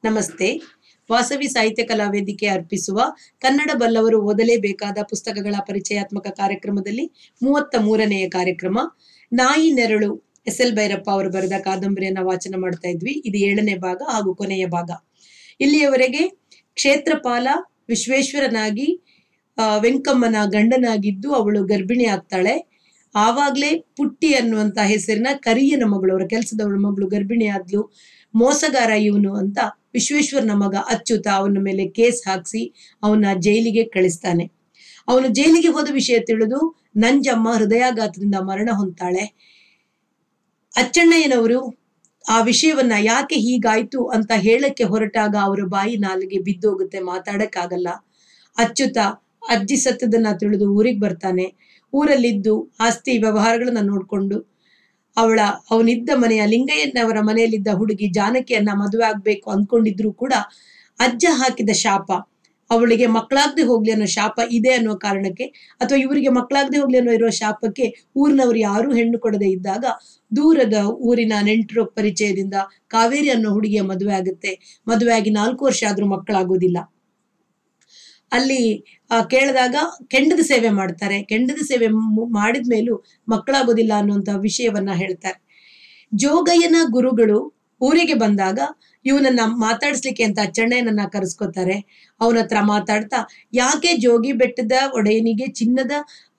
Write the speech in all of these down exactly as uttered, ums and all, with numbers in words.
ನಮಸ್ತೆ. ವಾಸವಿ ಸಾಹಿತ್ಯ ಕಲಾ ವೇದಿಕೆ ಅರ್ಪಿಸುವ ಕನ್ನಡ ಬಲ್ಲವರು ಓದಲೇಬೇಕಾದ ಪುಸ್ತಕಗಳ ಪರಿಚಯಾತ್ಮಕ ಕಾರ್ಯಕ್ರಮದಲ್ಲಿ ಮೂವತ್ತ ಮೂರನೆಯ ಕಾರ್ಯಕ್ರಮ ನಾಯಿ ನೆರಳು ಎಸ್ ಎಲ್ ಭೈರಪ್ಪ ಅವರು ಬರೆದ ಕಾದಂಬರಿಯನ್ನ ವಾಚನ ಮಾಡ್ತಾ ಇದ್ವಿ. ಇದು ಏಳನೇ ಭಾಗ ಹಾಗೂ ಕೊನೆಯ ಭಾಗ. ಇಲ್ಲಿಯವರೆಗೆ ಕ್ಷೇತ್ರಪಾಲ ವಿಶ್ವೇಶ್ವರನಾಗಿ ಆ ವೆಂಕಮ್ಮನ ಗಂಡನಾಗಿದ್ದು ಅವಳು ಗರ್ಭಿಣಿ ಆಗ್ತಾಳೆ. ಆವಾಗ್ಲೇ ಪುಟ್ಟಿ ಅನ್ನುವಂತ ಹೆಸರಿನ ಕರಿಯನ ಮಗಳು, ಅವರ ಕೆಲಸದವಳ ಮಗಳು ಗರ್ಭಿಣಿ ಆದ್ಲು. ಮೋಸಗಾರ ಇವನು ಅಂತ ವಿಶ್ವೇಶ್ವರನ ಮಗ ಅಚ್ಯುತ ಅವನ ಮೇಲೆ ಕೇಸ್ ಹಾಕ್ಸಿ ಅವನ ಜೈಲಿಗೆ ಕಳಿಸ್ತಾನೆ. ಅವನು ಜೈಲಿಗೆ ಹೋದ ವಿಷಯ ತಿಳಿದು ನಂಜಮ್ಮ ಹೃದಯಾಘಾತದಿಂದ ಮರಣ ಹೊಂತಾಳೆ. ಅಚ್ಚಣ್ಣಯ್ಯನವರು ಆ ವಿಷಯವನ್ನ ಯಾಕೆ ಹೀಗಾಯ್ತು ಅಂತ ಹೇಳಕ್ಕೆ ಹೊರಟಾಗ ಅವರ ಬಾಯಿ ನಾಲಿಗೆ ಬಿದ್ದೋಗುತ್ತೆ, ಮಾತಾಡಕ್ಕಾಗಲ್ಲ. ಅಚ್ಯುತ ಅಜ್ಜಿ ಸತ್ತದನ್ನ ತಿಳಿದು ಊರಿಗೆ ಬರ್ತಾನೆ. ಊರಲ್ಲಿದ್ದು ಆಸ್ತಿ ವ್ಯವಹಾರಗಳನ್ನ ನೋಡ್ಕೊಂಡು ಅವಳ ಅವನಿದ್ದ ಮನೆಯ ಲಿಂಗಯ್ಯನವರ ಮನೆಯಲ್ಲಿದ್ದ ಹುಡುಗಿ ಜಾನಕಿಯನ್ನ ಮದುವೆ ಆಗ್ಬೇಕು ಅಂದ್ಕೊಂಡಿದ್ರು ಕೂಡ ಅಜ್ಜ ಹಾಕಿದ ಶಾಪ, ಅವಳಿಗೆ ಮಕ್ಕಳಾಗದೆ ಹೋಗ್ಲಿ ಅನ್ನೋ ಶಾಪ ಇದೆ ಅನ್ನೋ ಕಾರಣಕ್ಕೆ, ಅಥವಾ ಇವರಿಗೆ ಮಕ್ಕಳಾಗದೆ ಹೋಗ್ಲಿ ಅನ್ನೋ ಇರೋ ಶಾಪಕ್ಕೆ ಊರಿನವರು ಯಾರೂ ಹೆಣ್ಣು ಕೊಡದೆ ಇದ್ದಾಗ ದೂರದ ಊರಿನ ನೆಂಟರ ಪರಿಚಯದಿಂದ ಕಾವೇರಿ ಅನ್ನೋ ಹುಡುಗಿಯ ಮದುವೆ ಆಗುತ್ತೆ. ಮದುವೆ ಆಗಿ ನಾಲ್ಕು ವರ್ಷ ಆದ್ರೂ ಮಕ್ಕಳಾಗೋದಿಲ್ಲ. ಅಲ್ಲಿ ಆ ಕೇಳಿದಾಗ ಕೆಂಡದ ಸೇವೆ ಮಾಡ್ತಾರೆ. ಕೆಂಡದ ಸೇವೆ ಮಾಡಿದ್ಮೇಲೂ ಮಕ್ಕಳಾಗೋದಿಲ್ಲ ಅನ್ನುವಂತ ವಿಷಯವನ್ನ ಹೇಳ್ತಾರೆ. ಜೋಗಯ್ಯನ ಗುರುಗಳು ಊರಿಗೆ ಬಂದಾಗ ಇವನನ್ನ ಮಾತಾಡಿಸ್ಲಿಕ್ಕೆ ಅಂತ ಅಚ್ಚಣ್ಣಯ್ಯನನ್ನ ಕರೆಸ್ಕೊತಾರೆ. ಅವನ ಹತ್ರ ಮಾತಾಡ್ತಾ, ಯಾಕೆ ಜೋಗಿ ಬೆಟ್ಟದ ಒಡೆಯನಿಗೆ ಚಿನ್ನದ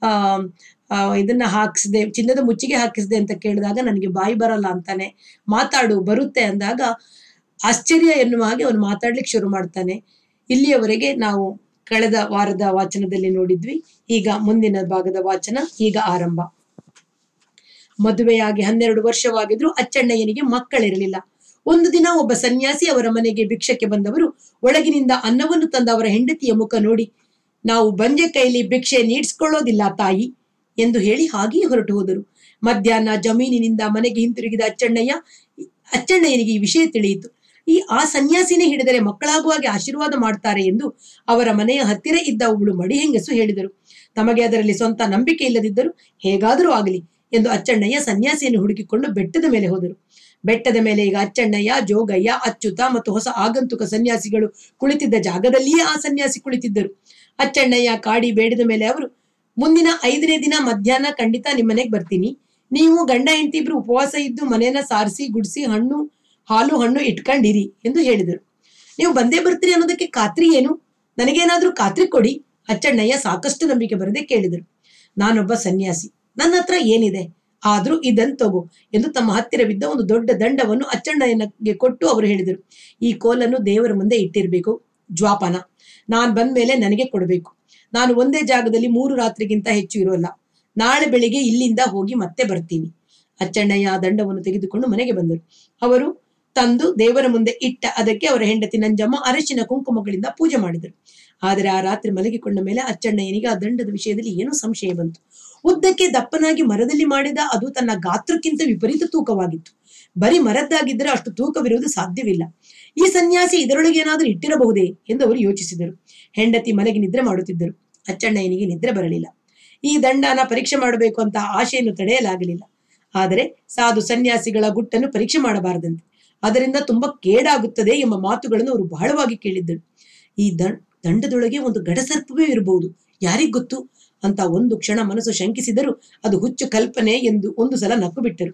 ಆ ಇದನ್ನ ಹಾಕಿಸ್ದೆ, ಚಿನ್ನದ ಮುಚ್ಚಿಗೆ ಹಾಕಿಸ್ದೆ ಅಂತ ಕೇಳಿದಾಗ ನನಗೆ ಬಾಯಿ ಬರಲ್ಲ ಅಂತಾನೆ. ಮಾತಾಡು, ಬರುತ್ತೆ ಅಂದಾಗ ಆಶ್ಚರ್ಯ ಎನ್ನುವ ಹಾಗೆ ಅವನು ಮಾತಾಡ್ಲಿಕ್ಕೆ ಶುರು ಮಾಡ್ತಾನೆ. ಇಲ್ಲಿಯವರೆಗೆ ನಾವು ಕಳೆದ ವಾರದ ವಾಚನದಲ್ಲಿ ನೋಡಿದ್ವಿ. ಈಗ ಮುಂದಿನ ಭಾಗದ ವಾಚನ ಈಗ ಆರಂಭ. ಮದುವೆಯಾಗಿ ಹನ್ನೆರಡು ವರ್ಷವಾಗಿದ್ರು ಅಚ್ಚಣ್ಣಯ್ಯನಿಗೆ ಮಕ್ಕಳಿರಲಿಲ್ಲ. ಒಂದು ದಿನ ಒಬ್ಬ ಸನ್ಯಾಸಿ ಅವರ ಮನೆಗೆ ಭಿಕ್ಷಕ್ಕೆ ಬಂದವರು ಒಳಗಿನಿಂದ ಅನ್ನವನ್ನು ತಂದ ಅವರ ಹೆಂಡತಿಯ ಮುಖ ನೋಡಿ, ನಾವು ಬಂಜೆ ಕೈಲಿ ಭಿಕ್ಷೆ ನೀಡ್ಸ್ಕೊಳ್ಳೋದಿಲ್ಲ ತಾಯಿ ಎಂದು ಹೇಳಿ ಹಾಗೆಯೇ ಹೊರಟು ಹೋದರು. ಮಧ್ಯಾಹ್ನ ಜಮೀನಿನಿಂದ ಮನೆಗೆ ಹಿಂತಿರುಗಿದ ಅಚ್ಚಣ್ಣಯ್ಯ ಅಚ್ಚಣ್ಣಯ್ಯನಿಗೆ ಈ ವಿಷಯ ತಿಳಿಯಿತು. ಈ ಆ ಸನ್ಯಾಸಿನೇ ಹಿಡಿದರೆ ಮಕ್ಕಳಾಗುವಾಗೆ ಆಶೀರ್ವಾದ ಮಾಡ್ತಾರೆ ಎಂದು ಅವರ ಮನೆಯ ಹತ್ತಿರ ಇದ್ದ ಒಬ್ಬಳು ಮಡಿ ಹೆಂಗಸು ಹೇಳಿದರು. ತಮಗೆ ಅದರಲ್ಲಿ ಸ್ವಂತ ನಂಬಿಕೆ ಇಲ್ಲದಿದ್ದರೂ ಹೇಗಾದರೂ ಆಗಲಿ ಎಂದು ಅಚ್ಚಣ್ಣಯ್ಯ ಸನ್ಯಾಸಿಯನ್ನು ಹುಡುಕಿಕೊಂಡು ಬೆಟ್ಟದ ಮೇಲೆ ಹೋದರು. ಬೆಟ್ಟದ ಮೇಲೆ ಈಗ ಅಚ್ಚಣ್ಣಯ್ಯ, ಜೋಗಯ್ಯ, ಅಚ್ಯುತ ಮತ್ತು ಹೊಸ ಆಗಂತುಕ ಸನ್ಯಾಸಿಗಳು ಕುಳಿತಿದ್ದ ಜಾಗದಲ್ಲಿಯೇ ಆ ಸನ್ಯಾಸಿ ಕುಳಿತಿದ್ದರು. ಅಚ್ಚಣ್ಣಯ್ಯ ಕಾಡಿ ಬೇಡಿದ ಮೇಲೆ ಅವರು, ಮುಂದಿನ ಐದನೇ ದಿನ ಮಧ್ಯಾಹ್ನ ಖಂಡಿತ ನಿಮ್ಮನೆಗೆ ಬರ್ತೀನಿ. ನೀವು ಗಂಡ ಹೆಂಡತಿ ಇಬ್ರು ಉಪವಾಸ ಇದ್ದು ಮನೆಯನ್ನ ಸಾರಿಸಿ ಗುಡಿಸಿ ಹಣ್ಣು ಹಾಲು ಹಣ್ಣು ಇಟ್ಕೊಂಡಿರಿ ಎಂದು ಹೇಳಿದರು. ನೀವು ಬಂದೇ ಬರ್ತೀರಿ ಅನ್ನೋದಕ್ಕೆ ಖಾತ್ರಿ ಏನು? ನನಗೇನಾದ್ರೂ ಖಾತ್ರಿ ಕೊಡಿ. ಅಚ್ಚಣ್ಣಯ್ಯ ಸಾಕಷ್ಟು ನಂಬಿಕೆ ಬರದೆ ಕೇಳಿದರು. ನಾನೊಬ್ಬ ಸನ್ಯಾಸಿ, ನನ್ನ ಹತ್ರ ಏನಿದೆ, ಆದ್ರೂ ಇದನ್ ತಗೋ ಎಂದು ತಮ್ಮ ಹತ್ತಿರವಿದ್ದ ಒಂದು ದೊಡ್ಡ ದಂಡವನ್ನು ಅಚ್ಚಣ್ಣಯ್ಯನಿಗೆ ಕೊಟ್ಟು ಅವರು ಹೇಳಿದರು. ಈ ಕೋಲನ್ನು ದೇವರ ಮುಂದೆ ಇಟ್ಟಿರ್ಬೇಕು, ಜ್ವಾಪಾನ. ನಾನ್ ಬಂದ್ಮೇಲೆ ನನಗೆ ಕೊಡಬೇಕು. ನಾನು ಒಂದೇ ಜಾಗದಲ್ಲಿ ಮೂರು ರಾತ್ರಿಗಿಂತ ಹೆಚ್ಚು ಇರೋಲ್ಲ. ನಾಳೆ ಬೆಳಿಗ್ಗೆ ಇಲ್ಲಿಂದ ಹೋಗಿ ಮತ್ತೆ ಬರ್ತೀನಿ. ಅಚ್ಚಣ್ಣಯ್ಯ ಆ ದಂಡವನ್ನು ತೆಗೆದುಕೊಂಡು ಮನೆಗೆ ಬಂದರು. ಅವರು ತಂದು ದೇವರ ಮುಂದೆ ಇಟ್ಟ ಅದಕ್ಕೆ ಅವರ ಹೆಂಡತಿ ನಂಜಮ್ಮ ಅರಶಿನ ಕುಂಕುಮಗಳಿಂದ ಪೂಜೆ ಮಾಡಿದರು. ಆದರೆ ಆ ರಾತ್ರಿ ಮಲಗಿಕೊಂಡ ಮೇಲೆ ಅಚ್ಚಣ್ಣಯ್ಯನಿಗೆ ಆ ದಂಡದ ವಿಷಯದಲ್ಲಿ ಏನೋ ಸಂಶಯ ಬಂತು. ಉದ್ದಕ್ಕೆ ದಪ್ಪನಾಗಿ ಮರದಲ್ಲಿ ಮಾಡಿದ ಅದು ತನ್ನ ಗಾತ್ರಕ್ಕಿಂತ ವಿಪರೀತ ತೂಕವಾಗಿತ್ತು. ಬರೀ ಮರದ್ದಾಗಿದ್ದರೆ ಅಷ್ಟು ತೂಕವಿರುವುದು ಸಾಧ್ಯವಿಲ್ಲ. ಈ ಸನ್ಯಾಸಿ ಇದರೊಳಗೆ ಏನಾದರೂ ಇಟ್ಟಿರಬಹುದೇ ಎಂದು ಅವರು ಯೋಚಿಸಿದರು. ಹೆಂಡತಿ ಮನೆಗೆ ನಿದ್ರೆ ಮಾಡುತ್ತಿದ್ದರು. ಅಚ್ಚಣ್ಣಯ್ಯನಿಗೆ ನಿದ್ರೆ ಬರಲಿಲ್ಲ. ಈ ದಂಡನ ಪರೀಕ್ಷೆ ಮಾಡಬೇಕು ಅಂತ ಆಶೆಯನ್ನು ತಡೆಯಲಾಗಲಿಲ್ಲ. ಆದರೆ ಸಾಧು ಸನ್ಯಾಸಿಗಳ ಗುಟ್ಟನ್ನು ಪರೀಕ್ಷೆ ಮಾಡಬಾರದಂತೆ, ಅದರಿಂದ ತುಂಬಾ ಕೇಡಾಗುತ್ತದೆ ಎಂಬ ಮಾತುಗಳನ್ನು ಅವರು ಬಹಳವಾಗಿ ಕೇಳಿದ್ದರು. ಈ ದಂಡದೊಳಗೆ ಒಂದು ಗಡಸರ್ಪವೇ ಇರಬಹುದು, ಯಾರಿಗ್ ಗೊತ್ತು ಅಂತ ಒಂದು ಕ್ಷಣ ಮನಸ್ಸು ಶಂಕಿಸಿದರೂ ಅದು ಹುಚ್ಚು ಕಲ್ಪನೆ ಎಂದು ಒಂದು ಸಲ ನಕ್ಕು ಬಿಟ್ಟರು.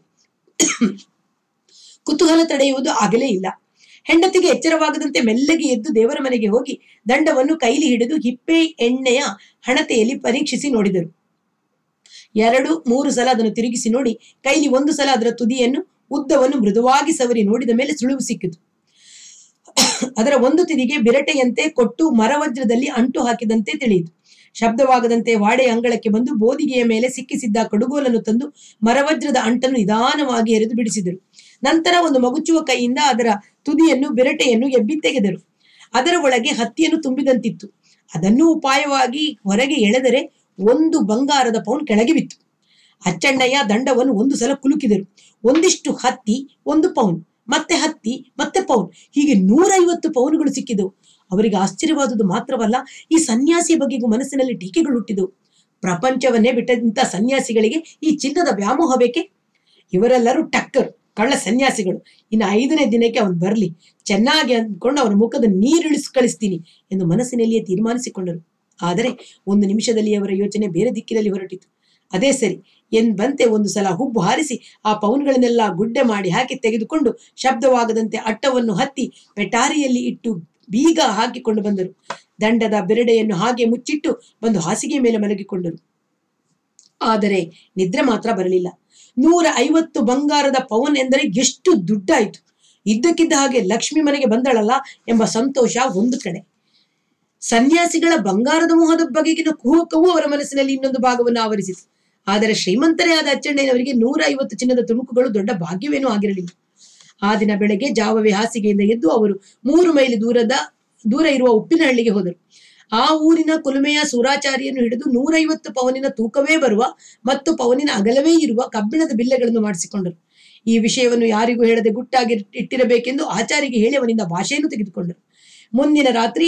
ಕುತೂಹಲ ತಡೆಯುವುದು ಆಗಲೇ ಇಲ್ಲ. ಹೆಂಡತಿಗೆ ಎಚ್ಚರವಾಗದಂತೆ ಮೆಲ್ಲಗೆ ಎದ್ದು ದೇವರ ಮನೆಗೆ ಹೋಗಿ ದಂಡವನ್ನು ಕೈಲಿ ಹಿಡಿದು ಹಿಪ್ಪೆ ಎಣ್ಣೆಯ ಹಣತೆಯಲ್ಲಿ ಪರೀಕ್ಷಿಸಿ ನೋಡಿದರು. ಎರಡು ಮೂರು ಸಲ ಅದನ್ನು ತಿರುಗಿಸಿ ನೋಡಿ ಕೈಲಿ ಒಂದು ಸಲ ಅದರ ತುದಿಯನ್ನು ಉದ್ದವನ್ನು ಮೃದುವಾಗಿ ಸವರಿ ನೋಡಿದ ಮೇಲೆ ಸುಳಿವು ಸಿಕ್ಕಿತು. ಅದರ ಒಂದು ತುದಿಗೆ ಬಿರಟೆಯಂತೆ ಕೊಟ್ಟು ಮರವಜ್ರದಲ್ಲಿ ಅಂಟು ಹಾಕಿದಂತೆ ತಿಳಿಯಿತು. ಶಬ್ದವಾಗದಂತೆ ವಾಡೆ ಅಂಗಳಕ್ಕೆ ಬಂದು ಬೋದಿಗೆಯ ಮೇಲೆ ಸಿಕ್ಕಿಸಿದ್ದ ಕಡುಗೋಲನ್ನು ತಂದು ಮರವಜ್ರದ ಅಂಟನ್ನು ನಿಧಾನವಾಗಿ ಎರೆದು ಬಿಡಿಸಿದರು. ನಂತರ ಒಂದು ಮಗುಚುವ ಕೈಯಿಂದ ಅದರ ತುದಿಯನ್ನು ಬಿರಟೆಯನ್ನು ಎಬ್ಬಿ ತೆಗೆದರು. ಅದರ ಒಳಗೆ ಹತ್ತಿಯನ್ನು ತುಂಬಿದಂತಿತ್ತು. ಅದನ್ನು ಉಪಾಯವಾಗಿ ಹೊರಗೆ ಎಳೆದರೆ ಒಂದು ಬಂಗಾರದ ಪೌನ್ ಕೆಳಗೆ ಬಿತ್ತು. ಅಚ್ಚಣ್ಣಯ್ಯ ದಂಡವನ್ನು ಒಂದು ಸಲ ಕುಲುಕಿದರು. ಒಂದಿಷ್ಟು ಹತ್ತಿ, ಒಂದು ಪೌನ್, ಮತ್ತೆ ಹತ್ತಿ, ಮತ್ತೆ ಪೌನ್, ಹೀಗೆ ನೂರೈವತ್ತು ಪೌನುಗಳು ಸಿಕ್ಕಿದವು. ಅವರಿಗೆ ಆಶ್ಚರ್ಯವಾದುದು ಮಾತ್ರವಲ್ಲ, ಈ ಸನ್ಯಾಸಿಯ ಬಗೆಗೂ ಮನಸ್ಸಿನಲ್ಲಿ ಟೀಕೆಗಳು ಹುಟ್ಟಿದವು. ಪ್ರಪಂಚವನ್ನೇ ಬಿಟ್ಟಂತ ಸನ್ಯಾಸಿಗಳಿಗೆ ಈ ಚಿನ್ನದ ವ್ಯಾಮೋಹ ಬೇಕೆ? ಇವರೆಲ್ಲರೂ ಟಕ್ಕರ್, ಕಳ್ಳ ಸನ್ಯಾಸಿಗಳು, ಇನ್ನು ಐದನೇ ದಿನಕ್ಕೆ ಅವನು ಬರಲಿ, ಚೆನ್ನಾಗಿ ಅಂದ್ಕೊಂಡು ಅವನ ಮುಖದ ನೀರಿಳಿಸಿ ಕಳಿಸ್ತೀನಿ ಎಂದು ಮನಸ್ಸಿನಲ್ಲಿಯೇ ತೀರ್ಮಾನಿಸಿಕೊಂಡರು. ಆದರೆ ಒಂದು ನಿಮಿಷದಲ್ಲಿ ಅವರ ಯೋಚನೆ ಬೇರೆ ದಿಕ್ಕಿನಲ್ಲಿ ಹೊರಟಿತು. ಅದೇ ಸರಿ ಎಂಬಂತೆ ಒಂದು ಸಲ ಹುಬ್ಬು ಹಾರಿಸಿ ಆ ಪೌನ್ಗಳನ್ನೆಲ್ಲ ಗುಡ್ಡೆ ಮಾಡಿ ಹಾಕಿ ತೆಗೆದುಕೊಂಡು ಶಬ್ದವಾಗದಂತೆ ಅಟ್ಟವನ್ನು ಹತ್ತಿ ಪೆಟಾರಿಯಲ್ಲಿ ಇಟ್ಟು ಬೀಗ ಹಾಕಿಕೊಂಡು ಬಂದರು. ದಂಡದ ಬೆರಡೆಯನ್ನು ಹಾಗೆ ಮುಚ್ಚಿಟ್ಟು ಬಂದು ಹಾಸಿಗೆ ಮೇಲೆ ಮಲಗಿಕೊಂಡರು. ಆದರೆ ನಿದ್ರೆ ಮಾತ್ರ ಬರಲಿಲ್ಲ. ನೂರ ಐವತ್ತು ಬಂಗಾರದ ಪವನ್ ಎಂದರೆ ಎಷ್ಟು ದುಡ್ಡಾಯಿತು. ಇದ್ದಕ್ಕಿದ್ದ ಹಾಗೆ ಲಕ್ಷ್ಮಿ ಮನೆಗೆ ಬಂದಳಲ್ಲ ಎಂಬ ಸಂತೋಷ ಒಂದು ಕಡೆ. ಸನ್ಯಾಸಿಗಳ ಬಂಗಾರದ ಮೋಹದ ಬಗೆಗಿನ ಕುಹಕವು ಅವರ ಮನಸ್ಸಿನಲ್ಲಿ ಇನ್ನೊಂದು ಭಾಗವನ್ನು ಆವರಿಸಿತು. ಆದರೆ ಶ್ರೀಮಂತರೇ ಆದ ಅಚ್ಚಣ್ಣಯ್ಯನವರಿಗೆ ನೂರ ಐವತ್ತು ಚಿನ್ನದ ತುಣುಕುಗಳು ದೊಡ್ಡ ಭಾಗ್ಯವೇನೂ ಆಗಿರಲಿಲ್ಲ. ಆ ದಿನ ಬೆಳಗ್ಗೆ ಜಾವವೇ ಹಾಸಿಗೆಯಿಂದ ಎದ್ದು ಅವರು ಮೂರು ಮೈಲಿ ದೂರದ ದೂರ ಇರುವ ಉಪ್ಪಿನಹಳ್ಳಿಗೆ ಹೋದರು. ಆ ಊರಿನ ಕುಲುಮೆಯ ಸೂರಾಚಾರಿಯನ್ನು ಹಿಡಿದು ನೂರೈವತ್ತು ಪವನಿನ ತೂಕವೇ ಬರುವ ಮತ್ತು ಪವನಿನ ಅಗಲವೇ ಇರುವ ಕಬ್ಬಿಣದ ಬಿಲ್ಲೆಗಳನ್ನು ಮಾಡಿಸಿಕೊಂಡರು. ಈ ವಿಷಯವನ್ನು ಯಾರಿಗೂ ಹೇಳದೆ ಗುಟ್ಟಾಗಿ ಇಟ್ಟಿರಬೇಕೆಂದು ಆಚಾರಿಗೆ ಹೇಳಿ ಅವನಿಂದ ಭಾಷೆಯನ್ನು ತೆಗೆದುಕೊಂಡರು. ಮುಂದಿನ ರಾತ್ರಿ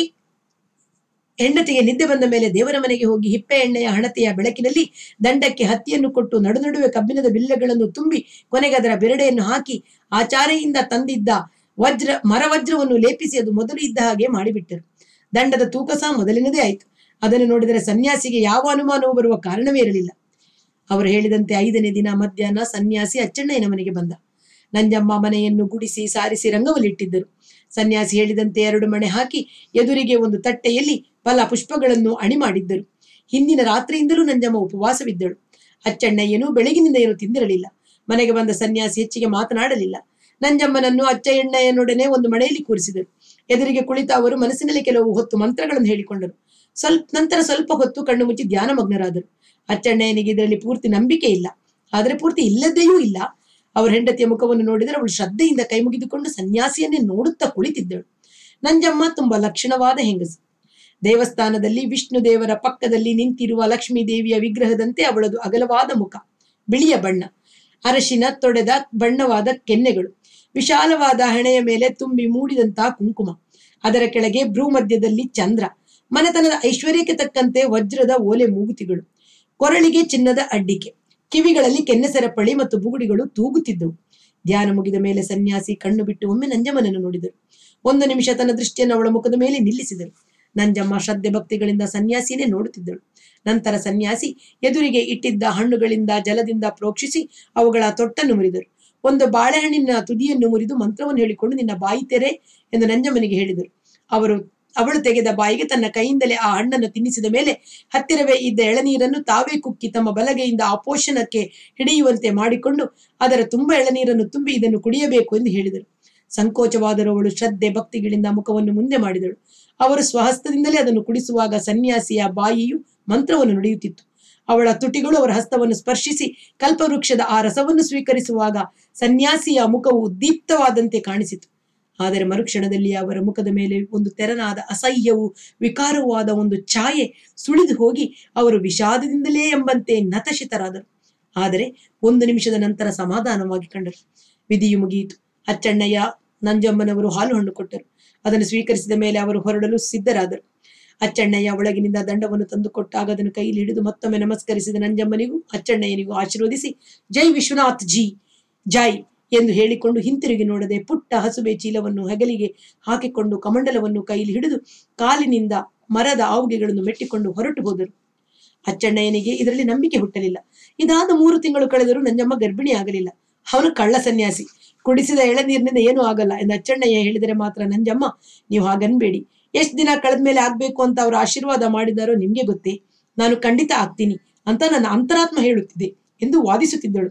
ಹೆಂಡತಿಗೆ ನಿದ್ದೆ ಬಂದ ಮೇಲೆ ದೇವರ ಮನೆಗೆ ಹೋಗಿ ಹಿಪ್ಪೆ ಎಣ್ಣೆಯ ಹಣತೆಯ ಬೆಳಕಿನಲ್ಲಿ ದಂಡಕ್ಕೆ ಹತ್ತಿಯನ್ನು ಕೊಟ್ಟು ನಡು ನಡುವೆ ಕಬ್ಬಿಣದ ಬಿಲ್ಲೆಗಳನ್ನು ತುಂಬಿ ಕೊನೆಗೆ ಅದರ ಬೆರಡೆಯನ್ನು ಹಾಕಿ ಆಚಾರೆಯಿಂದ ತಂದಿದ್ದ ವಜ್ರ ಮರವಜ್ರವನ್ನು ಲೇಪಿಸಿ ಅದು ಮೊದಲು ಇದ್ದ ಹಾಗೆ ಮಾಡಿಬಿಟ್ಟರು. ದಂಡದ ತೂಕ ಸಹ ಮೊದಲಿನದೇ ಆಯಿತು. ಅದನ್ನು ನೋಡಿದರೆ ಸನ್ಯಾಸಿಗೆ ಯಾವ ಅನುಮಾನವೂ ಬರುವ ಕಾರಣವೇ ಇರಲಿಲ್ಲ. ಅವರು ಹೇಳಿದಂತೆ ಐದನೇ ದಿನ ಮಧ್ಯಾಹ್ನ ಸನ್ಯಾಸಿ ಅಚ್ಚಣ್ಣಯ್ಯನ ಮನೆಗೆ ಬಂದ. ನಂಜಮ್ಮ ಮನೆಯನ್ನು ಗುಡಿಸಿ ಸಾರಿಸಿ ರಂಗವಲ್ಲಿಟ್ಟಿದ್ದರು. ಸನ್ಯಾಸಿ ಹೇಳಿದಂತೆ ಎರಡು ಮಣೆ ಹಾಕಿ ಎದುರಿಗೆ ಒಂದು ತಟ್ಟೆಯಲ್ಲಿ ಫಲ ಪುಷ್ಪಗಳನ್ನು ಅಣಿ ಮಾಡಿದ್ದರು. ಹಿಂದಿನ ರಾತ್ರಿಯಿಂದಲೂ ನಂಜಮ್ಮ ಉಪವಾಸವಿದ್ದಳು. ಅಚ್ಚಣ್ಣಯ್ಯನು ಬೆಳಗಿನಿಂದ ಏನು ತಿಂದಿರಲಿಲ್ಲ. ಮನೆಗೆ ಬಂದ ಸನ್ಯಾಸಿ ಹೆಚ್ಚಿಗೆ ಮಾತನಾಡಲಿಲ್ಲ. ನಂಜಮ್ಮನನ್ನು ಅಚ್ಚಣ್ಣಯ್ಯನೊಡನೆ ಒಂದು ಮನೆಯಲ್ಲಿ ಕೂರಿಸಿದರು. ಎದುರಿಗೆ ಕುಳಿತ ಅವರು ಮನಸ್ಸಿನಲ್ಲಿ ಕೆಲವು ಹೊತ್ತು ಮಂತ್ರಗಳನ್ನು ಹೇಳಿಕೊಂಡರು. ಸ್ವಲ್ಪ ನಂತರ ಸ್ವಲ್ಪ ಹೊತ್ತು ಕಣ್ಣು ಮುಚ್ಚಿ ಧ್ಯಾನ ಮಗ್ನರಾದರು. ಅಚ್ಚಣ್ಣಯ್ಯನಿಗೆ ಇದರಲ್ಲಿ ಪೂರ್ತಿ ನಂಬಿಕೆ ಇಲ್ಲ, ಆದರೆ ಪೂರ್ತಿ ಇಲ್ಲದೆಯೂ ಇಲ್ಲ. ಅವರ ಹೆಂಡತಿಯ ಮುಖವನ್ನು ನೋಡಿದರೆ ಅವಳು ಶ್ರದ್ಧೆಯಿಂದ ಕೈ ಮುಗಿದುಕೊಂಡು ಸನ್ಯಾಸಿಯನ್ನೇ ನೋಡುತ್ತಾ ಕುಳಿತಿದ್ದಳು. ನಂಜಮ್ಮ ತುಂಬಾ ಲಕ್ಷಣವಾದ ಹೆಂಗಸು. ದೇವಸ್ಥಾನದಲ್ಲಿ ವಿಷ್ಣು ದೇವರ ಪಕ್ಕದಲ್ಲಿ ನಿಂತಿರುವ ಲಕ್ಷ್ಮೀ ದೇವಿಯ ವಿಗ್ರಹದಂತೆ ಅವಳದು ಅಗಲವಾದ ಮುಖ, ಬಿಳಿಯ ಬಣ್ಣ, ಅರಶಿನ ತೊಡೆದ ಬಣ್ಣವಾದ ಕೆನ್ನೆಗಳು, ವಿಶಾಲವಾದ ಹಣೆಯ ಮೇಲೆ ತುಂಬಿ ಮೂಡಿದಂತಹ ಕುಂಕುಮ, ಅದರ ಕೆಳಗೆ ಭ್ರೂ ಮಧ್ಯದಲ್ಲಿ ಚಂದ್ರ, ಮನೆತನದ ಐಶ್ವರ್ಯಕ್ಕೆ ತಕ್ಕಂತೆ ವಜ್ರದ ಓಲೆ ಮೂಗುತಿಗಳು, ಕೊರಳಿಗೆ ಚಿನ್ನದ ಅಡ್ಡಿಕೆ, ಕಿವಿಗಳಲ್ಲಿ ಕೆನ್ನೆ ಸರಪಳಿ ಮತ್ತು ಬುಗುಡಿಗಳು ತೂಗುತ್ತಿದ್ದವು. ಧ್ಯಾನ ಮುಗಿದ ಮೇಲೆ ಸನ್ಯಾಸಿ ಕಣ್ಣು ಬಿಟ್ಟು ಒಮ್ಮೆ ನಂಜಮ್ಮನನ್ನು ನೋಡಿದರು. ಒಂದು ನಿಮಿಷ ತನ್ನ ದೃಷ್ಟಿಯನ್ನು ಅವಳ ಮುಖದ ಮೇಲೆ ನಿಲ್ಲಿಸಿದರು. ನಂಜಮ್ಮ ಶ್ರದ್ಧೆ ಭಕ್ತಿಗಳಿಂದ ಸನ್ಯಾಸಿಯನ್ನೇ ನೋಡುತ್ತಿದ್ದಳು. ನಂತರ ಸನ್ಯಾಸಿ ಎದುರಿಗೆ ಇಟ್ಟಿದ್ದ ಹಣ್ಣುಗಳಿಂದ ಜಲದಿಂದ ಪ್ರೋಕ್ಷಿಸಿ ಅವುಗಳ ತೊಟ್ಟನ್ನು ಮುರಿದರು. ಒಂದು ಬಾಳೆಹಣ್ಣಿನ ತುದಿಯನ್ನು ಮುರಿದು ಮಂತ್ರವನ್ನು ಹೇಳಿಕೊಂಡು ನಿನ್ನ ಬಾಯಿ ತೆರೆ ಎಂದು ನಂಜಮ್ಮನಿಗೆ ಹೇಳಿದರು. ಅವರು ಅವಳು ತೆಗೆದ ಬಾಯಿಗೆ ತನ್ನ ಕೈಯಿಂದಲೇ ಆ ಹಣ್ಣನ್ನು ತಿನ್ನಿಸಿದ ಮೇಲೆ ಹತ್ತಿರವೇ ಇದ್ದ ಎಳನೀರನ್ನು ತಾವೇ ಕುಕ್ಕಿ ತಮ್ಮ ಬಲಗೈಯಿಂದ ಆ ಪೋಷಣಕ್ಕೆ ಹಿಡಿಯುವಂತೆ ಮಾಡಿಕೊಂಡು ಅದರ ತುಂಬ ಎಳನೀರನ್ನು ತುಂಬಿ ಇದನ್ನು ಕುಡಿಯಬೇಕು ಎಂದು ಹೇಳಿದರು. ಸಂಕೋಚವಾದರೂ ಅವಳು ಶ್ರದ್ಧೆ ಭಕ್ತಿಗಳಿಂದ ಮುಖವನ್ನು ಮುಂದೆ ಮಾಡಿದಳು. ಅವರು ಸ್ವಹಸ್ತದಿಂದಲೇ ಅದನ್ನು ಕುಡಿಸುವಾಗ ಸನ್ಯಾಸಿಯ ಬಾಯಿಯು ಮಂತ್ರವನ್ನು ನುಡಿಯುತ್ತಿತ್ತು. ಅವಳ ತುಟಿಗಳು ಅವರ ಹಸ್ತವನ್ನು ಸ್ಪರ್ಶಿಸಿ ಕಲ್ಪವೃಕ್ಷದ ಆ ರಸವನ್ನು ಸ್ವೀಕರಿಸುವಾಗ ಸನ್ಯಾಸಿಯ ಮುಖವು ಉದ್ದೀಪ್ತವಾದಂತೆ ಕಾಣಿಸಿತು. ಆದರೆ ಮರುಕ್ಷಣದಲ್ಲಿ ಅವರ ಮುಖದ ಮೇಲೆ ಒಂದು ತೆರನಾದ ಅಸಹ್ಯವೂ ವಿಕಾರವಾದ ಒಂದು ಛಾಯೆ ಸುಳಿದು ಹೋಗಿ ಅವರು ವಿಷಾದದಿಂದಲೇ ಎಂಬಂತೆ ನತಶಿತರಾದರು. ಆದರೆ ಒಂದು ನಿಮಿಷದ ನಂತರ ಸಮಾಧಾನವಾಗಿ ಕಂಡರು. ವಿಧಿಯು ಮುಗಿಯಿತು. ಅಚ್ಚಣ್ಣಯ್ಯ ನಂಜಮ್ಮನವರು ಹಾಲು ಹಣ್ಣು ಕೊಟ್ಟರು. ಅದನ್ನು ಸ್ವೀಕರಿಸಿದ ಮೇಲೆ ಅವರು ಹೊರಡಲು ಸಿದ್ಧರಾದರು. ಅಚ್ಚಣ್ಣಯ್ಯ ಒಳಗಿನಿಂದ ದಂಡವನ್ನು ತಂದು ಕೊಟ್ಟಾಗ ಅದನ್ನು ಕೈಯಲ್ಲಿ ಹಿಡಿದು ಮತ್ತೊಮ್ಮೆ ನಮಸ್ಕರಿಸಿದ ನಂಜಮ್ಮನಿಗೂ ಅಚ್ಚಣ್ಣಯ್ಯನಿಗೂ ಆಶೀರ್ವದಿಸಿ ಜೈ ವಿಶ್ವನಾಥ್ ಜಿ ಜೈ ಎಂದು ಹೇಳಿಕೊಂಡು ಹಿಂತಿರುಗಿ ನೋಡದೆ ಪುಟ್ಟ ಹಸುಬೆ ಚೀಲವನ್ನು ಹೆಗಲಿಗೆ ಹಾಕಿಕೊಂಡು ಕಮಂಡಲವನ್ನು ಕೈಯಲ್ಲಿ ಹಿಡಿದು ಕಾಲಿನಿಂದ ಮರದ ಆವುಗೆಗಳನ್ನು ಮೆಟ್ಟಿಕೊಂಡು ಹೊರಟು ಹೋದರು. ಅಚ್ಚಣ್ಣಯ್ಯನಿಗೆ ಇದರಲ್ಲಿ ನಂಬಿಕೆ ಹುಟ್ಟಲಿಲ್ಲ. ಇದಾದ ಮೂರು ತಿಂಗಳು ಕಳೆದರೂ ನಂಜಮ್ಮ ಗರ್ಭಿಣಿ ಆಗಲಿಲ್ಲ. ಅವನು ಕಳ್ಳ ಸನ್ಯಾಸಿ, ಕುಡಿಸಿದ ಎಳನೀರಿನಿಂದ ಏನೂ ಆಗಲ್ಲ ಎಂದು ಅಚ್ಚಣ್ಣಯ್ಯ ಹೇಳಿದರೆ ಮಾತ್ರ ನಂಜಮ್ಮ ನೀವು ಹಾಗನ್ಬೇಡಿ, ಎಷ್ಟು ದಿನ ಕಳೆದ ಮೇಲೆ ಆಗ್ಬೇಕು ಅಂತ ಅವರು ಆಶೀರ್ವಾದ ಮಾಡಿದಾರೋ ನಿಮ್ಗೆ ಗೊತ್ತೇ, ನಾನು ಖಂಡಿತ ಆಗ್ತೀನಿ ಅಂತ ನನ್ನ ಅಂತರಾತ್ಮ ಹೇಳುತ್ತಿದೆ ಎಂದು ವಾದಿಸುತ್ತಿದ್ದಳು.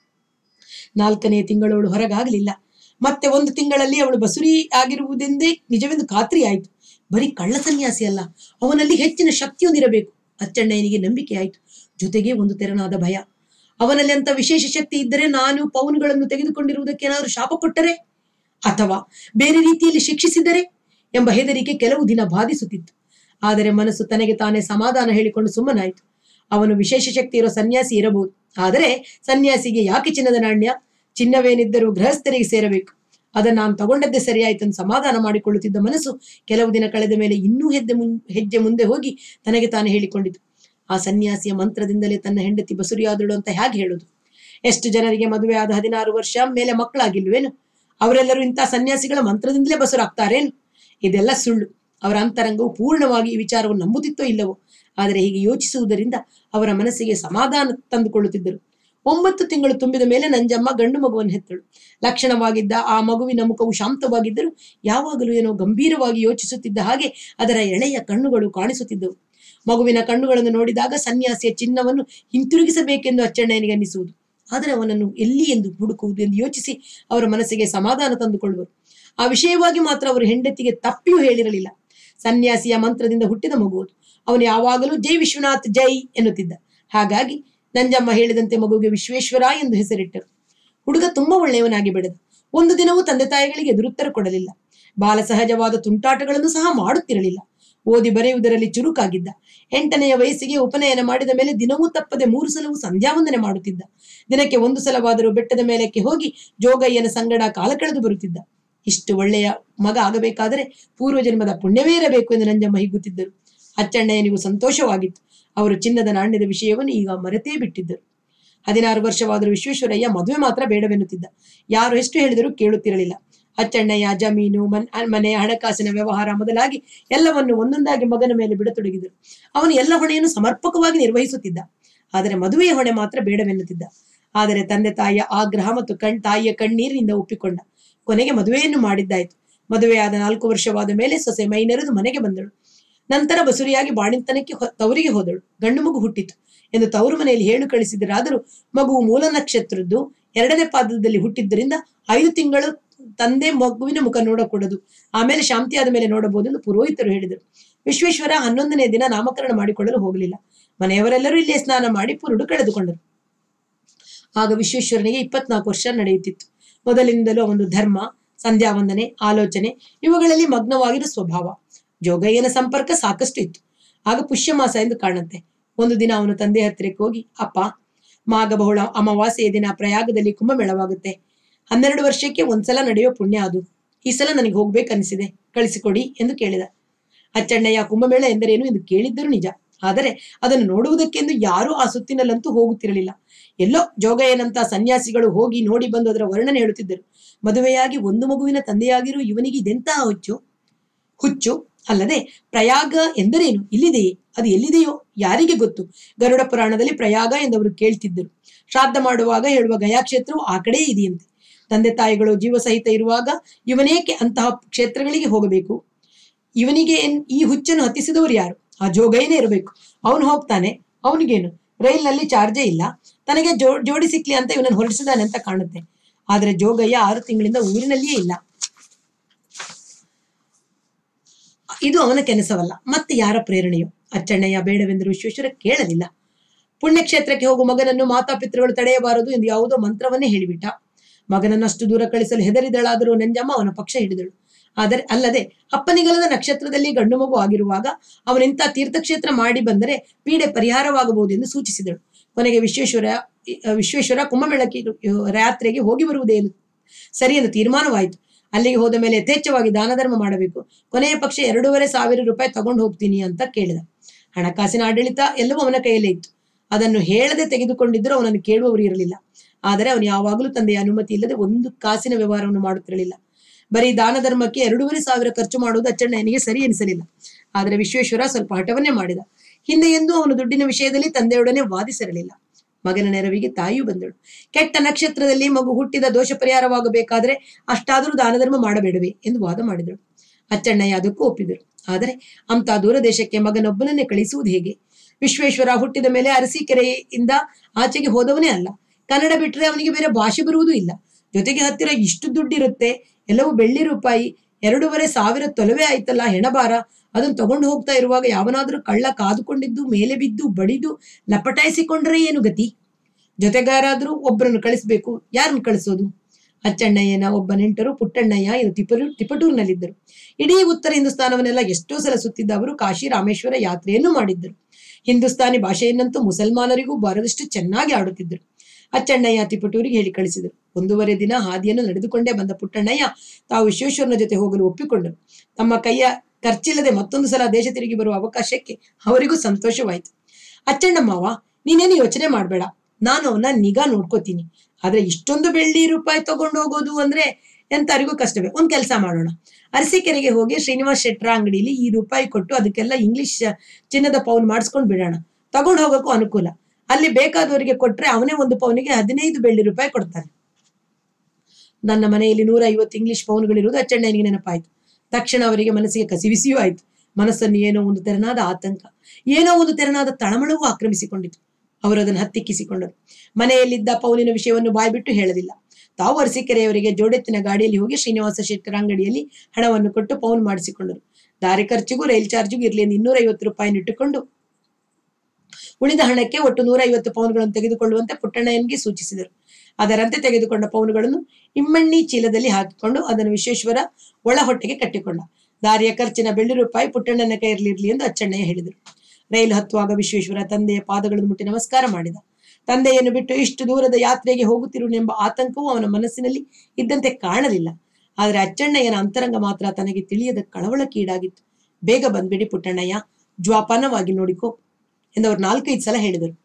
ನಾಲ್ಕನೆಯ ತಿಂಗಳು ಅವಳು ಹೊರಗಾಗಲಿಲ್ಲ. ಮತ್ತೆ ಒಂದು ತಿಂಗಳಲ್ಲಿ ಅವಳು ಬಸುರಿ ಆಗಿರುವುದೆಂದೇ ನಿಜವೆಂದು ಖಾತ್ರಿ ಆಯಿತು. ಬರೀ ಕಳ್ಳ ಸನ್ಯಾಸಿ ಅಲ್ಲ, ಅವನಲ್ಲಿ ಹೆಚ್ಚಿನ ಶಕ್ತಿಯೊಂದಿರಬೇಕು. ಅಚ್ಚಣ್ಣಯ್ಯನಿಗೆ ನಂಬಿಕೆ ಆಯಿತು. ಜೊತೆಗೆ ಒಂದು ತೆರನಾದ ಭಯ. ಅವನಲ್ಲಿ ಅಂತ ವಿಶೇಷ ಶಕ್ತಿ ಇದ್ದರೆ ನಾನು ಪೌನ್ಗಳನ್ನು ತೆಗೆದುಕೊಂಡಿರುವುದಕ್ಕೆ ಏನಾದರೂ ಶಾಪ ಕೊಟ್ಟರೆ ಅಥವಾ ಬೇರೆ ರೀತಿಯಲ್ಲಿ ಶಿಕ್ಷಿಸಿದರೆ ಎಂಬ ಹೆದರಿಕೆ ಕೆಲವು ದಿನ ಬಾಧಿಸುತ್ತಿತ್ತು. ಆದರೆ ಮನಸ್ಸು ತನಗೆ ತಾನೇ ಸಮಾಧಾನ ಹೇಳಿಕೊಂಡು ಸುಮ್ಮನಾಯಿತು. ಅವನು ವಿಶೇಷ ಶಕ್ತಿ ಇರೋ ಸನ್ಯಾಸಿ ಇರಬಹುದು, ಆದರೆ ಸನ್ಯಾಸಿಗೆ ಯಾಕೆ ಚಿನ್ನದ ನಾಣ್ಯ? ಚಿನ್ನವೇನಿದ್ದರೂ ಗೃಹಸ್ಥರಿಗೆ ಸೇರಬೇಕು, ಅದನ್ನು ನಾನು ತಗೊಂಡದ್ದೇ ಸರಿಯಾಯ್ತು ಅಂತ ಸಮಾಧಾನ ಮಾಡಿಕೊಳ್ಳುತ್ತಿದ್ದ ಮನಸ್ಸು ಕೆಲವು ದಿನ ಕಳೆದ ಮೇಲೆ ಇನ್ನೂ ಹೆಜ್ಜೆ ಮುನ್ ಹೆಜ್ಜೆ ಮುಂದೆ ಹೋಗಿ ತನಗೆ ತಾನೇ ಹೇಳಿಕೊಂಡಿತು. ಆ ಸನ್ಯಾಸಿಯ ಮಂತ್ರದಿಂದಲೇ ತನ್ನ ಹೆಂಡತಿ ಬಸುರಿಯಾದಳು ಅಂತ ಹೇಗೆ ಹೇಳುದು? ಎಷ್ಟು ಜನರಿಗೆ ಮದುವೆ ಆದ ಹದಿನಾರು ವರ್ಷ ಮೇಲೆ ಮಕ್ಕಳಾಗಿಲ್ವೇನು? ಅವರೆಲ್ಲರೂ ಇಂತಹ ಸನ್ಯಾಸಿಗಳ ಮಂತ್ರದಿಂದಲೇ ಬಸರಾಗ್ತಾರೇನು? ಇದೆಲ್ಲ ಸುಳ್ಳು. ಅವರ ಅಂತರಂಗವು ಪೂರ್ಣವಾಗಿ ಈ ವಿಚಾರವನ್ನು ನಂಬುತ್ತಿತ್ತೋ ಇಲ್ಲವೋ, ಆದರೆ ಹೀಗೆ ಯೋಚಿಸುವುದರಿಂದ ಅವರ ಮನಸ್ಸಿಗೆ ಸಮಾಧಾನ ತಂದುಕೊಳ್ಳುತ್ತಿದ್ದರು. ಒಂಬತ್ತು ತಿಂಗಳು ತುಂಬಿದ ಮೇಲೆ ನಂಜಮ್ಮ ಗಂಡು ಮಗುವನ್ನು ಹೆತ್ತಳು. ಲಕ್ಷಣವಾಗಿದ್ದ ಆ ಮಗುವಿನ ಮುಖವು ಶಾಂತವಾಗಿದ್ದರೂ ಯಾವಾಗಲೂ ಏನೋ ಗಂಭೀರವಾಗಿ ಯೋಚಿಸುತ್ತಿದ್ದ ಹಾಗೆ ಅದರ ಎಳೆಯ ಕಣ್ಣುಗಳು ಕಾಣಿಸುತ್ತಿದ್ದವು. ಮಗುವಿನ ಕಣ್ಣುಗಳನ್ನು ನೋಡಿದಾಗ ಸನ್ಯಾಸಿಯ ಚಿನ್ನವನ್ನು ಹಿಂತಿರುಗಿಸಬೇಕೆಂದು ಅಚ್ಚಣ್ಣಯ್ಯನಿಗೆ ಅನ್ನಿಸುವುದು. ಆದರೆ ಅವನನ್ನು ಎಲ್ಲಿ ಎಂದು ಹುಡುಕುವುದು ಎಂದು ಯೋಚಿಸಿ ಅವರ ಮನಸ್ಸಿಗೆ ಸಮಾಧಾನ ತಂದುಕೊಳ್ಳುವರು. ಆ ವಿಷಯವಾಗಿ ಮಾತ್ರ ಅವರು ಹೆಂಡತಿಗೆ ತಪ್ಪಿಯೂ ಹೇಳಿರಲಿಲ್ಲ. ಸನ್ಯಾಸಿಯ ಮಂತ್ರದಿಂದ ಹುಟ್ಟಿದ ಮಗುವುದು. ಅವನು ಯಾವಾಗಲೂ ಜೈ ವಿಶ್ವನಾಥ್ ಜೈ ಎನ್ನುತ್ತಿದ್ದ. ಹಾಗಾಗಿ ನಂಜಮ್ಮ ಹೇಳಿದಂತೆ ಮಗುವಿಗೆ ವಿಶ್ವೇಶ್ವರ ಎಂದು ಹೆಸರಿಟ್ಟರು. ಹುಡುಗ ತುಂಬಾ ಒಳ್ಳೆಯವನಾಗಿ ಬೆಳೆದ. ಒಂದು ದಿನವೂ ತಂದೆ ತಾಯಿಗಳಿಗೆ ಎದುರುತ್ತರ ಕೊಡಲಿಲ್ಲ. ಬಾಲ ಸಹಜವಾದ ತುಂಟಾಟಗಳನ್ನು ಸಹ ಮಾಡುತ್ತಿರಲಿಲ್ಲ. ಓದಿ ಬರೆಯುವುದರಲ್ಲಿ ಚುರುಕಾಗಿದ್ದ. ಎಂಟನೆಯ ವಯಸ್ಸಿಗೆ ಉಪನಯನ ಮಾಡಿದ ಮೇಲೆ ದಿನವೂ ತಪ್ಪದೆ ಮೂರು ಸಲವೂ ಸಂಧ್ಯಾವಂದನೆ ಮಾಡುತ್ತಿದ್ದ. ದಿನಕ್ಕೆ ಒಂದು ಸಲವಾದರೂ ಬೆಟ್ಟದ ಮೇಲಕ್ಕೆ ಹೋಗಿ ಜೋಗಯ್ಯನ ಸಂಗಡ ಕಾಲ ಕಳೆದು ಬರುತ್ತಿದ್ದ. ಇಷ್ಟು ಒಳ್ಳೆಯ ಮಗ ಆಗಬೇಕಾದರೆ ಪೂರ್ವಜನ್ಮದ ಪುಣ್ಯವೇ ಇರಬೇಕು ಎಂದು ನಂಜಮ್ಮ ಹಿಗ್ಗುತ್ತಿದ್ದರು. ಅಚ್ಚಣ್ಣಯ್ಯನಿಗೂ ಸಂತೋಷವಾಗಿತ್ತು. ಅವರು ಚಿನ್ನದ ನಾಣ್ಯದ ವಿಷಯವನ್ನು ಈಗ ಮರೆತೇ ಬಿಟ್ಟಿದ್ದರು. ಹದಿನಾರು ವರ್ಷವಾದರೂ ವಿಶ್ವೇಶ್ವರಯ್ಯ ಮದುವೆ ಮಾತ್ರ ಬೇಡವೆನ್ನುತ್ತಿದ್ದ. ಯಾರು ಎಷ್ಟು ಹೇಳಿದರೂ ಕೇಳುತ್ತಿರಲಿಲ್ಲ. ಅಚ್ಚಣ್ಣಯ್ಯ ಜಮೀನು ಮನ್ ಮನೆ ಹಣಕಾಸಿನ ವ್ಯವಹಾರ ಮೊದಲಾಗಿ ಎಲ್ಲವನ್ನು ಒಂದೊಂದಾಗಿ ಮಗನ ಮೇಲೆ ಬಿಡತೊಡಗಿದರು. ಅವನು ಎಲ್ಲ ಹೊಣೆಯನ್ನು ಸಮರ್ಪಕವಾಗಿ ನಿರ್ವಹಿಸುತ್ತಿದ್ದ. ಆದರೆ ಮದುವೆಯ ಹೊಣೆ ಮಾತ್ರ ಬೇಡವೆನ್ನುತ್ತಿದ್ದ. ಆದರೆ ತಂದೆ ತಾಯಿಯ ಆಗ್ರಹ ಮತ್ತು ಕಣ್ ತಾಯಿಯ ಕಣ್ಣೀರಿನಿಂದ ಒಪ್ಪಿಕೊಂಡ. ಕೊನೆಗೆ ಮದುವೆಯನ್ನು ಮಾಡಿದ್ದಾಯ್ತು. ಮದುವೆಯಾದ ನಾಲ್ಕು ವರ್ಷವಾದ ಮೇಲೆ ಸೊಸೆ ಮೈನೆರೆದು ಮನೆಗೆ ಬಂದಳು. ನಂತರ ಬಸುರಿಯಾಗಿ ಬಾಣಿತನಕ್ಕೆ ತವರಿಗೆ ಹೋದಳು. ಗಂಡು ಮಗು ಹುಟ್ಟಿತು ಎಂದು ತವರು ಮನೆಯಲ್ಲಿ ಹೇಳು ಕಳಿಸಿದರಾದರೂ ಮಗುವು ಮೂಲ ನಕ್ಷತ್ರದ್ದು ಎರಡನೇ ಪಾದದಲ್ಲಿ ಹುಟ್ಟಿದ್ದರಿಂದ ಐದು ತಿಂಗಳು ತಂದೆ ಮಗುವಿನ ಮುಖ ನೋಡಕೂಡದು, ಆಮೇಲೆ ಶಾಂತಿಯಾದ ಮೇಲೆ ನೋಡಬಹುದು ಎಂದು ಪುರೋಹಿತರು ಹೇಳಿದರು. ವಿಶ್ವೇಶ್ವರ ಹನ್ನೊಂದನೇ ದಿನ ನಾಮಕರಣ ಮಾಡಿಕೊಳ್ಳಲು ಹೋಗಲಿಲ್ಲ. ಮನೆಯವರೆಲ್ಲರೂ ಇಲ್ಲೇ ಸ್ನಾನ ಮಾಡಿ ಪುರುಡು ಕಳೆದುಕೊಂಡರು. ಆಗ ವಿಶ್ವೇಶ್ವರನಿಗೆ ಇಪ್ಪತ್ನಾಲ್ಕು ವರ್ಷ ನಡೆಯುತ್ತಿತ್ತು. ಮೊದಲಿನಿಂದಲೂ ಒಂದು ಧರ್ಮ, ಸಂಧ್ಯಾವಂದನೆ, ಆಲೋಚನೆ ಇವುಗಳಲ್ಲಿ ಮಗ್ನವಾಗಿರುವ ಸ್ವಭಾವ. ಜೋಗಯ್ಯನ ಸಂಪರ್ಕ ಸಾಕಷ್ಟು ಇತ್ತು. ಆಗ ಪುಷ್ಯಮಾಸ ಎಂದು ಕಾಣುತ್ತೆ. ಒಂದು ದಿನ ಅವನು ತಂದೆ ಹತ್ತಿರಕ್ಕೆ ಹೋಗಿ, ಅಪ್ಪ, ಮಾಘ ಬಹುಳ ಅಮಾವಾಸ್ಯೆಯ ದಿನ ಪ್ರಯಾಗದಲ್ಲಿ ಕುಂಭಮೇಳವಾಗುತ್ತೆ. ಹನ್ನೆರಡು ವರ್ಷಕ್ಕೆ ಒಂದ್ಸಲ ನಡೆಯೋ ಪುಣ್ಯ ಅದು. ಈ ಸಲ ನನಗೆ ಹೋಗ್ಬೇಕನ್ನಿಸಿದೆ, ಕಳಿಸಿಕೊಡಿ ಎಂದು ಕೇಳಿದ. ಅಚ್ಚಣ್ಣಯ್ಯ ಕುಂಭಮೇಳ ಎಂದರೇನು ಎಂದು ಕೇಳಿದ್ದರು ನಿಜ. ಆದರೆ ಅದನ್ನು ನೋಡುವುದಕ್ಕೆಂದು ಯಾರೂ ಆ ಸುತ್ತಿನಲ್ಲಂತೂ ಹೋಗುತ್ತಿರಲಿಲ್ಲ. ಎಲ್ಲೋ ಜೋಗಯ್ಯನಂತ ಸನ್ಯಾಸಿಗಳು ಹೋಗಿ ನೋಡಿ ಬಂದು ಅದರ ವರ್ಣನೆ ಹೇಳುತ್ತಿದ್ದರು. ಮದುವೆಯಾಗಿ ಒಂದು ಮಗುವಿನ ತಂದೆಯಾಗಿರೋ ಇವನಿಗೆ ಇದೆಂತಹ ಹುಚ್ಚು ಹುಚ್ಚು ಅಲ್ಲದೆ ಪ್ರಯಾಗ ಎಂದರೇನು ಇಲ್ಲಿದೆಯೇ? ಅದು ಎಲ್ಲಿದೆಯೋ ಯಾರಿಗೆ ಗೊತ್ತು? ಗರುಡ ಪುರಾಣದಲ್ಲಿ ಪ್ರಯಾಗ ಎಂದವರು ಕೇಳ್ತಿದ್ದರು. ಶ್ರಾದ್ದ ಮಾಡುವಾಗ ಹೇಳುವ ಗಯಾಕ್ಷೇತ್ರವು ಆ ಕಡೆ ಇದೆಯಂತೆ. ತಂದೆ ತಾಯಿಗಳು ಜೀವ ಸಹಿತ ಇರುವಾಗ ಇವನೇಕೆ ಅಂತಹ ಕ್ಷೇತ್ರಗಳಿಗೆ ಹೋಗಬೇಕು? ಇವನಿಗೆ ಈ ಹುಚ್ಚನ್ನು ಹತ್ತಿಸಿದವರು ಯಾರು? ಆ ಜೋಗಯ್ಯನೇ ಇರಬೇಕು. ಅವನು ಹೋಗ್ತಾನೆ, ಅವನಿಗೇನು? ರೈಲ್ನಲ್ಲಿ ಚಾರ್ಜೇ ಇಲ್ಲ, ತನಗೆ ಜೋ ಜೋಡಿ ಸಿಕ್ಲಿ ಅಂತ ಇವನನ್ನು ಹೊರಡಿಸಿದಾನೆ ಅಂತ ಕಾಣುತ್ತೆ. ಆದ್ರೆ ಜೋಗಯ್ಯ ಆರು ತಿಂಗಳಿಂದ ಊರಿನಲ್ಲಿಯೇ ಇಲ್ಲ. ಇದು ಅವನ ಕೆಲಸವಲ್ಲ. ಮತ್ತೆ ಯಾರ ಪ್ರೇರಣೆಯೋ? ಅಚ್ಚಣ್ಣಯ್ಯ ಬೇಡವೆಂದರು ವಿಶ್ವೇಶ್ವರ ಕೇಳಲಿಲ್ಲ. ಪುಣ್ಯಕ್ಷೇತ್ರಕ್ಕೆ ಹೋಗುವ ಮಗನನ್ನು ಮಾತಾಪಿತೃಗಳು ತಡೆಯಬಾರದು ಎಂದು ಯಾವುದೋ ಮಂತ್ರವನ್ನೇ ಹೇಳಿಬಿಟ್ಟ. ಮಗನನ್ನು ಅಷ್ಟು ದೂರ ಕಳಿಸಲು ಹೆದರಿದಳಾದರೂ ನಂಜಮ್ಮ ಅವನ ಪಕ್ಷ ಹಿಡಿದಳು. ಆದರೆ ಅಲ್ಲದೆ ಅಪ್ಪನಿಗಲದ ನಕ್ಷತ್ರದಲ್ಲಿ ಗಂಡು ಮಗು ಆಗಿರುವಾಗ ಅವನಿಂತ ತೀರ್ಥಕ್ಷೇತ್ರ ಮಾಡಿ ಬಂದರೆ ಪೀಡೆ ಪರಿಹಾರವಾಗಬಹುದು ಎಂದು ಸೂಚಿಸಿದಳು. ಕೊನೆಗೆ ವಿಶ್ವೇಶ್ವರ ವಿಶ್ವೇಶ್ವರ ಕುಂಭಮೇಳಕ್ಕೆ ರಾತ್ರಿಗೆ ಹೋಗಿ ಬರುವುದೇನು ಸರಿ ಎಂದು ತೀರ್ಮಾನವಾಯಿತು. ಅಲ್ಲಿಗೆ ಹೋದ ಮೇಲೆ ಯಥೇಚ್ಛವಾಗಿ ದಾನ ಧರ್ಮ ಮಾಡಬೇಕು. ಕೊನೆಯ ಪಕ್ಷ ಎರಡೂವರೆ ಸಾವಿರ ರೂಪಾಯಿ ತಗೊಂಡು ಹೋಗ್ತೀನಿ ಅಂತ ಕೇಳಿದ. ಹಣಕಾಸಿನ ಆಡಳಿತ ಎಲ್ಲವೂ ಅವನ ಕೈಯಲ್ಲೇ ಇತ್ತು. ಅದನ್ನು ಹೇಳದೆ ತೆಗೆದುಕೊಂಡಿದ್ದರೂ ಅವನನ್ನು ಕೇಳುವವರು ಇರಲಿಲ್ಲ. ಆದರೆ ಅವನು ಯಾವಾಗಲೂ ತಂದೆಯ ಅನುಮತಿ ಇಲ್ಲದೆ ಒಂದು ಕಾಸಿನ ವ್ಯವಹಾರವನ್ನು ಮಾಡುತ್ತಿರಲಿಲ್ಲ. ಬರೀ ದಾನ ಧರ್ಮಕ್ಕೆ ಎರಡೂವರೆ ಸಾವಿರ ಖರ್ಚು ಮಾಡುವುದು ಅಚ್ಚಣ್ಣಯ್ಯನಿಗೆ ಸರಿ ಎನಿಸಲಿಲ್ಲ. ಆದರೆ ವಿಶ್ವೇಶ್ವರ ಸ್ವಲ್ಪ ಹಠವನ್ನೇ ಮಾಡಿದ. ಹಿಂದೆ ಎಂದೂ ಅವನು ದುಡ್ಡಿನ ವಿಷಯದಲ್ಲಿ ತಂದೆಯೊಡನೆ ವಾದಿಸಿರಲಿಲ್ಲ. ಮಗನ ನೆರವಿಗೆ ತಾಯಿಯೂ ಬಂದಳು. ಕೆಟ್ಟ ನಕ್ಷತ್ರದಲ್ಲಿ ಮಗು ಹುಟ್ಟಿದ ದೋಷ ಪರಿಹಾರವಾಗಬೇಕಾದ್ರೆ ಅಷ್ಟಾದರೂ ದಾನ ಧರ್ಮ ಮಾಡಬೇಡವೇ ಎಂದು ವಾದ ಮಾಡಿದಳು. ಅಚ್ಚಣ್ಣಯ್ಯ ಅದಕ್ಕೂ ಒಪ್ಪಿದರು. ಆದರೆ ಅಂತ ದೂರ ದೇಶಕ್ಕೆ ಮಗನೊಬ್ಬನನ್ನೇ ಕಳಿಸುವುದು ಹೇಗೆ? ವಿಶ್ವೇಶ್ವರ ಹುಟ್ಟಿದ ಮೇಲೆ ಅರಸೀಕೆರೆಯಿಂದ ಆಚೆಗೆ ಹೋದವನೇ ಅಲ್ಲ. ಕನ್ನಡ ಬಿಟ್ಟರೆ ಅವನಿಗೆ ಬೇರೆ ಭಾಷೆ ಬರುವುದೂ ಇಲ್ಲ. ಜೊತೆಗೆ ಹತ್ತಿರ ಇಷ್ಟು ದುಡ್ಡಿರುತ್ತೆ, ಎಲ್ಲವೂ ಬೆಳ್ಳಿ ರೂಪಾಯಿ. ಎರಡೂವರೆ ಸಾವಿರ ತೊಲವೇ ಆಯ್ತಲ್ಲ ಹೆಣಬಾರ. ಅದನ್ನು ತಗೊಂಡು ಹೋಗ್ತಾ ಇರುವಾಗ ಯಾವನಾದ್ರೂ ಕಳ್ಳ ಕಾದುಕೊಂಡಿದ್ದು ಮೇಲೆ ಬಿದ್ದು ಬಡಿದು ಲಪಟಾಯಿಸಿಕೊಂಡ್ರೆ ಏನು ಗತಿ? ಜೊತೆಗಾರಾದ್ರೂ ಒಬ್ಬರನ್ನು ಕಳಿಸ್ಬೇಕು. ಯಾರನ್ನು ಕಳಿಸೋದು? ಅಚ್ಚಣ್ಣಯ್ಯನ ಒಬ್ಬ ನೆಂಟರು ಪುಟ್ಟಣ್ಣಯ್ಯ ಇದು ತಿಪಟೂರ್ ತಿಪಟೂರಿನಲ್ಲಿದ್ದರು. ಇಡೀ ಉತ್ತರ ಹಿಂದೂಸ್ತಾನವನ್ನೆಲ್ಲ ಎಷ್ಟೋ ಸಲ ಸುತ್ತಿದ್ದ ಅವರು ಕಾಶಿ ರಾಮೇಶ್ವರ ಯಾತ್ರೆಯನ್ನು ಮಾಡಿದ್ದರು. ಹಿಂದೂಸ್ತಾನಿ ಭಾಷೆಯನ್ನಂತೂ ಮುಸಲ್ಮಾನರಿಗೂ ಬಾರದಷ್ಟು ಚೆನ್ನಾಗಿ ಆಡುತ್ತಿದ್ದರು. ಅಚ್ಚಣ್ಣಯ್ಯ ತಿಪಟೂರಿಗೆ ಹೇಳಿ ಕಳಿಸಿದರು. ಒಂದೂವರೆ ದಿನ ಹಾದಿಯನ್ನು ನಡೆದುಕೊಂಡೇ ಬಂದ ಪುಟ್ಟಣ್ಣಯ್ಯ ತಾವು ವಿಶ್ವೇಶ್ವರನ ಜೊತೆ ಹೋಗಲು ಒಪ್ಪಿಕೊಂಡರು. ತಮ್ಮ ಕೈಯ ಖರ್ಚಿಲ್ಲದೆ ಮತ್ತೊಂದು ಸಲ ದೇಶ ತಿರುಗಿ ಬರುವ ಅವಕಾಶಕ್ಕೆ ಅವರಿಗೂ ಸಂತೋಷವಾಯಿತು. ಅಚ್ಚಣ್ಣಮ್ಮವ, ನೀನೇನು ಯೋಚನೆ ಮಾಡಬೇಡ. ನಾನು ಅವನ ನಿಗಾ ನೋಡ್ಕೋತೀನಿ. ಆದ್ರೆ ಇಷ್ಟೊಂದು ಬೆಳ್ಳಿ ರೂಪಾಯಿ ತಗೊಂಡು ಹೋಗೋದು ಅಂದ್ರೆ ಎಂತರಿಗೂ ಕಷ್ಟವೇ. ಒಂದ್ ಕೆಲಸ ಮಾಡೋಣ, ಅರಸೀಕೆರೆಗೆ ಹೋಗಿ ಶ್ರೀನಿವಾಸ್ ಶೆಟ್ರ ಅಂಗಡಿಲಿ ಈ ರೂಪಾಯಿ ಕೊಟ್ಟು ಅದಕ್ಕೆಲ್ಲ ಇಂಗ್ಲಿಷ್ ಚಿನ್ನದ ಪೌನ್ ಮಾಡಿಸ್ಕೊಂಡು ಬಿಡೋಣ. ತಗೊಂಡು ಹೋಗೋಕ್ಕೂ ಅನುಕೂಲ. ಅಲ್ಲಿ ಬೇಕಾದವರಿಗೆ ಕೊಟ್ರೆ ಅವನೇ ಒಂದು ಪೌನಿಗೆ ಹದಿನೈದು ಬೆಳ್ಳಿ ರೂಪಾಯಿ ಕೊಡ್ತಾನೆ. ನನ್ನ ಮನೆಯಲ್ಲಿ ನೂರ ಐವತ್ತು ಇಂಗ್ಲಿಷ್ ಪೌನ್ಗಳಿರುವುದು ಅಚ್ಚಣ್ಣನಿಗೆ ನೆನಪಾಯ್ತು. ತಕ್ಷಣ ಅವರಿಗೆ ಮನಸ್ಸಿಗೆ ಕಸಿವಿಸಿಯೂ ಆಯ್ತು. ಮನಸ್ಸನ್ನು ಏನೋ ಒಂದು ತೆರನಾದ ಆತಂಕ, ಏನೋ ಒಂದು ತೆರನಾದ ತಳಮಳವೂ ಆಕ್ರಮಿಸಿಕೊಂಡಿತು. ಅವರು ಅದನ್ನು ಹತ್ತಿಕ್ಕಿಸಿಕೊಂಡರು. ಮನೆಯಲ್ಲಿದ್ದ ಪೌನಿನ ವಿಷಯವನ್ನು ಬಾಯ್ಬಿಟ್ಟು ಹೇಳಲಿಲ್ಲ. ತಾವು ಅರಸೀಕೆರೆಯವರಿಗೆ ಜೋಡೆತ್ತಿನ ಗಾಡಿಯಲ್ಲಿ ಹೋಗಿ ಶ್ರೀನಿವಾಸ ಶೆಟ್ಟರ ಅಂಗಡಿಯಲ್ಲಿ ಹಣವನ್ನು ಕೊಟ್ಟು ಪೌನ್ ಮಾಡಿಸಿಕೊಂಡರು. ದಾರಿ ಖರ್ಚಿಗೂ ರೈಲ್ ಚಾರ್ಜಿಗೂ ಇರಲಿ ಎಂದು ಇನ್ನೂರ ಐವತ್ತು ರೂಪಾಯಿ ಇಟ್ಟುಕೊಂಡು ಉಳಿದ ಹಣಕ್ಕೆ ಒಟ್ಟು ನೂರ ಐವತ್ತು ಪೌನ್ಗಳನ್ನು ತೆಗೆದುಕೊಳ್ಳುವಂತೆ ಪುಟ್ಟಣ್ಣನಿಗೆ ಸೂಚಿಸಿದರು. ಅದರಂತೆ ತೆಗೆದುಕೊಂಡ ಪೌನ್ಗಳನ್ನು ಇಮ್ಮಣ್ಣಿ ಚೀಲದಲ್ಲಿ ಹಾಕಿಕೊಂಡು ಅದನ್ನು ವಿಶ್ವೇಶ್ವರ ಒಳ ಹೊಟ್ಟೆಗೆ ಕಟ್ಟಿಕೊಂಡ. ದಾರಿಯ ಖರ್ಚಿನ ಬೆಳ್ಳಿ ರೂಪಾಯಿ ಪುಟ್ಟಣ್ಣನ ಕೈಯಲ್ಲಿರಲಿ ಎಂದು ಅಚ್ಚಣ್ಣಯ್ಯ ಹೇಳಿದರು. ರೈಲು ಹತ್ತುವಾಗ ವಿಶ್ವೇಶ್ವರ ತಂದೆಯ ಪಾದಗಳನ್ನು ಮುಟ್ಟಿ ನಮಸ್ಕಾರ ಮಾಡಿದ. ತಂದೆಯನ್ನು ಬಿಟ್ಟು ಇಷ್ಟು ದೂರದ ಯಾತ್ರೆಗೆ ಹೋಗುತ್ತಿರುವೆನೆಂಬ ಆತಂಕವೂ ಅವನ ಮನಸ್ಸಿನಲ್ಲಿ ಇದ್ದಂತೆ ಕಾಣಲಿಲ್ಲ. ಆದರೆ ಅಚ್ಚಣ್ಣಯ್ಯನ ಅಂತರಂಗ ಮಾತ್ರ ತನಗೆ ತಿಳಿಯದ ಕಳವಳಕ್ಕೀಡಾಗಿತ್ತು. ಬೇಗ ಬಂದ್ಬಿಡಿ ಪುಟ್ಟಣ್ಣಯ್ಯ, ಜ್ವಾಪಾನವಾಗಿ ನೋಡಿಕೋ ಎಂದವರು ನಾಲ್ಕೈದು ಸಲ ಹೇಳಿದರು.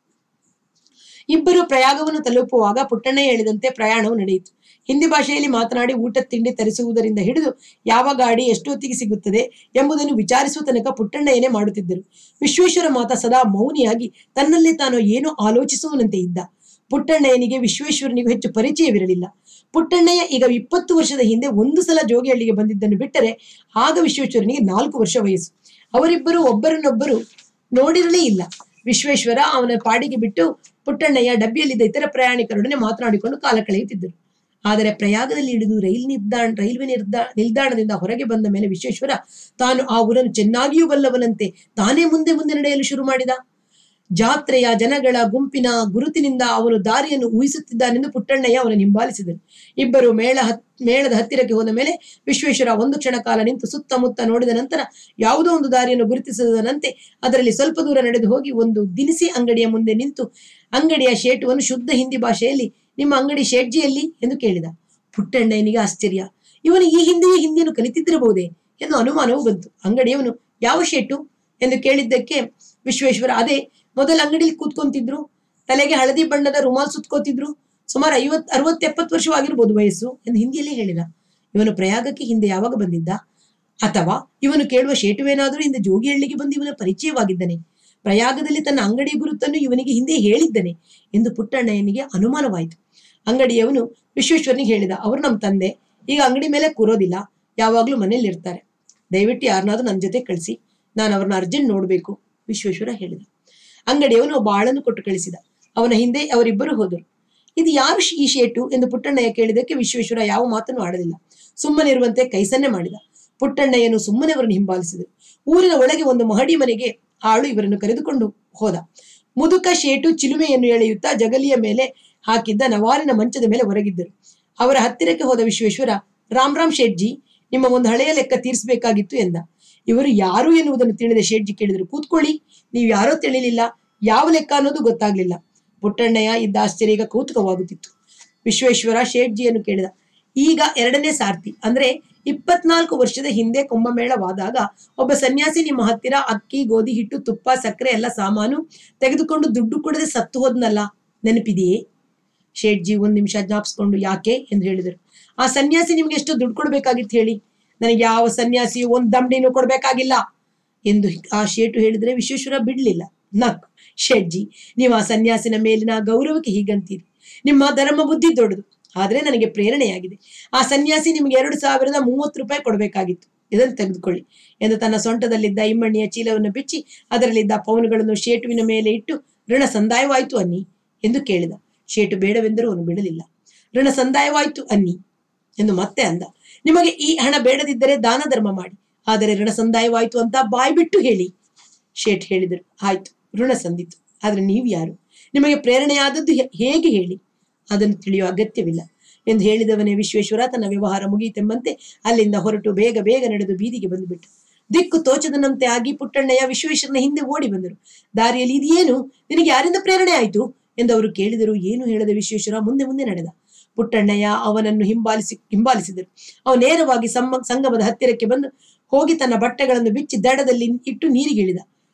ಇಬ್ಬರು ಪ್ರಯಾಗವನ್ನು ತಲುಪುವಾಗ ಪುಟ್ಟಣ್ಣಯ್ಯ ಹೇಳಿದಂತೆ ಪ್ರಯಾಣವು ನಡೆಯಿತು. ಹಿಂದಿ ಭಾಷೆಯಲ್ಲಿ ಮಾತನಾಡಿ ಊಟ ತಿಂಡಿ ತರಿಸುವುದರಿಂದ ಹಿಡಿದು ಯಾವ ಗಾಡಿ ಎಷ್ಟೊತ್ತಿಗೆ ಸಿಗುತ್ತದೆ ಎಂಬುದನ್ನು ವಿಚಾರಿಸುವ ತನಕ ಪುಟ್ಟಣ್ಣಯ್ಯನೇ ಮಾಡುತ್ತಿದ್ದರು. ವಿಶ್ವೇಶ್ವರ ಮಾತ ಸದಾ ಮೌನಿಯಾಗಿ ತನ್ನಲ್ಲೇ ತಾನು ಏನೋ ಆಲೋಚಿಸುವನಂತೆ ಇದ್ದ. ಪುಟ್ಟಣ್ಣಯ್ಯನಿಗೆ ವಿಶ್ವೇಶ್ವರನಿಗೂ ಹೆಚ್ಚು ಪರಿಚಯವಿರಲಿಲ್ಲ. ಪುಟ್ಟಣ್ಣಯ್ಯ ಈಗ ಇಪ್ಪತ್ತು ವರ್ಷದ ಹಿಂದೆ ಒಂದು ಸಲ ಜೋಗಿಹಳ್ಳಿಗೆ ಬಂದಿದ್ದನ್ನು ಬಿಟ್ಟರೆ ಆಗ ವಿಶ್ವೇಶ್ವರನಿಗೆ ನಾಲ್ಕು ವರ್ಷ ವಯಸ್ಸು. ಅವರಿಬ್ಬರು ಒಬ್ಬರನ್ನೊಬ್ಬರು ನೋಡಿರಲೇ ಇಲ್ಲ. ವಿಶ್ವೇಶ್ವರ ಅವನ ಪಾಡಿಗೆ ಬಿಟ್ಟು ಪುಟ್ಟಣ್ಣಯ್ಯ ಡಬ್ಬಿಯಲ್ಲಿದ್ದ ಇತರ ಪ್ರಯಾಣಿಕರೊಡನೆ ಮಾತನಾಡಿಕೊಂಡು ಕಾಲ ಕಳೆಯುತ್ತಿದ್ದರು. ಆದರೆ ಪ್ರಯಾಗದಲ್ಲಿ ಇಳಿದು ರೈಲ್ ನಿಲ್ದಾಣ ರೈಲ್ವೆ ನಿರ್ದಾ ನಿಲ್ದಾಣದಿಂದ ಹೊರಗೆ ಬಂದ ಮೇಲೆ ವಿಶ್ವೇಶ್ವರ ತಾನು ಆ ಊರನ್ನು ಚೆನ್ನಾಗಿಯೂ ಬಲ್ಲವನಂತೆ ತಾನೇ ಮುಂದೆ ಮುಂದೆ ನಡೆಯಲು ಶುರು ಮಾಡಿದ. ಜಾತ್ರೆಯ ಜನಗಳ ಗುಂಪಿನ ಗುರುತಿನಿಂದ ಅವನು ದಾರಿಯನ್ನು ಊಹಿಸುತ್ತಿದ್ದಾನೆಂದು ಪುಟ್ಟಣ್ಣಯ್ಯ ಅವನನ್ನು ಹಿಂಬಾಲಿಸಿದರು. ಇಬ್ಬರು ಮೇಳ ಹತ್ ಮೇಳದ ಹತ್ತಿರಕ್ಕೆ ಹೋದ ಮೇಲೆ ವಿಶ್ವೇಶ್ವರ ಒಂದು ಕ್ಷಣ ಕಾಲ ನಿಂತು ಸುತ್ತಮುತ್ತ ನೋಡಿದ ನಂತರ ಯಾವುದೋ ಒಂದು ದಾರಿಯನ್ನು ಗುರುತಿಸಿದನಂತೆ ಅದರಲ್ಲಿ ಸ್ವಲ್ಪ ದೂರ ನಡೆದು ಹೋಗಿ ಒಂದು ದಿನಸಿ ಅಂಗಡಿಯ ಮುಂದೆ ನಿಂತು ಅಂಗಡಿಯ ಶೇಟುವನ್ನು ಶುದ್ಧ ಹಿಂದಿ ಭಾಷೆಯಲ್ಲಿ ನಿಮ್ಮ ಅಂಗಡಿ ಶೇಟ್ಜಿಯಲ್ಲಿ ಎಂದು ಕೇಳಿದ. ಪುಟ್ಟಣ್ಣಯ್ಯನಿಗೆ ಆಶ್ಚರ್ಯ. ಇವನು ಈ ಹಿಂದೆಯೇ ಹಿಂದಿಯನ್ನು ಕಲಿತಿದ್ದಿರಬಹುದೇ ಎಂದು ಅನುಮಾನವೂ ಬಂತು. ಅಂಗಡಿಯವನು ಯಾವ ಶೇಟು ಎಂದು ಕೇಳಿದ್ದಕ್ಕೆ ವಿಶ್ವೇಶ್ವರ ಅದೇ ಮೊದಲ ಅಂಗಡಿಯಲ್ಲಿ ಕೂತ್ಕೊಂತಿದ್ರು, ತಲೆಗೆ ಹಳದಿ ಬಣ್ಣದ ರುಮಾಲ್ ಸುತ್ಕೋತಿದ್ರು, ಸುಮಾರು ಐವತ್ ಅರವತ್ತು ಎಪ್ಪತ್ತು ವರ್ಷವಾಗಿರ್ಬೋದು ವಯಸ್ಸು ಎಂದು ಹಿಂದಿಯಲ್ಲೇ ಹೇಳಿದ. ಇವನು ಪ್ರಯಾಗಕ್ಕೆ ಹಿಂದೆ ಯಾವಾಗ ಬಂದಿದ್ದ? ಅಥವಾ ಇವನು ಕೇಳುವ ಶೇಟುವೇನಾದರೂ ಹಿಂದೆ ಜೋಗಿಹಳ್ಳಿಗೆ ಬಂದು ಇವನ ಪರಿಚಯವಾಗಿದ್ದನೆ? ಪ್ರಯಾಗದಲ್ಲಿ ತನ್ನ ಅಂಗಡಿ ಗುರುತನ್ನು ಇವನಿಗೆ ಹಿಂದೆ ಹೇಳಿದ್ದನೆ ಎಂದು ಪುಟ್ಟಣ್ಣಯ್ಯನಿಗೆ ಅನುಮಾನವಾಯಿತು. ಅಂಗಡಿಯವನು ವಿಶ್ವೇಶ್ವರನಿಗೆ ಹೇಳಿದ, ಅವರು ನಮ್ಮ ತಂದೆ, ಈಗ ಅಂಗಡಿ ಮೇಲೆ ಕೂರೋದಿಲ್ಲ, ಯಾವಾಗ್ಲೂ ಮನೇಲಿ ಇರ್ತಾರೆ. ದಯವಿಟ್ಟು ಯಾರನ್ನಾದ್ರೂ ನನ್ನ ಜೊತೆ ಕಳಿಸಿ, ನಾನು ಅವ್ರನ್ನ ಅರ್ಜೆಂಟ್ ನೋಡ್ಬೇಕು ವಿಶ್ವೇಶ್ವರ ಹೇಳಿದ. ಅಂಗಡಿಯವನು ಒಬ್ಬ ಆಳನ್ನು ಕೊಟ್ಟು ಕಳಿಸಿದ. ಅವನ ಹಿಂದೆ ಅವರಿಬ್ಬರು ಹೋದರು. ಇದು ಯಾರು ಈ ಶೇಟು ಎಂದು ಪುಟ್ಟಣ್ಣಯ್ಯ ಕೇಳಿದಕ್ಕೆ ವಿಶ್ವೇಶ್ವರ ಯಾವ ಮಾತನ್ನು ಆಡಲಿಲ್ಲ. ಸುಮ್ಮನಿರುವಂತೆ ಕೈಸನ್ನೆ ಮಾಡಿದ. ಪುಟ್ಟಣ್ಣಯ್ಯನು ಸುಮ್ಮನೆ ಅವರನ್ನು ಹಿಂಬಾಲಿಸಿದರು. ಊರಿನ ಒಳಗೆ ಒಂದು ಮಹಡಿ ಮನೆಗೆ ಆಳು ಇವರನ್ನು ಕರೆದುಕೊಂಡು ಹೋದ. ಮುದುಕ ಶೇಟು ಚಿಲುಮೆಯನ್ನು ಎಳೆಯುತ್ತಾ ಜಗಲಿಯ ಮೇಲೆ ಹಾಕಿದ್ದ ನವಾಲಿನ ಮಂಚದ ಮೇಲೆ ಹೊರಗಿದ್ದರು. ಅವರ ಹತ್ತಿರಕ್ಕೆ ಹೋದ ವಿಶ್ವೇಶ್ವರ, ರಾಮ್ ರಾಮ್ ಶೇಟ್ಜಿ, ನಿಮ್ಮ ಒಂದು ಹಳೆಯ ಲೆಕ್ಕ ತೀರಿಸಬೇಕಾಗಿತ್ತು ಎಂದ. ಇವರು ಯಾರು ಎನ್ನುವುದನ್ನು ತಿಳಿದ ಶೇಟ್ಜಿ ಕೇಳಿದರು, ಕೂತ್ಕೊಳ್ಳಿ, ನೀವು ಯಾರೋ ತಿಳಿಲಿಲ್ಲ, ಯಾವ ಲೆಕ್ಕ ಅನ್ನೋದು ಗೊತ್ತಾಗ್ಲಿಲ್ಲ. ಪುಟ್ಟಣ್ಣಯ್ಯ ಇದ್ದ ಆಶ್ಚರ್ಯ ಈಗ ಕೌತುಕವಾಗುತ್ತಿತ್ತು. ವಿಶ್ವೇಶ್ವರ ಶೇಟ್ಜಿಯನ್ನು ಕೇಳಿದ, ಈಗ ಎರಡನೇ ಸಾರ್ತಿ ಅಂದ್ರೆ ಇಪ್ಪತ್ನಾಲ್ಕು ವರ್ಷದ ಹಿಂದೆ ಕುಂಭಮೇಳವಾದಾಗ ಒಬ್ಬ ಸನ್ಯಾಸಿ ನಿಮ್ಮ ಹತ್ತಿರ ಅಕ್ಕಿ, ಗೋಧಿ ಹಿಟ್ಟು, ತುಪ್ಪ, ಸಕ್ಕರೆ ಎಲ್ಲ ಸಾಮಾನು ತೆಗೆದುಕೊಂಡು ದುಡ್ಡು ಕೊಡದೆ ಸತ್ತು ಹೋದ್ನಲ್ಲ, ನೆನಪಿದೆಯೇ? ಶೇಟ್ಜಿ ಒಂದ್ ನಿಮಿಷ ಜ್ಞಾಪಿಸ್ಕೊಂಡು ಯಾಕೆ ಎಂದು ಹೇಳಿದರು. ಆ ಸನ್ಯಾಸಿ ನಿಮ್ಗೆ ಎಷ್ಟು ದುಡ್ಡು ಕೊಡ್ಬೇಕಾಗಿತ್ತು ಹೇಳಿ? ನನಗೆ ಯಾವ ಸನ್ಯಾಸಿಯು ಒಂದ್ ದಂಡಿನೂ ಕೊಡ್ಬೇಕಾಗಿಲ್ಲ ಎಂದು ಆ ಶೇಟು ಹೇಳಿದ್ರೆ ವಿಶ್ವೇಶ್ವರ ಬಿಡ್ಲಿಲ್ಲ. ನಕ್, ಶೇಟ್ಜಿ, ನೀವು ಆ ಸನ್ಯಾಸಿನ ಮೇಲಿನ ಗೌರವಕ್ಕೆ ಹೀಗಂತೀರಿ. ನಿಮ್ಮ ಧರ್ಮ ಬುದ್ಧಿ ದೊಡ್ಡದು, ಆದ್ರೆ ನನಗೆ ಪ್ರೇರಣೆಯಾಗಿದೆ. ಆ ಸನ್ಯಾಸಿ ನಿಮ್ಗೆ ಎರಡು ಸಾವಿರದ ಮೂವತ್ತು ರೂಪಾಯಿ ಕೊಡ್ಬೇಕಾಗಿತ್ತು, ಇದನ್ನು ತೆಗೆದುಕೊಳ್ಳಿ ಎಂದು ತನ್ನ ಸೊಂಟದಲ್ಲಿದ್ದ ಇಮ್ಮಣ್ಣಿಯ ಚೀಲವನ್ನು ಬಿಚ್ಚಿ ಅದರಲ್ಲಿದ್ದ ಪೌನುಗಳನ್ನು ಶೇಟುವಿನ ಮೇಲೆ ಇಟ್ಟು, ಋಣ ಸಂದಾಯವಾಯ್ತು ಅನ್ನಿ ಎಂದು ಕೇಳಿದ. ಶೇಟು ಬೇಡವೆಂದರೂ ಅವನು ಬಿಡಲಿಲ್ಲ. ಋಣ ಸಂದಾಯವಾಯ್ತು ಅನ್ನಿ ಎಂದು ಮತ್ತೆ ಅಂದ. ನಿಮಗೆ ಈ ಹಣ ಬೇಡದಿದ್ದರೆ ದಾನ ಧರ್ಮ ಮಾಡಿ, ಆದರೆ ಋಣ ಸಂದಾಯವಾಯ್ತು ಅಂತ ಬಾಯ್ ಬಿಟ್ಟು ಹೇಳಿ. ಶೇಟ್ ಹೇಳಿದರು, ಆಯ್ತು, ಋಣ ಸಂದಿತು, ಆದ್ರೆ ನೀವು ಯಾರು? ನಿಮಗೆ ಪ್ರೇರಣೆಯಾದದ್ದು ಹೇಗೆ ಹೇಳಿ? ಅದನ್ನು ತಿಳಿಯುವ ಅಗತ್ಯವಿಲ್ಲ ಎಂದು ಹೇಳಿದವನೇ ವಿಶ್ವೇಶ್ವರ ತನ್ನ ವ್ಯವಹಾರ ಮುಗಿಯಿತೆಂಬಂತೆ ಅಲ್ಲಿಂದ ಹೊರಟು ಬೇಗ ಬೇಗ ನಡೆದು ಬೀದಿಗೆ ಬಂದುಬಿಟ್ಟ. ದಿಕ್ಕು ತೋಚದನಂತೆ ಆಗಿ ಪುಟ್ಟಣ್ಣಯ್ಯ ವಿಶ್ವೇಶ್ವರನ ಹಿಂದೆ ಓಡಿ ಬಂದರು. ದಾರಿಯಲ್ಲಿ ಇದೇನು, ನಿನಗೆ ಯಾರಿಂದ ಪ್ರೇರಣೆ ಆಯ್ತು ಎಂದು ಅವರು ಕೇಳಿದರು. ಏನು ಹೇಳದ ವಿಶ್ವೇಶ್ವರ ಮುಂದೆ ಮುಂದೆ ನಡೆದ. ಪುಟ್ಟಣ್ಣಯ್ಯ ಅವನನ್ನು ಹಿಂಬಾಲಿಸಿ ಹಿಂಬಾಲಿಸಿದರು. ಅವನು ನೇರವಾಗಿ ಸಮ್ಮ ಸಂಗಮದ ಹತ್ತಿರಕ್ಕೆ ಬಂದು ಹೋಗಿ ತನ್ನ ಬಟ್ಟೆಗಳನ್ನು ಬಿಚ್ಚಿ ದಡದಲ್ಲಿ ಇಟ್ಟು ನೀರಿಗಿಳಿದ.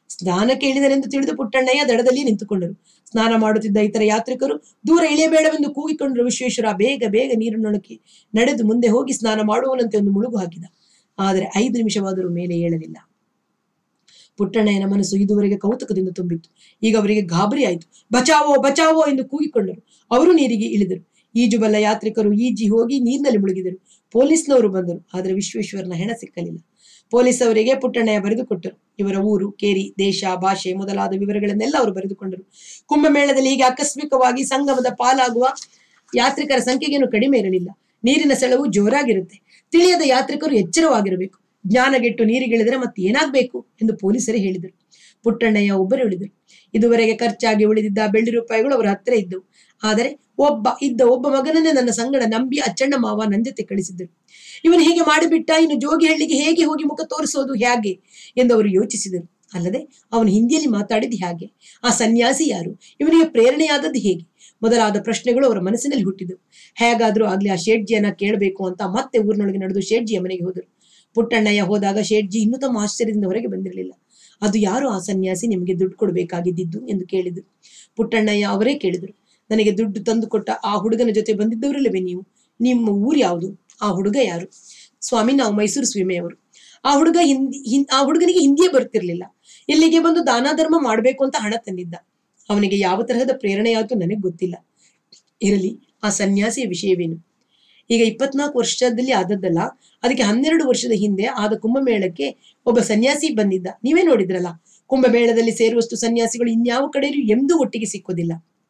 ಸ್ನಾನಕ್ಕೆ ಇಳಿದರೆಂದು ತಿಳಿದು ಪುಟ್ಟಣ್ಣಯ್ಯ ದಡದಲ್ಲಿ ನಿಂತುಕೊಂಡರು. ಸ್ನಾನ ಮಾಡುತ್ತಿದ್ದ ಇತರ ಯಾತ್ರಿಕರು ದೂರ ಇಳಿಯಬೇಡವೆಂದು ಕೂಗಿಕೊಂಡರು. ವಿಶ್ವೇಶ್ವರ ಬೇಗ ಬೇಗ ನೀರನ್ನೊಳಕ್ಕೆ ನಡೆದು ಮುಂದೆ ಹೋಗಿ ಸ್ನಾನ ಮಾಡುವನಂತೆ ಒಂದು ಮುಳುಗು ಹಾಕಿದ. ಆದರೆ ಐದು ನಿಮಿಷವಾದರೂ ಮೇಲೆ ಏಳಲಿಲ್ಲ. ಪುಟ್ಟಣ್ಣಯ್ಯನ ಮನಸ್ಸು ಇದುವರೆಗೆ ಕೌತುಕದಿಂದ ತುಂಬಿತ್ತು. ಈಗ ಅವರಿಗೆ ಗಾಬರಿ ಆಯಿತು. ಬಚಾವೋ ಬಚಾವೋ ಎಂದು ಕೂಗಿಕೊಂಡರು. ಅವರು ನೀರಿಗೆ ಇಳಿದರು. ಈಜುಬಲ್ಲ ಯಾತ್ರಿಕರು ಈಜಿ ಹೋಗಿ ನೀರಿನಲ್ಲಿ ಮುಳುಗಿದರು. ಪೊಲೀಸ್ನವರು ಬಂದರು. ಆದರೆ ವಿಶ್ವೇಶ್ವರನ ಹೆಣ ಸಿಕ್ಕಲಿಲ್ಲ. ಪೊಲೀಸ್ ಅವರಿಗೆ ಪುಟ್ಟಣ್ಣಯ್ಯ ಬರೆದುಕೊಟ್ಟರು. ಇವರ ಊರು, ಕೇರಿ, ದೇಶ, ಭಾಷೆ ಮೊದಲಾದ ವಿವರಗಳನ್ನೆಲ್ಲ ಅವರು ಬರೆದುಕೊಂಡರು. ಕುಂಭಮೇಳದಲ್ಲಿ ಹೀಗೆ ಆಕಸ್ಮಿಕವಾಗಿ ಸಂಗಮದ ಪಾಲಾಗುವ ಯಾತ್ರಿಕರ ಸಂಖ್ಯೆಗೇನು ಕಡಿಮೆ ಇರಲಿಲ್ಲ. ನೀರಿನ ಸೆಳವು ಜೋರಾಗಿರುತ್ತೆ. ತಿಳಿಯದ ಯಾತ್ರಿಕರು ಎಚ್ಚರವಾಗಿರಬೇಕು. ಜ್ಞಾನಗೆಟ್ಟು ನೀರಿಗಿಳಿದರೆ ಮತ್ತೆ ಏನಾಗಬೇಕು ಎಂದು ಪೊಲೀಸರೇ ಹೇಳಿದರು. ಪುಟ್ಟಣ್ಣಯ್ಯ ಒಬ್ಬರು ಉಳಿದರು. ಇದುವರೆಗೆ ಖರ್ಚಾಗಿ ಉಳಿದಿದ್ದ ಬೆಳ್ಳಿ ರೂಪಾಯಿಗಳು ಅವರ ಹತ್ತಿರ ಇದ್ದವು. ಆದರೆ ಒಬ್ಬ ಇದ್ದ ಒಬ್ಬ ಮಗನನ್ನೇ ನನ್ನ ಸಂಗಡ ನಂಬಿ ಅಚ್ಚಣ್ಣ ಮಾವ ನನ್ನ ಜೊತೆ ಕಳಿಸಿದ್ದರು. ಇವನು ಹೀಗೆ ಮಾಡಿಬಿಟ್ಟ, ಇನ್ನು ಜೋಗಿಹಳ್ಳಿಗೆ ಹೇಗೆ ಹೋಗಿ ಮುಖ ತೋರಿಸೋದು ಹೇಗೆ ಎಂದು ಅವರು ಯೋಚಿಸಿದರು. ಅಲ್ಲದೆ ಅವನು ಹಿಂದಿಯಲ್ಲಿ ಮಾತಾಡಿದ್ದು ಹೇಗೆ, ಆ ಸನ್ಯಾಸಿ ಯಾರು, ಇವನಿಗೆ ಪ್ರೇರಣೆಯಾದದ್ದು ಹೇಗೆ ಮೊದಲಾದ ಪ್ರಶ್ನೆಗಳು ಅವರ ಮನಸ್ಸಿನಲ್ಲಿ ಹುಟ್ಟಿದವು. ಹೇಗಾದ್ರೂ ಆಗ್ಲಿ ಆ ಶೇಟ್ಜಿಯನ್ನ ಕೇಳಬೇಕು ಅಂತ ಮತ್ತೆ ಊರಿನೊಳಗೆ ನಡೆದು ಶೇಟ್ಜಿಯ ಮನೆಗೆ ಹೋದರು. ಪುಟ್ಟಣ್ಣಯ್ಯ ಹೋದಾಗ ಶೇಟ್ಜಿ ಇನ್ನೂ ತಮ್ಮ ಆಶ್ಚರ್ಯದಿಂದ ಹೊರಗೆ ಬಂದಿರಲಿಲ್ಲ. ಅದು ಯಾರು ಆ ಸನ್ಯಾಸಿ ನಿಮಗೆ ದುಡ್ಡು ಕೊಡಬೇಕಾಗಿದ್ದು ಎಂದು ಕೇಳಿದರು. ಪುಟ್ಟಣ್ಣಯ್ಯ ಅವರೇ ಕೇಳಿದರು. ನನಗೆ ದುಡ್ಡು ತಂದು ಕೊಟ್ಟ ಆ ಹುಡುಗನ ಜೊತೆ ಬಂದಿದ್ದವರಲ್ಲವೇ ನೀವು? ನಿಮ್ಮ ಊರು ಯಾವುದು? ಆ ಹುಡುಗ ಯಾರು? ಸ್ವಾಮಿ, ನಾವು ಮೈಸೂರು ಸೀಮೆಯವರು. ಆ ಹುಡುಗ ಹಿಂದಿ ಆ ಹುಡುಗನಿಗೆ ಹಿಂದಿಯೇ ಬರ್ತಿರ್ಲಿಲ್ಲ. ಇಲ್ಲಿಗೆ ಬಂದು ದಾನ ಧರ್ಮ ಮಾಡ್ಬೇಕು ಅಂತ ಹಣ ತಂದಿದ್ದ. ಅವನಿಗೆ ಯಾವ ತರಹದ ಪ್ರೇರಣೆಯಾಯ್ತು ನನಗೆ ಗೊತ್ತಿಲ್ಲ. ಇರಲಿ, ಆ ಸನ್ಯಾಸಿಯ ವಿಷಯವೇನು? ಈಗ ಇಪ್ಪತ್ನಾಲ್ಕು ವರ್ಷದಲ್ಲಿ ಆದದ್ದಲ್ಲ, ಅದಕ್ಕೆ ಹನ್ನೆರಡು ವರ್ಷದ ಹಿಂದೆ ಆದ ಕುಂಭಮೇಳಕ್ಕೆ ಒಬ್ಬ ಸನ್ಯಾಸಿ ಬಂದಿದ್ದ. ನೀವೇ ನೋಡಿದ್ರಲ್ಲ. ಕುಂಭಮೇಳದಲ್ಲಿ ಸೇರುವಷ್ಟು ಸನ್ಯಾಸಿಗಳು ಇನ್ಯಾವ ಕಡೆಯೂ ಎಂದೂ ಒಟ್ಟಿಗೆ ಸಿಕ್ಕೋದಿಲ್ಲ.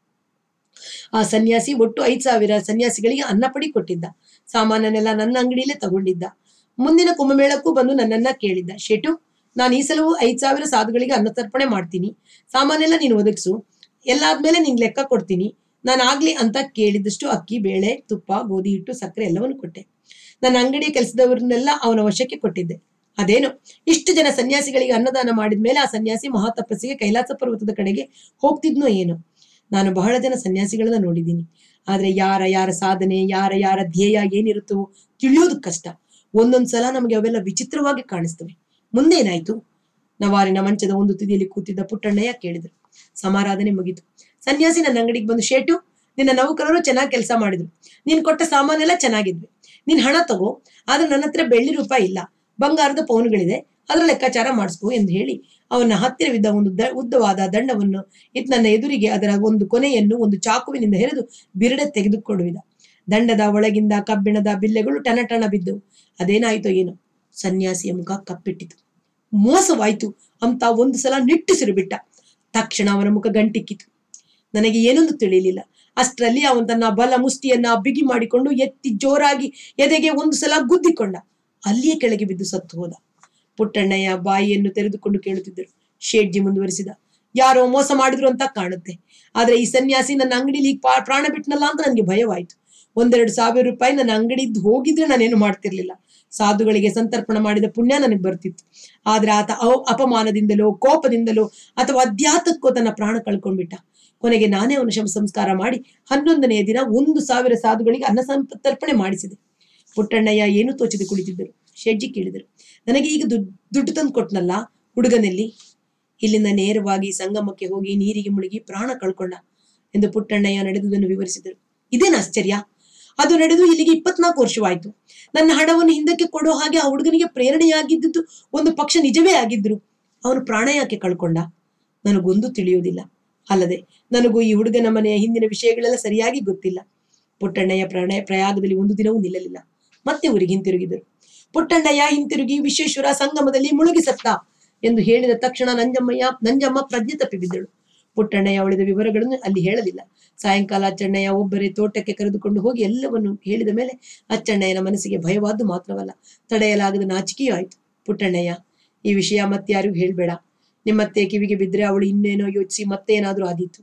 ಆ ಸನ್ಯಾಸಿ ಒಟ್ಟು ಐದ್ ಸಾವಿರ ಸನ್ಯಾಸಿಗಳಿಗೆ ಅನ್ನ ಪಡಿ ಕೊಟ್ಟಿದ್ದ. ಸಾಮಾನನ್ನೆಲ್ಲ ನನ್ನ ಅಂಗಡಿಯಲ್ಲೇ ತಗೊಂಡಿದ್ದ. ಮುಂದಿನ ಕುಂಭಮೇಳಕ್ಕೂ ಬಂದು ನನ್ನನ್ನ ಕೇಳಿದ್ದ. ಶೇಟು, ನಾನು ಈ ಸಲವೂ ಐದ್ ಸಾವಿರ ಸಾಧುಗಳಿಗೆ ಅನ್ನ ತರ್ಪಣೆ ಮಾಡ್ತೀನಿ, ಸಾಮಾನೆಲ್ಲ ನೀನು ಒದಗಿಸು, ಎಲ್ಲಾದ್ಮೇಲೆ ನಿನ್ ಲೆಕ್ಕ ಕೊಡ್ತೀನಿ. ನಾನು ಆಗ್ಲಿ ಅಂತ ಕೇಳಿದಷ್ಟು ಅಕ್ಕಿ, ಬೇಳೆ, ತುಪ್ಪ, ಗೋಧಿ ಹಿಟ್ಟು, ಸಕ್ಕರೆ ಎಲ್ಲವನ್ನು ಕೊಟ್ಟೆ. ನನ್ನ ಅಂಗಡಿಯ ಕೆಲಸದವರನ್ನೆಲ್ಲ ಅವನ ವಶಕ್ಕೆ ಕೊಟ್ಟಿದ್ದೆ. ಅದೇನು, ಇಷ್ಟು ಜನ ಸನ್ಯಾಸಿಗಳಿಗೆ ಅನ್ನದಾನ ಮಾಡಿದ್ಮೇಲೆ ಆ ಸನ್ಯಾಸಿ ಮಹಾತಪಸ್ಸಿಗೆ ಕೈಲಾಸ ಪರ್ವತದ ಕಡೆಗೆ ಹೋಗ್ತಿದ್ನೋ ಏನೋ. ನಾನು ಬಹಳ ಜನ ಸನ್ಯಾಸಿಗಳನ್ನ ನೋಡಿದ್ದೀನಿ. ಆದ್ರೆ ಯಾರ ಯಾರ ಸಾಧನೆ, ಯಾರ ಯಾರ ಧ್ಯೇಯ ಏನಿರುತ್ತೋ ತಿಳಿಯೋದು ಕಷ್ಟ. ಒಂದೊಂದ್ಸಲ ನಮಗೆ ಅವೆಲ್ಲ ವಿಚಿತ್ರವಾಗಿ ಕಾಣಿಸ್ತವೆ. ಮುಂದೇನಾಯ್ತು? ನವಾರಿನ ಮಂಚದ ಒಂದು ತುದಿಯಲ್ಲಿ ಕೂತಿದ್ದ ಪುಟ್ಟಣ್ಣಯ್ಯ ಕೇಳಿದ್ರು. ಸಮಾರಾಧನೆ ಮುಗಿತು. ಸನ್ಯಾಸಿ ನನ್ನ ಅಂಗಡಿಗೆ ಬಂದು, ಶೇಟು, ನಿನ್ನ ನೌಕರರು ಚೆನ್ನಾಗಿ ಕೆಲಸ ಮಾಡಿದ್ರು, ನೀನ್ ಕೊಟ್ಟ ಸಾಮಾನೆಲ್ಲ ಚೆನ್ನಾಗಿದ್ವಿ, ನೀನ್ ಹಣ ತಗೋ, ಆದ್ರೆ ನನ್ನ ಹತ್ರ ಬೆಳ್ಳಿ ರೂಪಾಯಿ ಇಲ್ಲ, ಬಂಗಾರದ ಪೌನುಗಳಿದೆ, ಅದರ ಲೆಕ್ಕಾಚಾರ ಮಾಡಿಸ್ಕೋ ಎಂದು ಹೇಳಿ ಅವನ ಹತ್ತಿರವಿದ್ದ ಒಂದು ದ ಉದ್ದವಾದ ದಂಡವನ್ನು ಇತ್ ನನ್ನ ಎದುರಿಗೆ ಅದರ ಒಂದು ಕೊನೆಯನ್ನು ಒಂದು ಚಾಕುವಿನಿಂದ ಹೆರೆದು ಬಿರಡೆ ತೆಗೆದುಕೊಳ್ಳುವಿದ. ದಂಡದ ಒಳಗಿಂದ ಕಬ್ಬಿಣದ ಬಿಲ್ಲೆಗಳು ಟಣ ಟಣ ಬಿದ್ದವು. ಅದೇನಾಯ್ತೋ ಏನೋ, ಸನ್ಯಾಸಿಯ ಮುಖ ಕಪ್ಪಿಟ್ಟಿತು. ಮೋಸವಾಯ್ತು ಅಂತ ಒಂದು ಸಲ ನಿಟ್ಟುಸಿರು ಬಿಟ್ಟ. ತಕ್ಷಣ ಅವನ ಮುಖ ಗಂಟಿಕ್ಕಿತು. ನನಗೆ ಏನೊಂದು ತಿಳಿಯಲಿಲ್ಲ. ಅಷ್ಟರಲ್ಲಿ ಅವನ್ ತನ್ನ ಬಲ ಮುಷ್ಟಿಯನ್ನ ಬಿಗಿ ಮಾಡಿಕೊಂಡು ಎತ್ತಿ ಜೋರಾಗಿ ಎದೆಗೆ ಒಂದು ಸಲ ಗುದ್ದಿಕೊಂಡ. ಅಲ್ಲಿಯೇ ಕೆಳಗೆ ಬಿದ್ದು ಸತ್ತು ಹೋದ. ಪುಟ್ಟಣ್ಣಯ್ಯ ಬಾಯಿಯನ್ನು ತೆರೆದುಕೊಂಡು ಕೇಳುತ್ತಿದ್ದರು. ಶೇಟ್ಜಿ ಮುಂದುವರಿಸಿದ. ಯಾರೋ ಮೋಸ ಮಾಡಿದ್ರು ಅಂತ ಕಾಣುತ್ತೆ. ಆದ್ರೆ ಈ ಸನ್ಯಾಸಿ ನನ್ನ ಅಂಗಡಿಲಿ ಪ್ರಾಣ ಬಿಟ್ನಲ್ಲ ಅಂತ ನನಗೆ ಭಯವಾಯ್ತು. ಒಂದೆರಡು ಸಾವಿರ ರೂಪಾಯಿ ನನ್ನ ಅಂಗಡಿದ್ದು ಹೋಗಿದ್ರೆ ನಾನೇನು ಮಾಡ್ತಿರ್ಲಿಲ್ಲ. ಸಾಧುಗಳಿಗೆ ಸಂತರ್ಪಣ ಮಾಡಿದ ಪುಣ್ಯ ನನಗೆ ಬರ್ತಿತ್ತು. ಆದ್ರೆ ಆತ ಅಪಮಾನದಿಂದಲೋ ಕೋಪದಿಂದಲೋ ಅಥವಾ ಅಧ್ಯಾತಕ್ಕೋ ತನ್ನ ಪ್ರಾಣ ಕಳ್ಕೊಂಡ್ಬಿಟ್ಟ. ಕೊನೆಗೆ ನಾನೇ ಅವನ ಶವ ಸಂಸ್ಕಾರ ಮಾಡಿ ಹನ್ನೊಂದನೆಯ ದಿನ ಒಂದು ಸಾವಿರ ಸಾಧುಗಳಿಗೆ ಅನ್ನ ಸಂತರ್ಪಣೆ ಮಾಡಿಸಿದೆ. ಪುಟ್ಟಣ್ಣಯ್ಯ ಏನು ತೋಚದೆ ಕುಳಿತಿದ್ದರು. ಶೆಡ್ಜಿ ಕೇಳಿದರು. ನನಗೆ ಈಗ ದುಡ್ಡು ದುಡ್ಡು ತಂದು ಕೊಟ್ನಲ್ಲ, ಹುಡುಗನಲ್ಲಿ ಇಲ್ಲಿಂದ ನೇರವಾಗಿ ಸಂಗಮಕ್ಕೆ ಹೋಗಿ ನೀರಿಗೆ ಮುಳುಗಿ ಪ್ರಾಣ ಕಳ್ಕೊಂಡ ಎಂದು ಪುಟ್ಟಣ್ಣಯ್ಯ ನಡೆದುದನ್ನು ವಿವರಿಸಿದರು. ಇದೇನು ಆಶ್ಚರ್ಯ? ಅದು ನಡೆದು ಇಲ್ಲಿಗೆ ಇಪ್ಪತ್ನಾಲ್ಕು ವರ್ಷವಾಯ್ತು. ನನ್ನ ಹಣವನ್ನು ಹಿಂದಕ್ಕೆ ಕೊಡೋ ಹಾಗೆ ಆ ಹುಡುಗನಿಗೆ ಪ್ರೇರಣೆಯಾಗಿದ್ದು ಒಂದು ಪಕ್ಷ ನಿಜವೇ ಆಗಿದ್ರು. ಅವನು ಪ್ರಾಣ ಯಾಕೆ ಕಳ್ಕೊಂಡ? ನನಗೊಂದು ತಿಳಿಯುವುದಿಲ್ಲ. ಅಲ್ಲದೆ ನನಗೂ ಈ ಹುಡುಗನ ಮನೆಯ ಹಿಂದಿನ ವಿಷಯಗಳೆಲ್ಲ ಸರಿಯಾಗಿ ಗೊತ್ತಿಲ್ಲ. ಪುಟ್ಟಣ್ಣಯ್ಯ ಪ್ರಣಯ ಪ್ರಯಾಗದಲ್ಲಿ ಒಂದು ದಿನವೂ ನಿಲ್ಲಲಿಲ್ಲ. ಮತ್ತೆ ಊರಿಗೆ ಹಿಂತಿರುಗಿದರು. ಪುಟ್ಟಣ್ಣಯ್ಯ ಹಿಂತಿರುಗಿ ವಿಶ್ವೇಶ್ವರ ಸಂಗಮದಲ್ಲಿ ಮುಳುಗಿ ಸತ್ತ ಎಂದು ಹೇಳಿದ ತಕ್ಷಣ ನಂಜಮ್ಮಯ್ಯ ನಂಜಮ್ಮ ಪ್ರಜ್ಞೆ ತಪ್ಪಿಬಿದ್ದಳು. ಪುಟ್ಟಣ್ಣಯ್ಯ ಉಳಿದ ವಿವರಗಳನ್ನು ಅಲ್ಲಿ ಹೇಳಲಿಲ್ಲ. ಸಾಯಂಕಾಲ ಅಚ್ಚಣ್ಣಯ್ಯ ಒಬ್ಬರೇ ತೋಟಕ್ಕೆ ಕರೆದುಕೊಂಡು ಹೋಗಿ ಎಲ್ಲವನ್ನು ಹೇಳಿದ ಮೇಲೆ ಅಚ್ಚಣ್ಣಯ್ಯನ ಮನಸ್ಸಿಗೆ ಭಯವಾದ್ದು ಮಾತ್ರವಲ್ಲ, ತಡೆಯಲಾಗದ ನಾಚಿಕೆಯೂ ಆಯ್ತು. ಪುಟ್ಟಣ್ಣಯ್ಯ, ಈ ವಿಷಯ ಮತ್ತೆ ಯಾರಿಗೂ ಹೇಳ್ಬೇಡ. ನಿಮ್ಮತ್ತೆ ಕಿವಿಗೆ ಬಿದ್ದರೆ ಅವಳು ಇನ್ನೇನೋ ಯೋಚಿಸಿ ಮತ್ತೇನಾದ್ರೂ ಆದೀತು.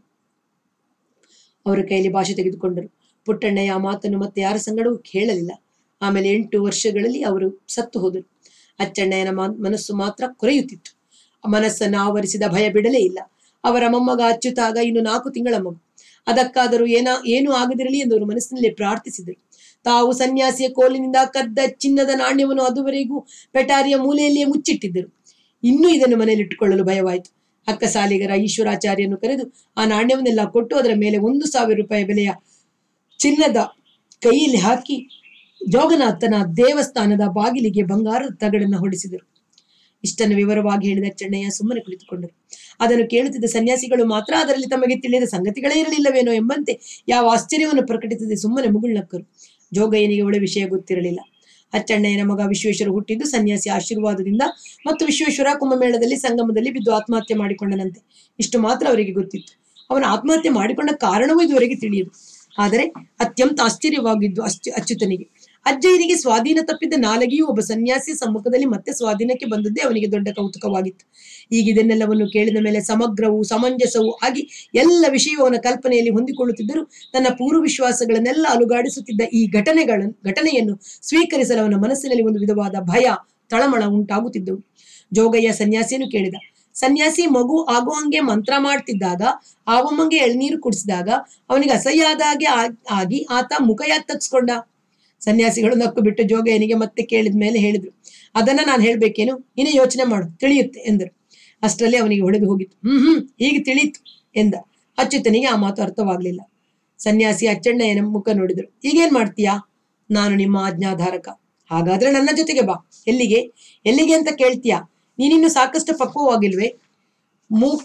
ಅವರ ಕೈಯಲ್ಲಿ ಭಾಷೆ ತೆಗೆದುಕೊಂಡರು. ಪುಟ್ಟಣ್ಣಯ್ಯ ಆ ಮಾತನ್ನು ಮತ್ತೆ ಯಾರ ಸಂಗಡವೂ ಕೇಳಲಿಲ್ಲ. ಆಮೇಲೆ ಎಂಟು ವರ್ಷಗಳಲ್ಲಿ ಅವರು ಸತ್ತು ಹೋದರು. ಅಚ್ಚಣ್ಣಯ್ಯನ ಮನಸ್ಸು ಮಾತ್ರ ಕೊರೆಯುತ್ತಿತ್ತು. ಮನಸ್ಸನ್ನು ಆವರಿಸಿದ ಭಯ ಬಿಡಲೇ ಇಲ್ಲ. ಅವರ ಮೊಮ್ಮಗ ಅಚ್ಚುತಾಗ ಇನ್ನು ನಾಲ್ಕು ತಿಂಗಳ ಮಗು. ಅದಕ್ಕಾದರೂ ಏನ ಏನೂ ಆಗದಿರಲಿ ಎಂದು ಅವರು ಮನಸ್ಸಿನಲ್ಲಿ ಪ್ರಾರ್ಥಿಸಿದರು. ತಾವು ಸನ್ಯಾಸಿಯ ಕೋಲಿನಿಂದ ಕದ್ದ ಚಿನ್ನದ ನಾಣ್ಯವನ್ನು ಅದುವರೆಗೂ ಪೆಟಾರಿಯ ಮೂಲೆಯಲ್ಲಿಯೇ ಮುಚ್ಚಿಟ್ಟಿದ್ದರು. ಇನ್ನೂ ಇದನ್ನು ಮನೆಯಲ್ಲಿ ಇಟ್ಟುಕೊಳ್ಳಲು ಭಯವಾಯಿತು. ಅಕ್ಕಸಾಲಿಗರ ಈಶ್ವರಾಚಾರ್ಯನು ಕರೆದು ಆ ನಾಣ್ಯವನ್ನೆಲ್ಲ ಕೊಟ್ಟು ಅದರ ಮೇಲೆ ಒಂದು ಸಾವಿರ ರೂಪಾಯಿ ಬೆಲೆಯ ಚಿನ್ನದ ಕೈಯಲ್ಲಿ ಹಾಕಿ ಜೋಗನಾಥನ ದೇವಸ್ಥಾನದ ಬಾಗಿಲಿಗೆ ಬಂಗಾರದ ತಗಡನ್ನು ಹೊಡಿಸಿದರು. ಇಷ್ಟನ್ನು ವಿವರವಾಗಿ ಹೇಳಿದ ಅಚ್ಚಣ್ಣಯ್ಯ ಸುಮ್ಮನೆ ಕುಳಿತುಕೊಂಡರು. ಅದನ್ನು ಕೇಳುತ್ತಿದ್ದ ಸನ್ಯಾಸಿಗಳು ಮಾತ್ರ ಅದರಲ್ಲಿ ತಮಗೆ ತಿಳಿದ ಸಂಗತಿಗಳೇ ಇರಲಿಲ್ಲವೇನೋ ಎಂಬಂತೆ ಯಾವ ಆಶ್ಚರ್ಯವನ್ನು ಪ್ರಕಟಿಸದೆ ಸುಮ್ಮನೆ ಮುಗುಳ್ನಕ್ಕರು. ಜೋಗಯ್ಯನಿಗೆ ಒಳ್ಳೆ ವಿಷಯ ಗೊತ್ತಿರಲಿಲ್ಲ. ಅಚ್ಚಣ್ಣಯ್ಯನ ಮಗ ವಿಶ್ವೇಶ್ವರ ಹುಟ್ಟಿದ್ದು ಸನ್ಯಾಸಿ ಆಶೀರ್ವಾದದಿಂದ ಮತ್ತು ವಿಶ್ವೇಶ್ವರ ಕುಂಭಮೇಳದಲ್ಲಿ ಸಂಗಮದಲ್ಲಿ ಬಿದ್ದು ಆತ್ಮಹತ್ಯೆ ಮಾಡಿಕೊಂಡನಂತೆ. ಇಷ್ಟು ಮಾತ್ರ ಅವರಿಗೆ ಗೊತ್ತಿತ್ತು. ಅವನ ಆತ್ಮಹತ್ಯೆ ಮಾಡಿಕೊಂಡ ಕಾರಣವೂ ಇದುವರೆಗೆ ತಿಳಿಯದು. ಆದರೆ ಅತ್ಯಂತ ಆಶ್ಚರ್ಯವಾಗಿದ್ದು ಅಚ್ಚು ಅಚ್ಯುತನಿಗೆ ಅಜ್ಜಯ್ಯನಿಗೆ ಸ್ವಾಧೀನ ತಪ್ಪಿದ್ದ ನಾಲಗಿಯೂ ಒಬ್ಬ ಸನ್ಯಾಸಿ ಸಮ್ಮುಖದಲ್ಲಿ ಮತ್ತೆ ಸ್ವಾಧೀನಕ್ಕೆ ಬಂದದ್ದೇ ಅವನಿಗೆ ದೊಡ್ಡ ಕೌತುಕವಾಗಿತ್ತು. ಈಗ ಇದನ್ನೆಲ್ಲವನ್ನು ಕೇಳಿದ ಮೇಲೆ ಸಮಗ್ರವೂ ಸಮಂಜಸವೂ ಆಗಿ ಎಲ್ಲ ವಿಷಯವೂ ಅವನ ಕಲ್ಪನೆಯಲ್ಲಿ ಹೊಂದಿಕೊಳ್ಳುತ್ತಿದ್ದರೂ ತನ್ನ ಪೂರ್ವ ವಿಶ್ವಾಸಗಳನ್ನೆಲ್ಲ ಅಲುಗಾಡಿಸುತ್ತಿದ್ದ ಈ ಘಟನೆಗಳ ಘಟನೆಯನ್ನು ಸ್ವೀಕರಿಸಲು ಅವನ ಮನಸ್ಸಿನಲ್ಲಿ ಒಂದು ವಿಧವಾದ ಭಯ ತಳಮಳ ಉಂಟಾಗುತ್ತಿದ್ದವು. ಜೋಗಯ್ಯ ಸನ್ಯಾಸಿಯನ್ನು ಕೇಳಿದ. ಸನ್ಯಾಸಿ ಮಗು ಆಗುವಂಗೆ ಮಂತ್ರ ಮಾಡ್ತಿದ್ದಾಗ ಆವಮ್ಮಂಗೆ ಎಳ್ನೀರು ಕುಡಿಸಿದಾಗ ಅವನಿಗೆ ಅಸಹ್ಯ ಆದಾಗೆ ಆಗಿ ಆತ ಮುಖ ಯಾಕೆ ತಗ್ಸ್ಕೊಂಡ? ಸನ್ಯಾಸಿಗಳು ನಕ್ಕು ಬಿಟ್ಟು ಜೋಗಯ್ಯನಿಗೆ ಮತ್ತೆ ಕೇಳಿದ ಮೇಲೆ ಹೇಳಿದ್ರು. ಅದನ್ನ ನಾನು ಹೇಳ್ಬೇಕೇನು, ಇನ್ನೇ ಯೋಚನೆ ಮಾಡು, ತಿಳಿಯುತ್ತೆ ಎಂದರು. ಅಷ್ಟರಲ್ಲಿ ಅವನಿಗೆ ಹೊಡೆದು ಹೋಗಿತ್ತು. ಹ್ಮ್ ಹ್ಮ್ ಹೀಗೆ ತಿಳಿಯಿತು ಎಂದ. ಅಚ್ಯುತನಿಗೆ ಆ ಮಾತು ಅರ್ಥವಾಗ್ಲಿಲ್ಲ. ಸನ್ಯಾಸಿ ಅಚ್ಚಣ್ಣಯ್ಯನ ಮುಖ ನೋಡಿದ್ರು. ಈಗೇನ್ ಮಾಡ್ತೀಯಾ? ನಾನು ನಿಮ್ಮ ಆಜ್ಞಾಧಾರಕ. ಹಾಗಾದ್ರೆ ನನ್ನ ಜೊತೆಗೆ ಬಾ. ಎಲ್ಲಿಗೆ? ಎಲ್ಲಿಗೆ ಅಂತ ಕೇಳ್ತೀಯಾ? ನೀನಿನ್ನು ಸಾಕಷ್ಟು ಪಕ್ವವಾಗಿಲ್ವೇ? ಮೂಕ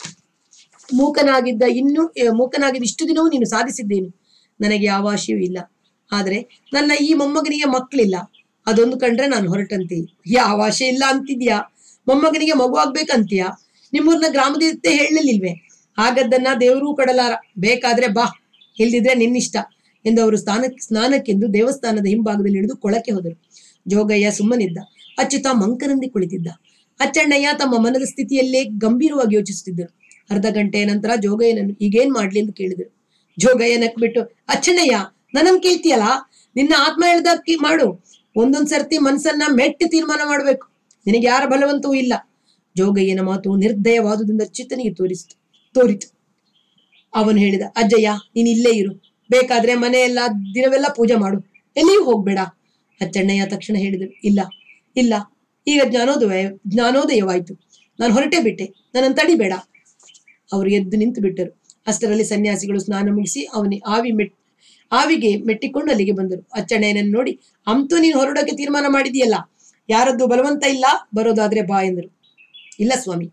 ಮೂಕನಾಗಿದ್ದ ಇನ್ನು ಮೂಕನಾಗಿದ್ದ ಇಷ್ಟು ದಿನವೂ ನೀನು ಸಾಧಿಸಿದ್ದೇನು? ನನಗೆ ಯಾವ ಆಶೆಯೂ ಇಲ್ಲ. ಆದ್ರೆ ನನ್ನ ಈ ಮೊಮ್ಮಗನಿಗೆ ಮಕ್ಕಳಿಲ್ಲ, ಅದೊಂದು ಕಂಡ್ರೆ ನಾನು ಹೊರಟಂತೆ. ಯಾವ ಆಶೆ ಇಲ್ಲ ಅಂತಿದ್ಯಾ? ಮೊಮ್ಮಗನಿಗೆ ಮಗು ಆಗ್ಬೇಕಂತೀಯಾ? ನಿಮ್ಮೂರ್ನ ಗ್ರಾಮದೇವತೆ ಹೇಳಲಿಲ್ವೇ? ಹಾಗದ್ದನ್ನ ದೇವರೂ ಕೊಡಲಾರ, ಬೇಕಾದ್ರೆ ಬಾ, ಇಲ್ದಿದ್ರೆ ನಿನ್ನಿಷ್ಟ ಎಂದು ಅವರು ಸ್ನಾನಕ್ಕೆ ಸ್ನಾನಕ್ಕೆಂದು ದೇವಸ್ಥಾನದ ಹಿಂಭಾಗದಲ್ಲಿ ಇಳಿದು ಕೊಳಕ್ಕೆ ಹೋದರು. ಜೋಗಯ್ಯ ಸುಮ್ಮನಿದ್ದ. ಅಚ್ಯುತ ಮಂಕರಂದಿ ಕುಳಿತಿದ್ದ. ಅಚ್ಚಣ್ಣಯ್ಯ ತಮ್ಮ ಮನದ ಸ್ಥಿತಿಯಲ್ಲೇ ಗಂಭೀರವಾಗಿ ಯೋಚಿಸುತ್ತಿದ್ದರು. ಅರ್ಧ ಗಂಟೆಯ ನಂತರ ಜೋಗಯ್ಯನನ್ನು ಈಗೇನ್ ಮಾಡ್ಲಿ ಎಂದು ಕೇಳಿದರು. ಜೋಗಯ್ಯ ನಕ್ಬಿಟ್ಟು, ಅಚ್ಚಣ್ಣಯ್ಯ, ನನ್ನನ್ ಕೇಳ್ತೀಯಲ್ಲ, ನಿನ್ನ ಆತ್ಮ ಹೇಳ್ದಕ್ಕೆ ಮಾಡು. ಒಂದೊಂದ್ ಸರ್ತಿ ಮನ್ಸನ್ನ ಮೆಟ್ಟಿ ತೀರ್ಮಾನ ಮಾಡ್ಬೇಕು. ನಿನಗೆ ಯಾರ ಬಲವಂತವೂ ಇಲ್ಲ. ಜೋಗಯ್ಯನ ಮಾತು ನಿರ್ದಯವಾದುದರಿಂದ ಅಚ್ಯುತನಿಗೆ ತೋರಿಸಿತು ತೋರಿತು ಅವನು ಹೇಳಿದ. ಅಜ್ಜಯ್ಯ, ನೀನ್ ಇಲ್ಲೇ ಇರು, ಬೇಕಾದ್ರೆ ಮನೆಯೆಲ್ಲ ದಿನವೆಲ್ಲ ಪೂಜೆ ಮಾಡು, ಎಲ್ಲಿಯೂ ಹೋಗ್ಬೇಡ. ಅಚ್ಚಣ್ಣಯ್ಯ ತಕ್ಷಣ ಹೇಳಿದರು. ಇಲ್ಲ ಇಲ್ಲ ಈಗ ಜ್ಞಾನೋದಯ ಜ್ಞಾನೋದಯವಾಯ್ತು, ನಾನು ಹೊರಟೇ ಬಿಟ್ಟೆ, ನನ್ನನ್ನು ತಡಿಬೇಡ. ಅವರು ಎದ್ದು ನಿಂತು ಬಿಟ್ಟರು. ಅಷ್ಟರಲ್ಲಿ ಸನ್ಯಾಸಿಗಳು ಸ್ನಾನ ಮುಗಿಸಿ ಅವನಿ ಆವಿ ಮೆಟ್ ಆವಿಗೆ ಮೆಟ್ಟಿಕೊಂಡು ಅಲ್ಲಿಗೆ ಬಂದರು. ಅಚ್ಚಣ್ಣಯ್ಯನನ್ನು ನೋಡಿ, ಅಂತೂ ನೀನು ಹೊರಡೋಕೆ ತೀರ್ಮಾನ ಮಾಡಿದೀಯಲ್ಲ, ಯಾರದ್ದು ಬಲವಂತ ಇಲ್ಲ, ಬರೋದಾದ್ರೆ ಬಾ ಎಂದರು. ಇಲ್ಲ ಸ್ವಾಮಿ.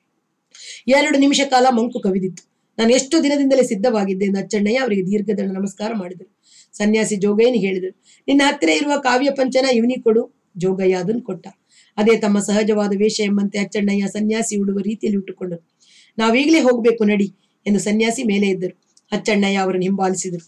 ಎರಡು ನಿಮಿಷ ಕಾಲ ಮಂಕು ಕವಿದಿತ್ತು. ನಾನು ಎಷ್ಟು ದಿನದಿಂದಲೇ ಸಿದ್ಧವಾಗಿದ್ದೆ ಎಂದು ಅಚ್ಚಣ್ಣಯ್ಯ ಅವರಿಗೆ ದೀರ್ಘದಂಡ ನಮಸ್ಕಾರ ಮಾಡಿದರು. ಸನ್ಯಾಸಿ ಜೋಗಯ್ಯನಿಗೆ ಹೇಳಿದರು. ನಿನ್ನ ಹತ್ತಿರ ಇರುವ ಕಾವ್ಯ ಪಂಚನ ಇವನಿ ಕೊಡು. ಜೋಗಯ್ಯ ಅದನ್ನು ಕೊಟ್ಟ. ಅದೇ ತಮ್ಮ ಸಹಜವಾದ ವೇಷ ಎಂಬಂತೆ ಅಚ್ಚಣ್ಣಯ್ಯ ಸನ್ಯಾಸಿ ಉಡುವ ರೀತಿಯಲ್ಲಿ ಉಟ್ಟುಕೊಂಡರು. ನಾವೀಗಲೇ ಹೋಗ್ಬೇಕು ನಡಿ ಎಂದು ಸನ್ಯಾಸಿ ಮೇಲೆ ಇದ್ದರು. ಅಚ್ಚಣ್ಣಯ್ಯ ಅವರನ್ನು ಹಿಂಬಾಲಿಸಿದರು.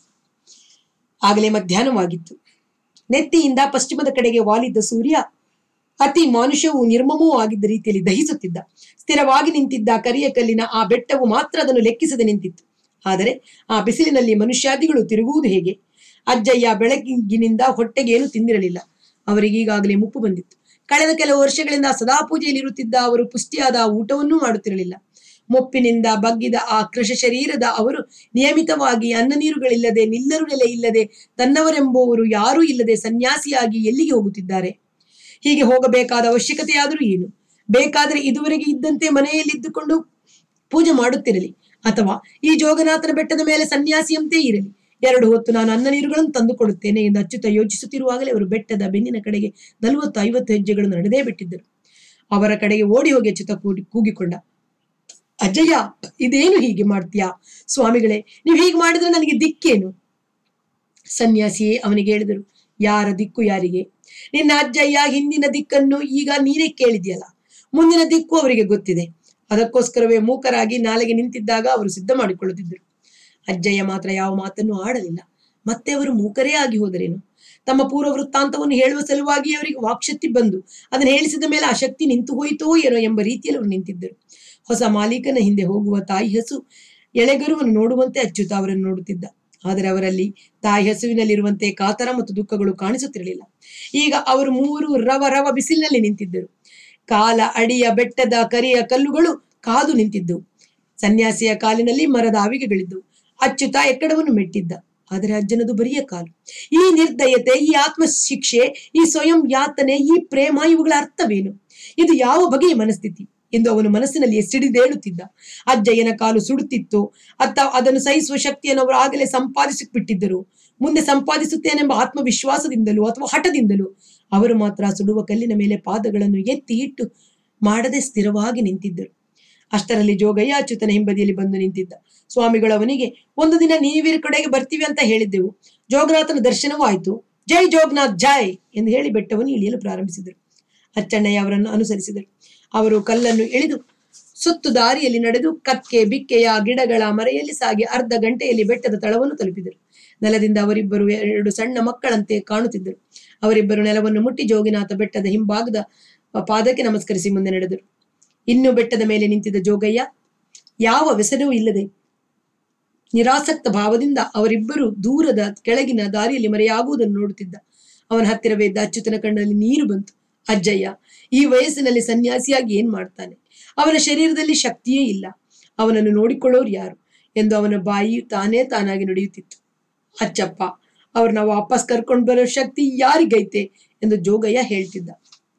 ಆಗಲೇ ಮಧ್ಯಾಹ್ನವಾಗಿತ್ತು. ನೆತ್ತಿಯಿಂದ ಪಶ್ಚಿಮದ ಕಡೆಗೆ ವಾಲಿದ್ದ ಸೂರ್ಯ ಅತಿ ಮಾನುಷವೂ ನಿರ್ಮಮವೂ ಆಗಿದ್ದ ರೀತಿಯಲ್ಲಿ ದಹಿಸುತ್ತಿದ್ದ. ಸ್ಥಿರವಾಗಿ ನಿಂತಿದ್ದ ಕರಿಯ ಕಲ್ಲಿನ ಆ ಬೆಟ್ಟವು ಮಾತ್ರ ಅದನ್ನು ಲೆಕ್ಕಿಸದೆ ನಿಂತಿತ್ತು. ಆದರೆ ಆ ಬಿಸಿಲಿನಲ್ಲಿ ಮನುಷ್ಯಾದಿಗಳು ತಿರುಗುವುದು ಹೇಗೆ? ಅಜ್ಜಯ್ಯ ಬೆಳಗಿನಿಂದ ಹೊಟ್ಟೆಗೇನು ತಿಂದಿರಲಿಲ್ಲ. ಅವರಿಗೀಗಾಗಲೇ ಮುಪ್ಪು ಬಂದಿತ್ತು. ಕಳೆದ ಕೆಲವು ವರ್ಷಗಳಿಂದ ಸದಾ ಪೂಜೆಯಲ್ಲಿ ಇರುತ್ತಿದ್ದ ಅವರು ಪುಷ್ಟಿಯಾದ ಊಟವನ್ನೂ ಮಾಡುತ್ತಿರಲಿಲ್ಲ. ಮುಪ್ಪಿನಿಂದ ಬಗ್ಗಿದ ಆ ಕೃಷ ಶರೀರದ ಅವರು ನಿಯಮಿತವಾಗಿ ಅನ್ನ ನೀರುಗಳಿಲ್ಲದೆ, ನಿಲ್ಲರು ನೆಲೆ ಇಲ್ಲದೆ, ತನ್ನವರೆಂಬುವರು ಯಾರೂ ಇಲ್ಲದೆ ಸನ್ಯಾಸಿಯಾಗಿ ಎಲ್ಲಿಗೆ ಹೋಗುತ್ತಿದ್ದಾರೆ? ಹೀಗೆ ಹೋಗಬೇಕಾದ ಅವಶ್ಯಕತೆಯಾದರೂ ಏನು? ಬೇಕಾದರೆ ಇದುವರೆಗೆ ಇದ್ದಂತೆ ಮನೆಯಲ್ಲಿದ್ದುಕೊಂಡು ಪೂಜೆ ಮಾಡುತ್ತಿರಲಿ, ಅಥವಾ ಈ ಜೋಗನಾಥನ ಬೆಟ್ಟದ ಮೇಲೆ ಸನ್ಯಾಸಿಯಂತೆ ಇರಲಿ. ಎರಡು ಹೊತ್ತು ನಾನು ಅನ್ನ ನೀರುಗಳನ್ನು ತಂದುಕೊಡುತ್ತೇನೆ ಎಂದು ಅಚ್ಯುತ ಯೋಚಿಸುತ್ತಿರುವಾಗಲೇ ಅವರು ಬೆಟ್ಟದ ಬೆನ್ನಿನ ಕಡೆಗೆ ನಲವತ್ತು ಐವತ್ತು ಹೆಜ್ಜೆಗಳನ್ನು ನಡೆದೇ ಬಿಟ್ಟಿದ್ದರು. ಅವರ ಕಡೆಗೆ ಓಡಿ ಹೋಗಿ ಅಚ್ಯುತ ಕೂಡಿ ಕೂಗಿಕೊಂಡ. ಅಜ್ಜಯ್ಯ, ಇದೇನು ಹೀಗೆ ಮಾಡ್ತೀಯಾ? ಸ್ವಾಮಿಗಳೇ, ನೀವು ಹೀಗೆ ಮಾಡಿದ್ರೆ ನನಗೆ ದಿಕ್ಕೇನು? ಸನ್ಯಾಸಿಯೇ ಅವನಿಗೆ ಹೇಳಿದರು. ಯಾರ ದಿಕ್ಕು ಯಾರಿಗೆ? ನಿನ್ನ ಅಜ್ಜಯ್ಯ ಹಿಂದಿನ ದಿಕ್ಕನ್ನು ಈಗ ನೀನೇ ಕೇಳಿದ್ಯಲ್ಲ, ಮುಂದಿನ ದಿಕ್ಕು ಅವರಿಗೆ ಗೊತ್ತಿದೆ. ಅದಕ್ಕೋಸ್ಕರವೇ ಮೂಕರಾಗಿ ನಾಲೆಗೆ ನಿಂತಿದ್ದಾಗ ಅವರು ಸಿದ್ಧ ಮಾಡಿಕೊಳ್ಳುತ್ತಿದ್ದರು. ಅಜ್ಜಯ್ಯ ಮಾತ್ರ ಯಾವ ಮಾತನ್ನು ಆಡಲಿಲ್ಲ. ಮತ್ತೆ ಅವರು ಮೂಕರೇ ಆಗಿ ಹೋದರೇನು? ತಮ್ಮ ಪೂರ್ವ ವೃತ್ತಾಂತವನ್ನು ಹೇಳುವ ಸಲುವಾಗಿ ಅವರಿಗೆ ವಾಕ್ಶಕ್ತಿ ಬಂದು ಅದನ್ನು ಹೇಳಿಸಿದ ಮೇಲೆ ಆ ಶಕ್ತಿ ನಿಂತು ಹೋಯಿತೋ ಏನೋ ಎಂಬ ರೀತಿಯಲ್ಲಿ ಅವರು ನಿಂತಿದ್ದರು. ಹೊಸ ಮಾಲೀಕನ ಹಿಂದೆ ಹೋಗುವ ತಾಯಿ ಹಸು ಎಳೆಗರುವನ್ನು ನೋಡುವಂತೆ ಅಚ್ಯುತ ಅವರನ್ನು ನೋಡುತ್ತಿದ್ದ. ಆದರೆ ಅವರಲ್ಲಿ ತಾಯಿ ಹಸುವಿನಲ್ಲಿರುವಂತೆ ಕಾತರ ಮತ್ತು ದುಃಖಗಳು ಕಾಣಿಸುತ್ತಿರಲಿಲ್ಲ. ಈಗ ಅವರು ಮೂರು ರವ ರವ ಬಿಸಿಲಿನಲ್ಲಿ ನಿಂತಿದ್ದರು. ಕಾಲ ಅಡಿಯ ಬೆಟ್ಟದ ಕರಿಯ ಕಲ್ಲುಗಳು ಕಾದು ನಿಂತಿದ್ದವು. ಸನ್ಯಾಸಿಯ ಕಾಲಿನಲ್ಲಿ ಮರದ ಆವಿಗೆಗಳಿದ್ದವು. ಅಚ್ಯುತ ಎಕ್ಕಡವನ್ನು ಮೆಟ್ಟಿದ್ದ. ಆದರೆ ಅಜ್ಜನದು ಬರಿಯ ಕಾಲು. ಈ ನಿರ್ದಯತೆ, ಈ ಆತ್ಮ ಶಿಕ್ಷೆ, ಈ ಸ್ವಯಂ ಯಾತನೆ, ಈ ಪ್ರೇಮ, ಇವುಗಳ ಅರ್ಥವೇನು? ಇದು ಯಾವ ಬಗೆಯ ಮನಸ್ಥಿತಿ? ಎಂದು ಅವನು ಮನಸ್ಸಿನಲ್ಲಿ ಸಿಡಿದೇಳುತ್ತಿದ್ದ. ಅಜ್ಜಯ್ಯನ ಕಾಲು ಸುಡುತ್ತಿತ್ತು. ಅತ್ತ ಅದನ್ನು ಸಹಿಸುವ ಶಕ್ತಿಯನ್ನು ಅವರು ಆಗಲೇ ಸಂಪಾದಿಸಿಬಿಟ್ಟಿದ್ದರು. ಮುಂದೆ ಸಂಪಾದಿಸುತ್ತೇನೆಂಬ ಆತ್ಮವಿಶ್ವಾಸದಿಂದಲೂ ಅಥವಾ ಹಠದಿಂದಲೂ ಅವರು ಮಾತ್ರ ಸುಡುವ ಕಲ್ಲಿನ ಮೇಲೆ ಪಾದಗಳನ್ನು ಎತ್ತಿ ಇಟ್ಟು ಮಾಡದೆ ಸ್ಥಿರವಾಗಿ ನಿಂತಿದ್ದರು. ಅಷ್ಟರಲ್ಲಿ ಜೋಗಯ್ಯ ಅಚ್ಯುತನ ಹಿಂಬದಿಯಲ್ಲಿ ಬಂದು ನಿಂತಿದ್ದ. ಸ್ವಾಮಿಗಳು ಅವನಿಗೆ, ಒಂದು ದಿನ ನೀವೀರ ಕಡೆಗೆ ಬರ್ತೀವಿ ಅಂತ ಹೇಳಿದ್ದೆವು. ಜೋಗನಾಥನ ದರ್ಶನವೂ ಆಯ್ತು. ಜೈ ಜೋಗನಾಥ್ ಜೈ ಎಂದು ಹೇಳಿ ಬೆಟ್ಟವನ್ನು ಇಳಿಯಲು ಪ್ರಾರಂಭಿಸಿದರು. ಅಚ್ಚಣ್ಣಯ್ಯ ಅವರನ್ನು ಅನುಸರಿಸಿದರು. ಅವರು ಕಲ್ಲನ್ನು ಎಳೆದು ಸುತ್ತು ದಾರಿಯಲ್ಲಿ ನಡೆದು ಕಕ್ಕೆ ಬಿಕ್ಕೆಯ ಗಿಡಗಳ ಮರೆಯಲ್ಲಿ ಸಾಗಿ ಅರ್ಧ ಗಂಟೆಯಲ್ಲಿ ಬೆಟ್ಟದ ತಳವನ್ನು ತಲುಪಿದರು. ನೆಲದಿಂದ ಅವರಿಬ್ಬರು ಎರಡು ಸಣ್ಣ ಮಕ್ಕಳಂತೆ ಕಾಣುತ್ತಿದ್ದರು. ಅವರಿಬ್ಬರು ನೆಲವನ್ನು ಮುಟ್ಟಿ ಜೋಗಿನಾಥ ಬೆಟ್ಟದ ಹಿಂಭಾಗದ ಪಾದಕ್ಕೆ ನಮಸ್ಕರಿಸಿ ಮುಂದೆ ನಡೆದರು. ಇನ್ನು ಬೆಟ್ಟದ ಮೇಲೆ ನಿಂತಿದ್ದ ಜೋಗಯ್ಯ ಯಾವ ವ್ಯಸನವೂ ಇಲ್ಲದೆ ನಿರಾಸಕ್ತ ಭಾವದಿಂದ ಅವರಿಬ್ಬರು ದೂರದ ಕೆಳಗಿನ ದಾರಿಯಲ್ಲಿ ಮರೆಯಾಗುವುದನ್ನು ನೋಡುತ್ತಿದ್ದ. ಅವನ ಹತ್ತಿರವೇ ಇದ್ದ ಅಚ್ಯುತನ ಕಣ್ಣಲ್ಲಿ ನೀರು ಬಂತು. ಅಜ್ಜಯ್ಯ ಈ ವಯಸ್ಸಿನಲ್ಲಿ ಸನ್ಯಾಸಿಯಾಗಿ ಏನ್ ಮಾಡ್ತಾನೆ? ಅವನ ಶರೀರದಲ್ಲಿ ಶಕ್ತಿಯೇ ಇಲ್ಲ. ಅವನನ್ನು ನೋಡಿಕೊಳ್ಳೋರು ಯಾರು ಎಂದು ಅವನ ಬಾಯಿ ತಾನೇ ತಾನಾಗಿ ನುಡಿಯುತ್ತಿತ್ತು. ಅಚ್ಚಪ್ಪ, ಅವ್ರನ್ನ ವಾಪಸ್ ಕರ್ಕೊಂಡು ಬರೋ ಶಕ್ತಿ ಯಾರಿಗೈತೆ ಎಂದು ಜೋಗಯ್ಯ ಹೇಳ್ತಿದ್ದ.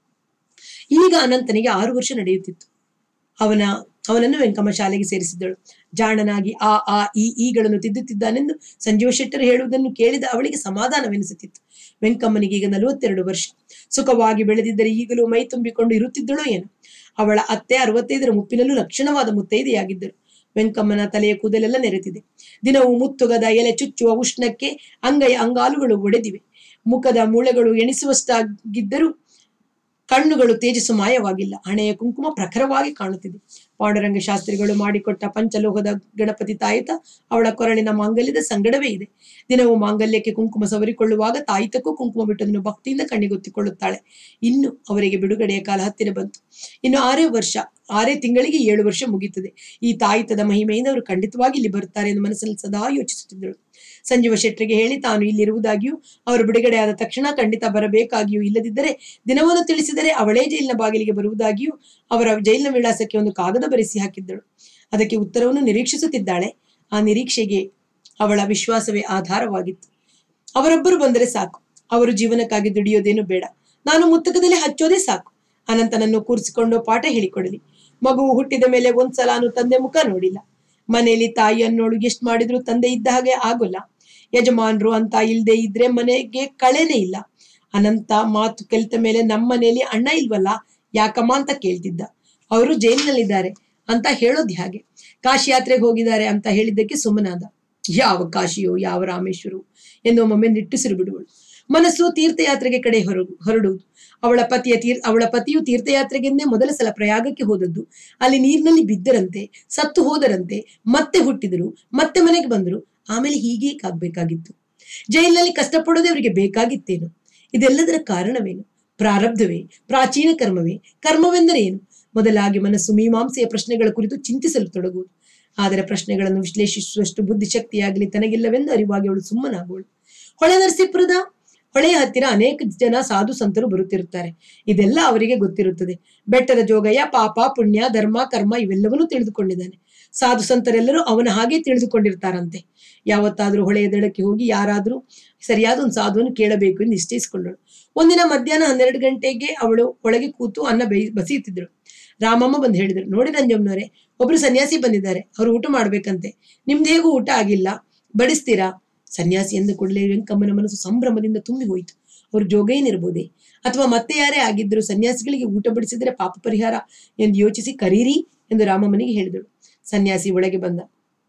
ಈಗ ಅನಂತನಿಗೆ ಆರು ವರ್ಷ ನಡೆಯುತ್ತಿತ್ತು. ಅವನ ಅವನನ್ನು ವೆಂಕಮ್ಮ ಶಾಲೆಗೆ ಸೇರಿಸಿದ್ದಳು. ಜಾಣನಾಗಿ ಆ ಆ ಈ ಈಗಳನ್ನು ತಿದ್ದುತ್ತಿದ್ದಾನೆಂದು ಸಂಜೀವ ಶೆಟ್ಟರು ಹೇಳುವುದನ್ನು ಕೇಳಿದ ಅವಳಿಗೆ ಸಮಾಧಾನವೆನಿಸುತ್ತಿತ್ತು. ವೆಂಕಮ್ಮನಿಗೆ ಈಗ ನಲವತ್ತೆರಡು ವರ್ಷ. ಸುಖವಾಗಿ ಬೆಳೆದಿದ್ದರೆ ಈಗಲೂ ಮೈ ತುಂಬಿಕೊಂಡು ಇರುತ್ತಿದ್ದಳೋ ಏನು. ಅವಳ ಅತ್ತೆ ಅರವತ್ತೈದರ ಮುಪ್ಪಿನಲ್ಲೂ ಲಕ್ಷಣವಾದ ಮುತ್ತೈದೆಯಾಗಿದ್ದರು. ವೆಂಕಮ್ಮನ ತಲೆಯ ಕೂದಲೆಲ್ಲ ನೆರೆತಿದೆ. ದಿನವೂ ಮುತ್ತುಗದ ಎಲೆ ಚುಚ್ಚುವ ಉಷ್ಣಕ್ಕೆ ಅಂಗೈ ಅಂಗಾಲುಗಳು ಒಡೆದಿವೆ. ಮುಖದ ಮೂಳೆಗಳು ಎಣಿಸುವಷ್ಟಾಗಿದ್ದರೂ ಕಣ್ಣುಗಳು ತೇಜಸ್ಸು ಮಾಯವಾಗಿಲ್ಲ. ಹಣೆಯ ಕುಂಕುಮ ಪ್ರಖರವಾಗಿ ಕಾಣುತ್ತಿದೆ. ಪಾಂಡುರಂಗ ಶಾಸ್ತ್ರಿಗಳು ಮಾಡಿಕೊಟ್ಟ ಪಂಚಲೋಹದ ಗಣಪತಿ ತಾಯಿತ ಅವಳ ಕೊರಳಿನ ಮಾಂಗಲ್ಯದ ಸಂಗಡವೇ ಇದೆ. ದಿನವೂ ಮಾಂಗಲ್ಯಕ್ಕೆ ಕುಂಕುಮ ಸವರಿಕೊಳ್ಳುವಾಗ ತಾಯಿತಕ್ಕೂ ಕುಂಕುಮ ಬಿಟ್ಟದನ್ನು ಭಕ್ತಿಯಿಂದ ಕಣ್ಣಿಗೊತ್ತಿಕೊಳ್ಳುತ್ತಾಳೆ. ಇನ್ನು ಅವರಿಗೆ ಬಿಡುಗಡೆಯ ಕಾಲ ಹತ್ತಿರ ಬಂತು. ಇನ್ನು ಆರೇ ವರ್ಷ ಆರೇ ತಿಂಗಳಿಗೆ ಏಳು ವರ್ಷ ಮುಗೀತದೆ. ಈ ತಾಯಿತದ ಮಹಿಮೆಯಿಂದ ಅವರು ಖಂಡಿತವಾಗಿ ಇಲ್ಲಿ ಬರುತ್ತಾರೆ ಎಂದು ಮನಸ್ಸಲ್ಲಿ ಸದಾ ಯೋಚಿಸುತ್ತಿದ್ದಳು. ಸಂಜೀವ ಶೆಟ್ಟರಿಗೆ ಹೇಳಿ ತಾನು ಇಲ್ಲಿರುವುದಾಗಿಯೂ ಅವರು ಬಿಡುಗಡೆಯಾದ ತಕ್ಷಣ ಖಂಡಿತ ಬರಬೇಕಾಗಿಯೂ, ಇಲ್ಲದಿದ್ದರೆ ದಿನವನ್ನು ತಿಳಿಸಿದರೆ ಅವಳೇ ಜೈಲಿನ ಬಾಗಿಲಿಗೆ ಬರುವುದಾಗಿಯೂ ಅವರ ಜೈಲಿನ ವಿಳಾಸಕ್ಕೆ ಒಂದು ಕಾಗದ ಬರೆಸಿ ಹಾಕಿದ್ದಳು. ಅದಕ್ಕೆ ಉತ್ತರವನ್ನು ನಿರೀಕ್ಷಿಸುತ್ತಿದ್ದಾಳೆ. ಆ ನಿರೀಕ್ಷೆಗೆ ಅವಳ ವಿಶ್ವಾಸವೇ ಆಧಾರವಾಗಿತ್ತು. ಅವರೊಬ್ಬರು ಬಂದರೆ ಸಾಕು. ಅವರು ಜೀವನಕ್ಕಾಗಿ ದುಡಿಯೋದೇನು ಬೇಡ. ನಾನು ಮುತ್ತಕದಲ್ಲಿ ಹಚ್ಚೋದೇ ಸಾಕು. ಅನಂತನನ್ನು ಕೂರಿಸಿಕೊಂಡು ಪಾಠ ಹೇಳಿಕೊಡಲಿ. ಮಗುವು ಹುಟ್ಟಿದ ಮೇಲೆ ಒಂದ್ಸಲಾನು ತಂದೆ ಮುಖ ನೋಡಿಲ್ಲ. ಮನೆಯಲ್ಲಿ ತಾಯಿ ಅನ್ನೋಳು ಎಷ್ಟ್ ಮಾಡಿದ್ರು ತಂದೆ ಇದ್ದ ಹಾಗೆ ಆಗೋಲ್ಲ. ಯಜಮಾನ್ರು ಅಂತ ಇಲ್ದೆ ಇದ್ರೆ ಮನೆಗೆ ಕಳೆನೇ ಇಲ್ಲ. ಅನಂತ ಮಾತು ಕಲಿತ ಮೇಲೆ ನಮ್ಮ ಮನೆಯಲ್ಲಿ ಅಣ್ಣ ಇಲ್ವಲ್ಲ ಯಾಕಮ್ಮ ಅಂತ ಕೇಳ್ತಿದ್ದ. ಅವರು ಜೈಲಿನಲ್ಲಿದ್ದಾರೆ ಅಂತ ಹೇಳೋದ್ ಹಾಗೆ. ಕಾಶಿ ಯಾತ್ರೆಗೆ ಹೋಗಿದ್ದಾರೆ ಅಂತ ಹೇಳಿದ್ದಕ್ಕೆ ಸುಮ್ಮನಾದ. ಯಾವ ಕಾಶಿಯೋ ಯಾವ ರಾಮೇಶ್ವರವು ಎಂದು ಒಮ್ಮೊಮ್ಮೆ ನಿಟ್ಟುಸಿರು ಬಿಡುವಳು. ಮನಸ್ಸು ತೀರ್ಥಯಾತ್ರೆಗೆ ಕಡೆ ಹೊರ ಹೊರಡುವುದು. ಅವಳ ಪತಿಯ ತೀರ್ ಅವಳ ಪತಿಯು ತೀರ್ಥಯಾತ್ರೆಗೆಂದೇ ಮೊದಲ ಸಲ ಪ್ರಯಾಗಕ್ಕೆ ಹೋದದ್ದು. ಅಲ್ಲಿ ನೀರಿನಲ್ಲಿ ಬಿದ್ದರಂತೆ, ಸತ್ತು ಹೋದರಂತೆ, ಮತ್ತೆ ಹುಟ್ಟಿದರು, ಮತ್ತೆ ಮನೆಗೆ ಬಂದರು. ಆಮೇಲೆ ಹೀಗೆ ಆಗ್ಬೇಕಾಗಿತ್ತು. ಜೈಲಿನಲ್ಲಿ ಕಷ್ಟಪಡೋದೇ ಅವರಿಗೆ ಬೇಕಾಗಿತ್ತೇನು? ಇದೆಲ್ಲದರ ಕಾರಣವೇನು? ಪ್ರಾರಬ್ಧವೇ? ಪ್ರಾಚೀನ ಕರ್ಮವೇ? ಕರ್ಮವೆಂದರೆ ಏನು? ಮೊದಲಾಗಿ ಮನಸ್ಸು ಮೀಮಾಂಸೆಯ ಪ್ರಶ್ನೆಗಳ ಕುರಿತು ಚಿಂತಿಸಲು ತೊಡಗುವುದು. ಆದರೆ ಪ್ರಶ್ನೆಗಳನ್ನು ವಿಶ್ಲೇಷಿಸುವಷ್ಟು ಬುದ್ಧಿಶಕ್ತಿಯಾಗಲಿ ತನಗಿಲ್ಲವೆಂದು ಅರಿವಾಗಿ ಅವಳು ಸುಮ್ಮನಾಗುವಳು. ಹೊಳೆ ನರಸೀಪುರದ ಹೊಳೆಯ ಹತ್ತಿರ ಅನೇಕ ಜನ ಸಾಧು ಸಂತರು ಬರುತ್ತಿರುತ್ತಾರೆ. ಇದೆಲ್ಲ ಅವರಿಗೆ ಗೊತ್ತಿರುತ್ತದೆ. ಬೆಟ್ಟದ ಜೋಗಯ್ಯ ಪಾಪ ಪುಣ್ಯ ಧರ್ಮ ಕರ್ಮ ಇವೆಲ್ಲವನ್ನೂ ತಿಳಿದುಕೊಂಡಿದ್ದಾನೆ. ಸಾಧು ಸಂತರೆಲ್ಲರೂ ಅವನ ಹಾಗೆ ತಿಳಿದುಕೊಂಡಿರ್ತಾರಂತೆ. ಯಾವತ್ತಾದ್ರೂ ಹೊಳೆಯ ದಡಕ್ಕೆ ಹೋಗಿ ಯಾರಾದ್ರೂ ಸರಿಯಾದ ಒಂದು ಸಾಧುವನ್ನು ಕೇಳಬೇಕು ಎಂದು ನಿಶ್ಚಯಿಸಿಕೊಂಡಳು. ಒಂದಿನ ಮಧ್ಯಾಹ್ನ ಹನ್ನೆರಡು ಗಂಟೆಗೆ ಅವಳು ಒಳಗೆ ಕೂತು ಅನ್ನ ಬೇಯಿ ಬಸಿಯುತ್ತಿದ್ದಳು. ರಾಮಮ್ಮ ಬಂದು ಹೇಳಿದರು, ನೋಡಿ ನಂಜಮ್ಮನವರೇ, ಒಬ್ರು ಸನ್ಯಾಸಿ ಬಂದಿದ್ದಾರೆ. ಅವ್ರು ಊಟ ಮಾಡ್ಬೇಕಂತೆ. ನಿಮ್ದು ಹೇಗೂ ಊಟ ಆಗಿಲ್ಲ, ಬಡಿಸ್ತೀರಾ? ಸನ್ಯಾಸಿ ಎಂದ ಕೂಡಲೇ ವೆಂಕಮ್ಮನ ಮನಸ್ಸು ಸಂಭ್ರಮದಿಂದ ತುಂಬಿ ಹೋಯಿತು. ಅವರು ಜೋಗಯ್ಯನಿರ್ಬೋದೇ ಅಥವಾ ಮತ್ತೆ ಯಾರೇ ಆಗಿದ್ರು ಸನ್ಯಾಸಿಗಳಿಗೆ ಊಟ ಬಡಿಸಿದ್ರೆ ಪಾಪ ಪರಿಹಾರ ಎಂದು ಯೋಚಿಸಿ ಕರೀರಿ ಎಂದು ರಾಮಮ್ಮನಿಗೆ ಹೇಳಿದಳು. ಸನ್ಯಾಸಿ ಒಳಗೆ ಬಂದ.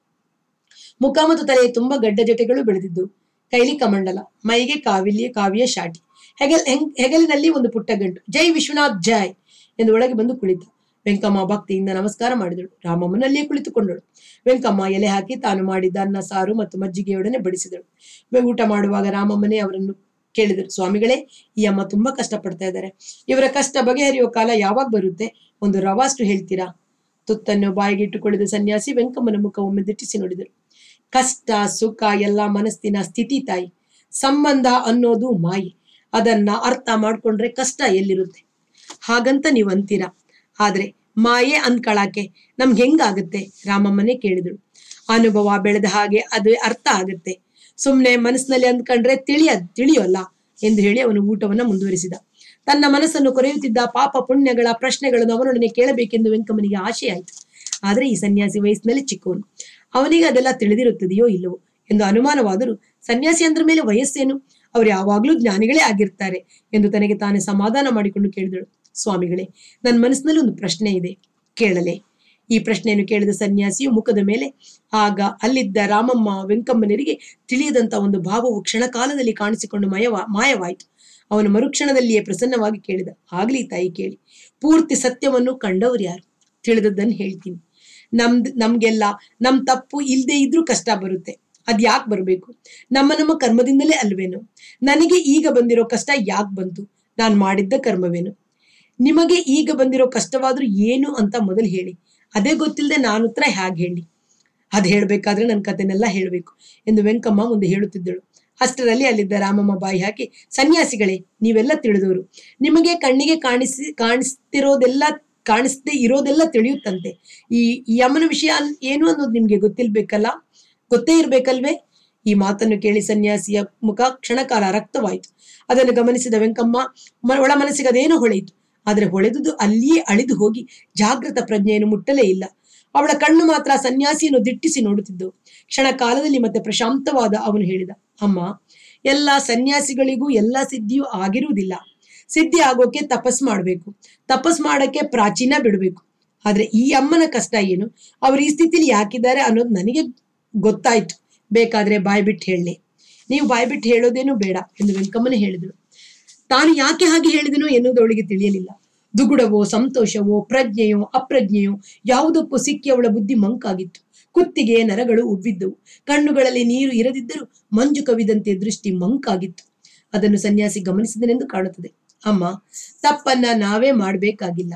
ಮುಖ ಮತ್ತು ತಲೆಯ ತುಂಬಾ ಗಡ್ಡ ಜಟೆಗಳು ಬೆಳೆದಿದ್ದು. ಕೈಲಿ ಕಮಂಡಲ, ಮೈಗೆ ಕಾವಿಲಿಯ ಕಾವಿಯ ಶಾಟಿ, ಹೆಗಲ್ ಹೆಗಲಿನಲ್ಲಿ ಒಂದು ಪುಟ್ಟ ಗಂಟು. ಜೈ ವಿಶ್ವನಾಥ್ ಜೈ ಎಂದು ಒಳಗೆ ಬಂದು ಕುಳಿತ. ವೆಂಕಮ್ಮ ಭಕ್ತಿಯಿಂದ ನಮಸ್ಕಾರ ಮಾಡಿದಳು. ರಾಮಮ್ಮನಲ್ಲಿಯೇ ಕುಳಿತುಕೊಂಡಳು. ವೆಂಕಮ್ಮ ಎಲೆ ಹಾಕಿ ತಾನು ಮಾಡಿದ್ದ ಅನ್ನ ಸಾರು ಮತ್ತು ಮಜ್ಜಿಗೆಯೊಡನೆ ಬಡಿಸಿದಳು. ಊಟ ಮಾಡುವಾಗ ರಾಮಮ್ಮನೇ ಅವರನ್ನು ಕೇಳಿದರು, ಸ್ವಾಮಿಗಳೇ, ಈ ಅಮ್ಮ ತುಂಬಾ ಕಷ್ಟ ಪಡ್ತಾ ಇದ್ದಾರೆ. ಇವರ ಕಷ್ಟ ಬಗೆಹರಿಯೋ ಕಾಲ ಯಾವಾಗ ಬರುತ್ತೆ? ಒಂದು ರವಾಷ್ಟು ಹೇಳ್ತೀರಾ? ತುತ್ತನ್ನು ಬಾಯಿಗೆ ಇಟ್ಟುಕೊಳ್ಳಿದ ಸನ್ಯಾಸಿ ವೆಂಕಮ್ಮನ ಮುಖ ಒಮ್ಮೆ ದಿಟ್ಟಿಸಿ ನೋಡಿದರು. ಕಷ್ಟ ಸುಖ ಎಲ್ಲ ಮನಸ್ಸಿನ ಸ್ಥಿತಿ ತಾಯಿ. ಸಂಬಂಧ ಅನ್ನೋದು ಮಾಯೆ. ಅದನ್ನ ಅರ್ಥ ಮಾಡ್ಕೊಂಡ್ರೆ ಕಷ್ಟ ಎಲ್ಲಿರುತ್ತೆ? ಹಾಗಂತ ನೀವು ಅಂತೀರಾ. ಆದ್ರೆ ಮಾಯೆ ಅಂದ್ಕಳಾಕೆ ನಮ್ಗೆ ಹೆಂಗಾಗುತ್ತೆ? ರಾಮಮ್ಮನೇ ಕೇಳಿದಳು. ಅನುಭವ ಬೆಳೆದ ಹಾಗೆ ಅದು ಅರ್ಥ ಆಗುತ್ತೆ. ಸುಮ್ನೆ ಮನಸ್ಸಿನಲ್ಲಿ ಅಂದ್ಕೊಂಡ್ರೆ ತಿಳಿಯ ತಿಳಿಯೋಲ್ಲ ಎಂದು ಹೇಳಿ ಅವನು ಊಟವನ್ನ ಮುಂದುವರಿಸಿದ. ತನ್ನ ಮನಸ್ಸನ್ನು ಕೊರೆಯುತ್ತಿದ್ದ ಪಾಪ ಪುಣ್ಯಗಳ ಪ್ರಶ್ನೆಗಳನ್ನು ಅವನೊಡನೆ ಕೇಳಬೇಕೆಂದು ವೆಂಕಮ್ಮನಿಗೆ ಆಶೆ ಆಯಿತು. ಆದರೆ ಈ ಸನ್ಯಾಸಿ ವಯಸ್ಸಿನಲ್ಲಿ ಚಿಕ್ಕವನು, ಅವನಿಗೆ ಅದೆಲ್ಲ ತಿಳಿದಿರುತ್ತದೆಯೋ ಇಲ್ಲವೋ ಎಂದು ಅನುಮಾನವಾದರೂ ಸನ್ಯಾಸಿ ಅಂದ್ರ ಮೇಲೆ ವಯಸ್ಸೇನು, ಅವ್ರು ಯಾವಾಗ್ಲೂ ಜ್ಞಾನಿಗಳೇ ಆಗಿರ್ತಾರೆ ಎಂದು ತನಗೆ ತಾನೇ ಸಮಾಧಾನ ಮಾಡಿಕೊಂಡು ಕೇಳಿದಳು. ಸ್ವಾಮಿಗಳೇ, ನನ್ನ ಮನಸ್ಸಿನಲ್ಲಿ ಒಂದು ಪ್ರಶ್ನೆ ಇದೆ, ಕೇಳಲೆ? ಈ ಪ್ರಶ್ನೆಯನ್ನು ಕೇಳಿದ ಸನ್ಯಾಸಿಯು ಮುಖದ ಮೇಲೆ ಆಗ ಅಲ್ಲಿದ್ದ ರಾಮಮ್ಮ ವೆಂಕಮ್ಮನರಿಗೆ ತಿಳಿಯದಂತ ಒಂದು ಭಾವವು ಕ್ಷಣಕಾಲದಲ್ಲಿ ಕಾಣಿಸಿಕೊಂಡು ಮಯವ ಮಾಯವಾಯಿತು. ಅವನು ಮರುಕ್ಷಣದಲ್ಲಿಯೇ ಪ್ರಸನ್ನವಾಗಿ ಕೇಳಿದ, ಆಗ್ಲಿ ತಾಯಿ ಕೇಳಿ. ಪೂರ್ತಿ ಸತ್ಯವನ್ನು ಕಂಡವರು ಯಾರು? ತಿಳಿದದ್ದನ್ನು ಹೇಳ್ತೀನಿ. ನಮ್ದ್ ನಮ್ಗೆಲ್ಲ ನಮ್ ತಪ್ಪು ಇಲ್ದೇ ಇದ್ರೂ ಕಷ್ಟ ಬರುತ್ತೆ. ಅದ್ ಯಾಕೆ ಬರ್ಬೇಕು? ನಮ್ಮ ನಮ್ಮ ಕರ್ಮದಿಂದಲೇ ಅಲ್ವೇನು? ನನಗೆ ಈಗ ಬಂದಿರೋ ಕಷ್ಟ ಯಾಕೆ ಬಂತು? ನಾನ್ ಮಾಡಿದ್ದ ಕರ್ಮವೇನು? ನಿಮಗೆ ಈಗ ಬಂದಿರೋ ಕಷ್ಟವಾದ್ರೂ ಏನು ಅಂತ ಮೊದಲು ಹೇಳಿ. ಅದೇ ಗೊತ್ತಿಲ್ಲದೆ ನಾನು ಉತ್ತರ ಹೇಗೆ ಹೇಳಿ? ಅದ್ ಹೇಳ್ಬೇಕಾದ್ರೆ ನನ್ನ ಕಥೆನೆಲ್ಲ ಹೇಳ್ಬೇಕು ಎಂದು ವೆಂಕಮ್ಮ ಮುಂದೆ ಹೇಳುತ್ತಿದ್ದಳು. ಅಷ್ಟರಲ್ಲಿ ಅಲ್ಲಿದ್ದ ರಾಮಮ್ಮ ಬಾಯಿ ಹಾಕಿ, ಸನ್ಯಾಸಿಗಳೇ, ನೀವೆಲ್ಲ ತಿಳಿದವರು, ನಿಮಗೆ ಕಣ್ಣಿಗೆ ಕಾಣಿಸಿ ಕಾಣಿಸ್ತಿರೋದೆಲ್ಲ ಕಾಣಿಸದೆ ಇರೋದೆಲ್ಲ ತಿಳಿಯುತ್ತಂತೆ. ಈ ಯಮನ ವಿಷಯ ಏನು ಅನ್ನೋದು ನಿಮ್ಗೆ ಗೊತ್ತಿಲ್ಬೇಕಲ್ಲ, ಗೊತ್ತೇ ಇರ್ಬೇಕಲ್ವೇ? ಈ ಮಾತನ್ನು ಕೇಳಿ ಸನ್ಯಾಸಿಯ ಮುಖ ಕ್ಷಣಕಾಲ ರಕ್ತವಾಯಿತು. ಅದನ್ನು ಗಮನಿಸಿದ ವೆಂಕಮ್ಮ ಒಳ ಮನಸ್ಸಿಗೆ ಅದೇನೋ ಹೊಳೆಯಿತು. ಆದ್ರೆ ಹೊಳೆದುದು ಅಲ್ಲಿಯೇ ಅಳಿದು ಹೋಗಿ ಜಾಗೃತ ಪ್ರಜ್ಞೆಯನ್ನು ಮುಟ್ಟಲೇ ಇಲ್ಲ. ಅವಳ ಕಣ್ಣು ಮಾತ್ರ ಸನ್ಯಾಸಿಯನ್ನು ದಿಟ್ಟಿಸಿ ನೋಡುತ್ತಿದ್ದವು. ಕ್ಷಣ ಕಾಲದಲ್ಲಿ ಮತ್ತೆ ಪ್ರಶಾಂತವಾದ ಅವನು ಹೇಳಿದ, ಅಮ್ಮ, ಎಲ್ಲಾ ಸನ್ಯಾಸಿಗಳಿಗೂ ಎಲ್ಲಾ ಸಿದ್ಧಿಯೂ ಆಗಿರುವುದಿಲ್ಲ. ಸಿದ್ಧಿ ಆಗೋಕೆ ತಪಸ್ ಮಾಡ್ಬೇಕು, ತಪಸ್ ಮಾಡಕ್ಕೆ ಪ್ರಾಚೀನ ಬಿಡ್ಬೇಕು. ಆದ್ರೆ ಈ ಅಮ್ಮನ ಕಷ್ಟ ಏನು, ಅವ್ರು ಈ ಸ್ಥಿತಿಲಿ ಯಾಕಿದ್ದಾರೆ ಅನ್ನೋದು ನನಗೆ ಗೊತ್ತಾಯ್ತು. ಬೇಕಾದ್ರೆ ಬಾಯ್ ಬಿಟ್ಟು ಹೇಳಲಿ. ನೀವು ಬಾಯ್ ಬಿಟ್ಟು ಹೇಳೋದೇನು ಬೇಡ ಎಂದು ವೆಂಕಮ್ಮನ ಹೇಳಿದಳು. ತಾನು ಯಾಕೆ ಹಾಗೆ ಹೇಳಿದನೋ ಎನ್ನುವುದು ಅವಳಿಗೆ ತಿಳಿಯಲಿಲ್ಲ. ದುಗುಡವೋ ಸಂತೋಷವೋ ಪ್ರಜ್ಞೆಯೋ ಅಪ್ರಜ್ಞೆಯೋ ಯಾವುದಕ್ಕೂ ಸಿಕ್ಕಿ ಅವಳ ಬುದ್ಧಿ ಮಂಕಾಗಿತ್ತು. ಕುತ್ತಿಗೆ ನರಗಳು ಉಬ್ಬಿದ್ದವು. ಕಣ್ಣುಗಳಲ್ಲಿ ನೀರು ಇರದಿದ್ದರೂ ಮಂಜು ಕವಿದಂತೆ ದೃಷ್ಟಿ ಮಂಕಾಗಿತ್ತು. ಅದನ್ನು ಸನ್ಯಾಸಿ ಗಮನಿಸಿದನೆಂದು ಕಾಣುತ್ತದೆ. ಅಮ್ಮ, ತಪ್ಪನ್ನ ನಾವೇ ಮಾಡಬೇಕಾಗಿಲ್ಲ.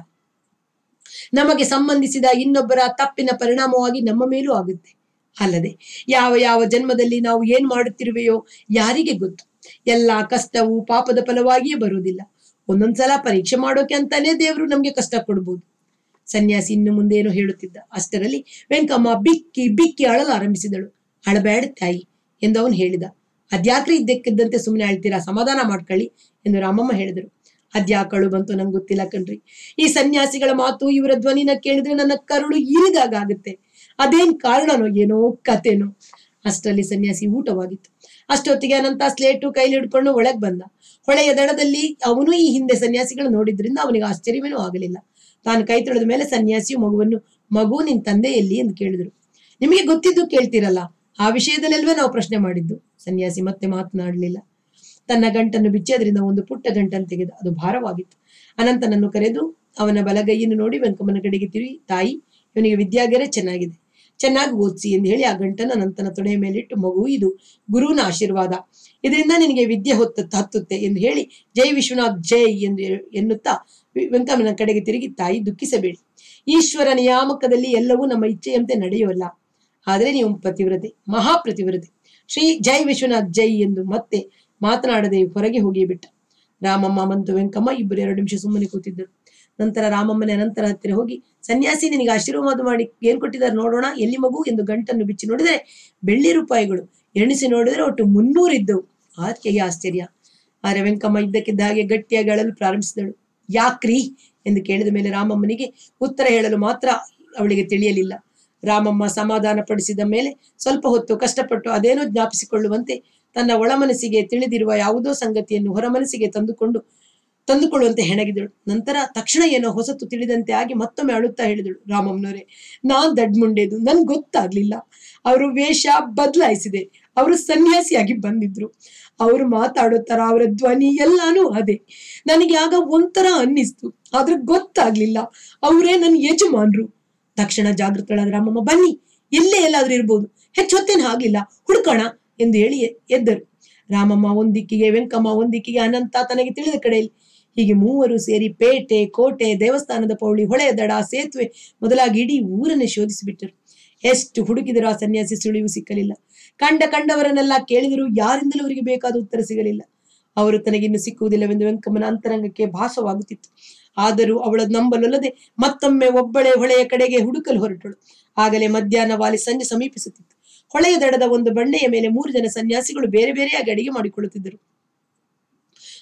ನಮಗೆ ಸಂಬಂಧಿಸಿದ ಇನ್ನೊಬ್ಬರ ತಪ್ಪಿನ ಪರಿಣಾಮವಾಗಿ ನಮ್ಮ ಮೇಲೂ ಆಗುತ್ತೆ. ಅಲ್ಲದೆ ಯಾವ ಯಾವ ಜನ್ಮದಲ್ಲಿ ನಾವು ಏನ್ ಮಾಡುತ್ತಿರುವೆಯೋ ಯಾರಿಗೆ ಗೊತ್ತು. ಎಲ್ಲಾ ಕಷ್ಟವು ಪಾಪದ ಫಲವಾಗಿಯೇ ಬರುವುದಿಲ್ಲ. ಒಂದೊಂದ್ಸಲ ಪರೀಕ್ಷೆ ಮಾಡೋಕೆ ಅಂತಾನೆ ದೇವರು ನಮ್ಗೆ ಕಷ್ಟ ಕೊಡ್ಬೋದು. ಸನ್ಯಾಸಿ ಇನ್ನು ಮುಂದೆ ಏನೋ ಹೇಳುತ್ತಿದ್ದ. ಅಷ್ಟರಲ್ಲಿ ವೆಂಕಮ್ಮ ಬಿಕ್ಕಿ ಬಿಕ್ಕಿ ಅಳಲು ಆರಂಭಿಸಿದಳು. ಅಳಬೇಡ ತಾಯಿ ಎಂದು ಅವನು ಹೇಳಿದ. ಅದ್ಯಾಕ್ರಿ ಇದ್ದಕ್ಕಿದ್ದಂತೆ ಸುಮ್ಮನೆ ಅಳ್ತೀರಾ, ಸಮಾಧಾನ ಮಾಡ್ಕೊಳ್ಳಿ ಎಂದು ರಾಮಮ್ಮ ಹೇಳಿದರು. ಅದ್ಯಾಕಳು ಬಂತು ನಂಗೆ ಗೊತ್ತಿಲ್ಲ ಕಣ್ರಿ. ಈ ಸನ್ಯಾಸಿಗಳ ಮಾತು, ಇವರ ಧ್ವನಿನ ಕೇಳಿದ್ರೆ ನನ್ನ ಕರುಳು ಇರಿದಾಗ ಆಗುತ್ತೆ. ಅದೇನ್ ಕಾರಣನೋ ಏನೋ ಕತೆನೋ. ಅಷ್ಟರಲ್ಲಿ ಸನ್ಯಾಸಿ ಊಟವಾಗಿತ್ತು. ಅಷ್ಟೊತ್ತಿಗೆ ಅನಂತ ಸ್ಲೇಟು ಕೈಲಿ ಹಿಡ್ಕೊಂಡು ಒಳಗ್ ಬಂದ. ಹೊಳೆಯ ದಡದಲ್ಲಿ ಅವನು ಈ ಹಿಂದೆ ಸನ್ಯಾಸಿಗಳು ನೋಡಿದ್ರಿಂದ ಅವನಿಗೆ ಆಶ್ಚರ್ಯವೇನೂ ಆಗಲಿಲ್ಲ. ತಾನು ಕೈ ತೊಳೆದ ಮೇಲೆ ಸನ್ಯಾಸಿಯು ಮಗುವನ್ನು, ಮಗು ನಿನ್ ತಂದೆ ಎಲ್ಲಿ ಎಂದು ಕೇಳಿದ್ರು. ನಿಮಗೆ ಗೊತ್ತಿದ್ದು ಕೇಳ್ತೀರಲ್ಲ, ಆ ವಿಷಯದಲ್ಲಲ್ವೇ ನಾವು ಪ್ರಶ್ನೆ ಮಾಡಿದ್ದು. ಸನ್ಯಾಸಿ ಮತ್ತೆ ಮಾತನಾಡಲಿಲ್ಲ. ತನ್ನ ಗಂಟನ್ನು ಬಿಚ್ಚಿ ಅದರಿಂದ ಒಂದು ಪುಟ್ಟ ಗಂಟನ್ನು ತೆಗೆದ. ಅದು ಭಾರವಾಗಿತ್ತು. ಅನಂತನನ್ನು ಕರೆದು ಅವನ ಬಲಗೈಯನ್ನು ನೋಡಿ ವೆಂಕಮ್ಮನ ಕಡೆಗೆ ತಿರುಗಿ, ತಾಯಿ, ಇವನಿಗೆ ವಿದ್ಯಾಗೆರೆ ಚೆನ್ನಾಗಿದೆ, ಚೆನ್ನಾಗಿ ಓದಿಸಿ ಎಂದು ಹೇಳಿ ಆ ಗಂಟನ್ನು ಅನಂತನ ತೊಡೆಯ ಮೇಲಿಟ್ಟು, ಮಗು, ಇದು ಗುರುವಿನ ಆಶೀರ್ವಾದ, ಇದರಿಂದ ನಿನಗೆ ವಿದ್ಯೆ ಹೊತ್ತ ಹತ್ತುತ್ತೆ ಎಂದು ಹೇಳಿ ಜೈ ವಿಶ್ವನಾಥ್ ಜೈ ಎಂದು ಎನ್ನುತ್ತಾ ವೆಂಕಮ್ಮನ ಕಡೆಗೆ ತಿರುಗಿ, ತಾಯಿ, ದುಃಖಿಸಬೇಡಿ. ಈಶ್ವರ ನಿಯಾಮಕದಲ್ಲಿ ಎಲ್ಲವೂ ನಮ್ಮ ಇಚ್ಛೆಯಂತೆ ನಡೆಯುವಲ್ಲ. ಆದ್ರೆ ನೀವು ಪತಿವ್ರತೆ, ಮಹಾಪ್ರತಿವ್ರತೆ. ಶ್ರೀ ಜೈ ವಿಶ್ವನಾಥ್ ಜೈ ಎಂದು ಮತ್ತೆ ಮಾತನಾಡದೆ ಹೊರಗೆ ಹೋಗಿ ಬಿಟ್ಟ. ರಾಮಮ್ಮ ಮತ್ತು ವೆಂಕಮ್ಮ ಇಬ್ಬರು ಎರಡು ನಿಮಿಷ ಸುಮ್ಮನೆ ಕೂತಿದ್ದರು. ನಂತರ ರಾಮಮ್ಮನ ಅನಂತರ ಹತ್ತಿರ ಹೋಗಿ, ಸನ್ಯಾಸಿ ನಿನಗೆ ಆಶೀರ್ವಾದ ಮಾಡಿ ಏನ್ ಕೊಟ್ಟಿದ್ದಾರೆ ನೋಡೋಣ, ಎಲ್ಲಿ ಮಗು ಎಂದು ಗಂಟನ್ನು ಬಿಚ್ಚಿ ನೋಡಿದರೆ ಬೆಳ್ಳಿ ರೂಪಾಯಿಗಳು. ಎಣಿಸಿ ನೋಡಿದರೆ ಒಟ್ಟು ಮುನ್ನೂರಿದ್ದವು. ಆಕೆಗೆ ಆಶ್ಚರ್ಯ. ಆದ್ರೆ ವೆಂಕಮ್ಮ ಇದ್ದಕ್ಕಿದ್ದ ಹಾಗೆ ಗಟ್ಟಿಯಾಗಿ ಅಳಲು ಪ್ರಾರಂಭಿಸಿದಳು. ಯಾಕ್ರಿ ಎಂದು ಕೇಳಿದ ಮೇಲೆ ರಾಮಮ್ಮನಿಗೆ ಉತ್ತರ ಹೇಳಲು ಮಾತ್ರ ಅವಳಿಗೆ ತಿಳಿಯಲಿಲ್ಲ. ರಾಮಮ್ಮ ಸಮಾಧಾನ ಪಡಿಸಿದ ಮೇಲೆ ಸ್ವಲ್ಪ ಹೊತ್ತು ಕಷ್ಟಪಟ್ಟು ಅದೇನೋ ಜ್ಞಾಪಿಸಿಕೊಳ್ಳುವಂತೆ ತನ್ನ ಒಳ ಮನಸ್ಸಿಗೆ ತಿಳಿದಿರುವ ಯಾವುದೋ ಸಂಗತಿಯನ್ನು ಹೊರ ಮನಸ್ಸಿಗೆ ತಂದುಕೊಂಡು ತಂದುಕೊಳ್ಳುವಂತೆ ಹೆಣಗಿದಳು. ನಂತರ ತಕ್ಷಣ ಏನೋ ಹೊಸತು ತಿಳಿದಂತೆ ಆಗಿ ಮತ್ತೊಮ್ಮೆ ಅಳುತ್ತಾ ಹೇಳಿದಳು, ರಾಮಮ್ಮನವರೇ, ನಾನ್ ದಡ್ಮುಂಡೇದು, ನನ್ಗೆ ಗೊತ್ತಾಗ್ಲಿಲ್ಲ. ಅವರು ವೇಷ ಬದಲಾಯಿಸಿದೆ. ಅವರು ಸನ್ಯಾಸಿಯಾಗಿ ಬಂದಿದ್ರು. ಅವರು ಮಾತಾಡೋ ತರ, ಅವರ ಧ್ವನಿ ಎಲ್ಲಾನು ಅದೇ. ನನಗೆ ಆಗ ಒಂಥರ ಅನ್ನಿಸ್ತು, ಆದ್ರೆ ಗೊತ್ತಾಗ್ಲಿಲ್ಲ ಅವರೇ ನನ್ನ ಯಜಮಾನ್ರು. ತಕ್ಷಣ ಜಾಗೃತಳಾದ ರಾಮಮ್ಮ, ಬನ್ನಿ, ಇಲ್ಲೇ ಎಲ್ಲಾದ್ರೂ ಇರ್ಬೋದು, ಹೆಚ್ಚು ಹೊತ್ತೇನು ಆಗ್ಲಿಲ್ಲ, ಹುಡುಕೋಣ ಎಂದು ಹೇಳಿ ಎದ್ದರು. ರಾಮಮ್ಮ ಒಂದಿಕ್ಕಿಗೆ, ವೆಂಕಮ್ಮ ಒಂದಿಕ್ಕಿಗೆ, ಅನಂತ ತನಗೆ ತಿಳಿದ ಕಡೆಯಲ್ಲಿ. ಹೀಗೆ ಮೂವರು ಸೇರಿ ಪೇಟೆ, ಕೋಟೆ, ದೇವಸ್ಥಾನದ ಪೌಳಿ, ಹೊಳೆಯ ದಡ, ಸೇತುವೆ ಮೊದಲಾಗಿ ಇಡೀ ಊರನ್ನೇ ಶೋಧಿಸಿಬಿಟ್ಟರು. ಎಷ್ಟು ಹುಡುಕಿದರೂ ಆ ಸನ್ಯಾಸಿ ಸುಳಿವು ಸಿಕ್ಕಲಿಲ್ಲ. ಕಂಡ ಕಂಡವರನ್ನೆಲ್ಲ ಕೇಳಿದರೂ ಯಾರಿಂದಲೂ ಅವರಿಗೆ ಬೇಕಾದ ಉತ್ತರ ಸಿಗಲಿಲ್ಲ. ಅವರು ತನಗಿನ್ನು ಸಿಕ್ಕುವುದಿಲ್ಲವೆಂದು ವೆಂಕಮ್ಮನ ಅಂತರಂಗಕ್ಕೆ ಭಾಸವಾಗುತ್ತಿತ್ತು. ಆದರೂ ಅವಳ ನಂಬಲೊಲ್ಲದೆ ಮತ್ತೊಮ್ಮೆ ಒಬ್ಬಳೆ ಹೊಳೆಯ ಕಡೆಗೆ ಹುಡುಕಲು ಹೊರಟಳು. ಆಗಲೇ ಮಧ್ಯಾಹ್ನ ವಾಲಿ ಸಂಜೆ ಸಮೀಪಿಸುತ್ತಿತ್ತು. ಹೊಳೆಯ ದಡದ ಒಂದು ಬಂಡೆಯ ಮೇಲೆ ಮೂರು ಜನ ಸನ್ಯಾಸಿಗಳು ಬೇರೆ ಬೇರೆಯಾಗಿ ಅಡಿಗೆ ಮಾಡಿಕೊಳ್ಳುತ್ತಿದ್ದರು.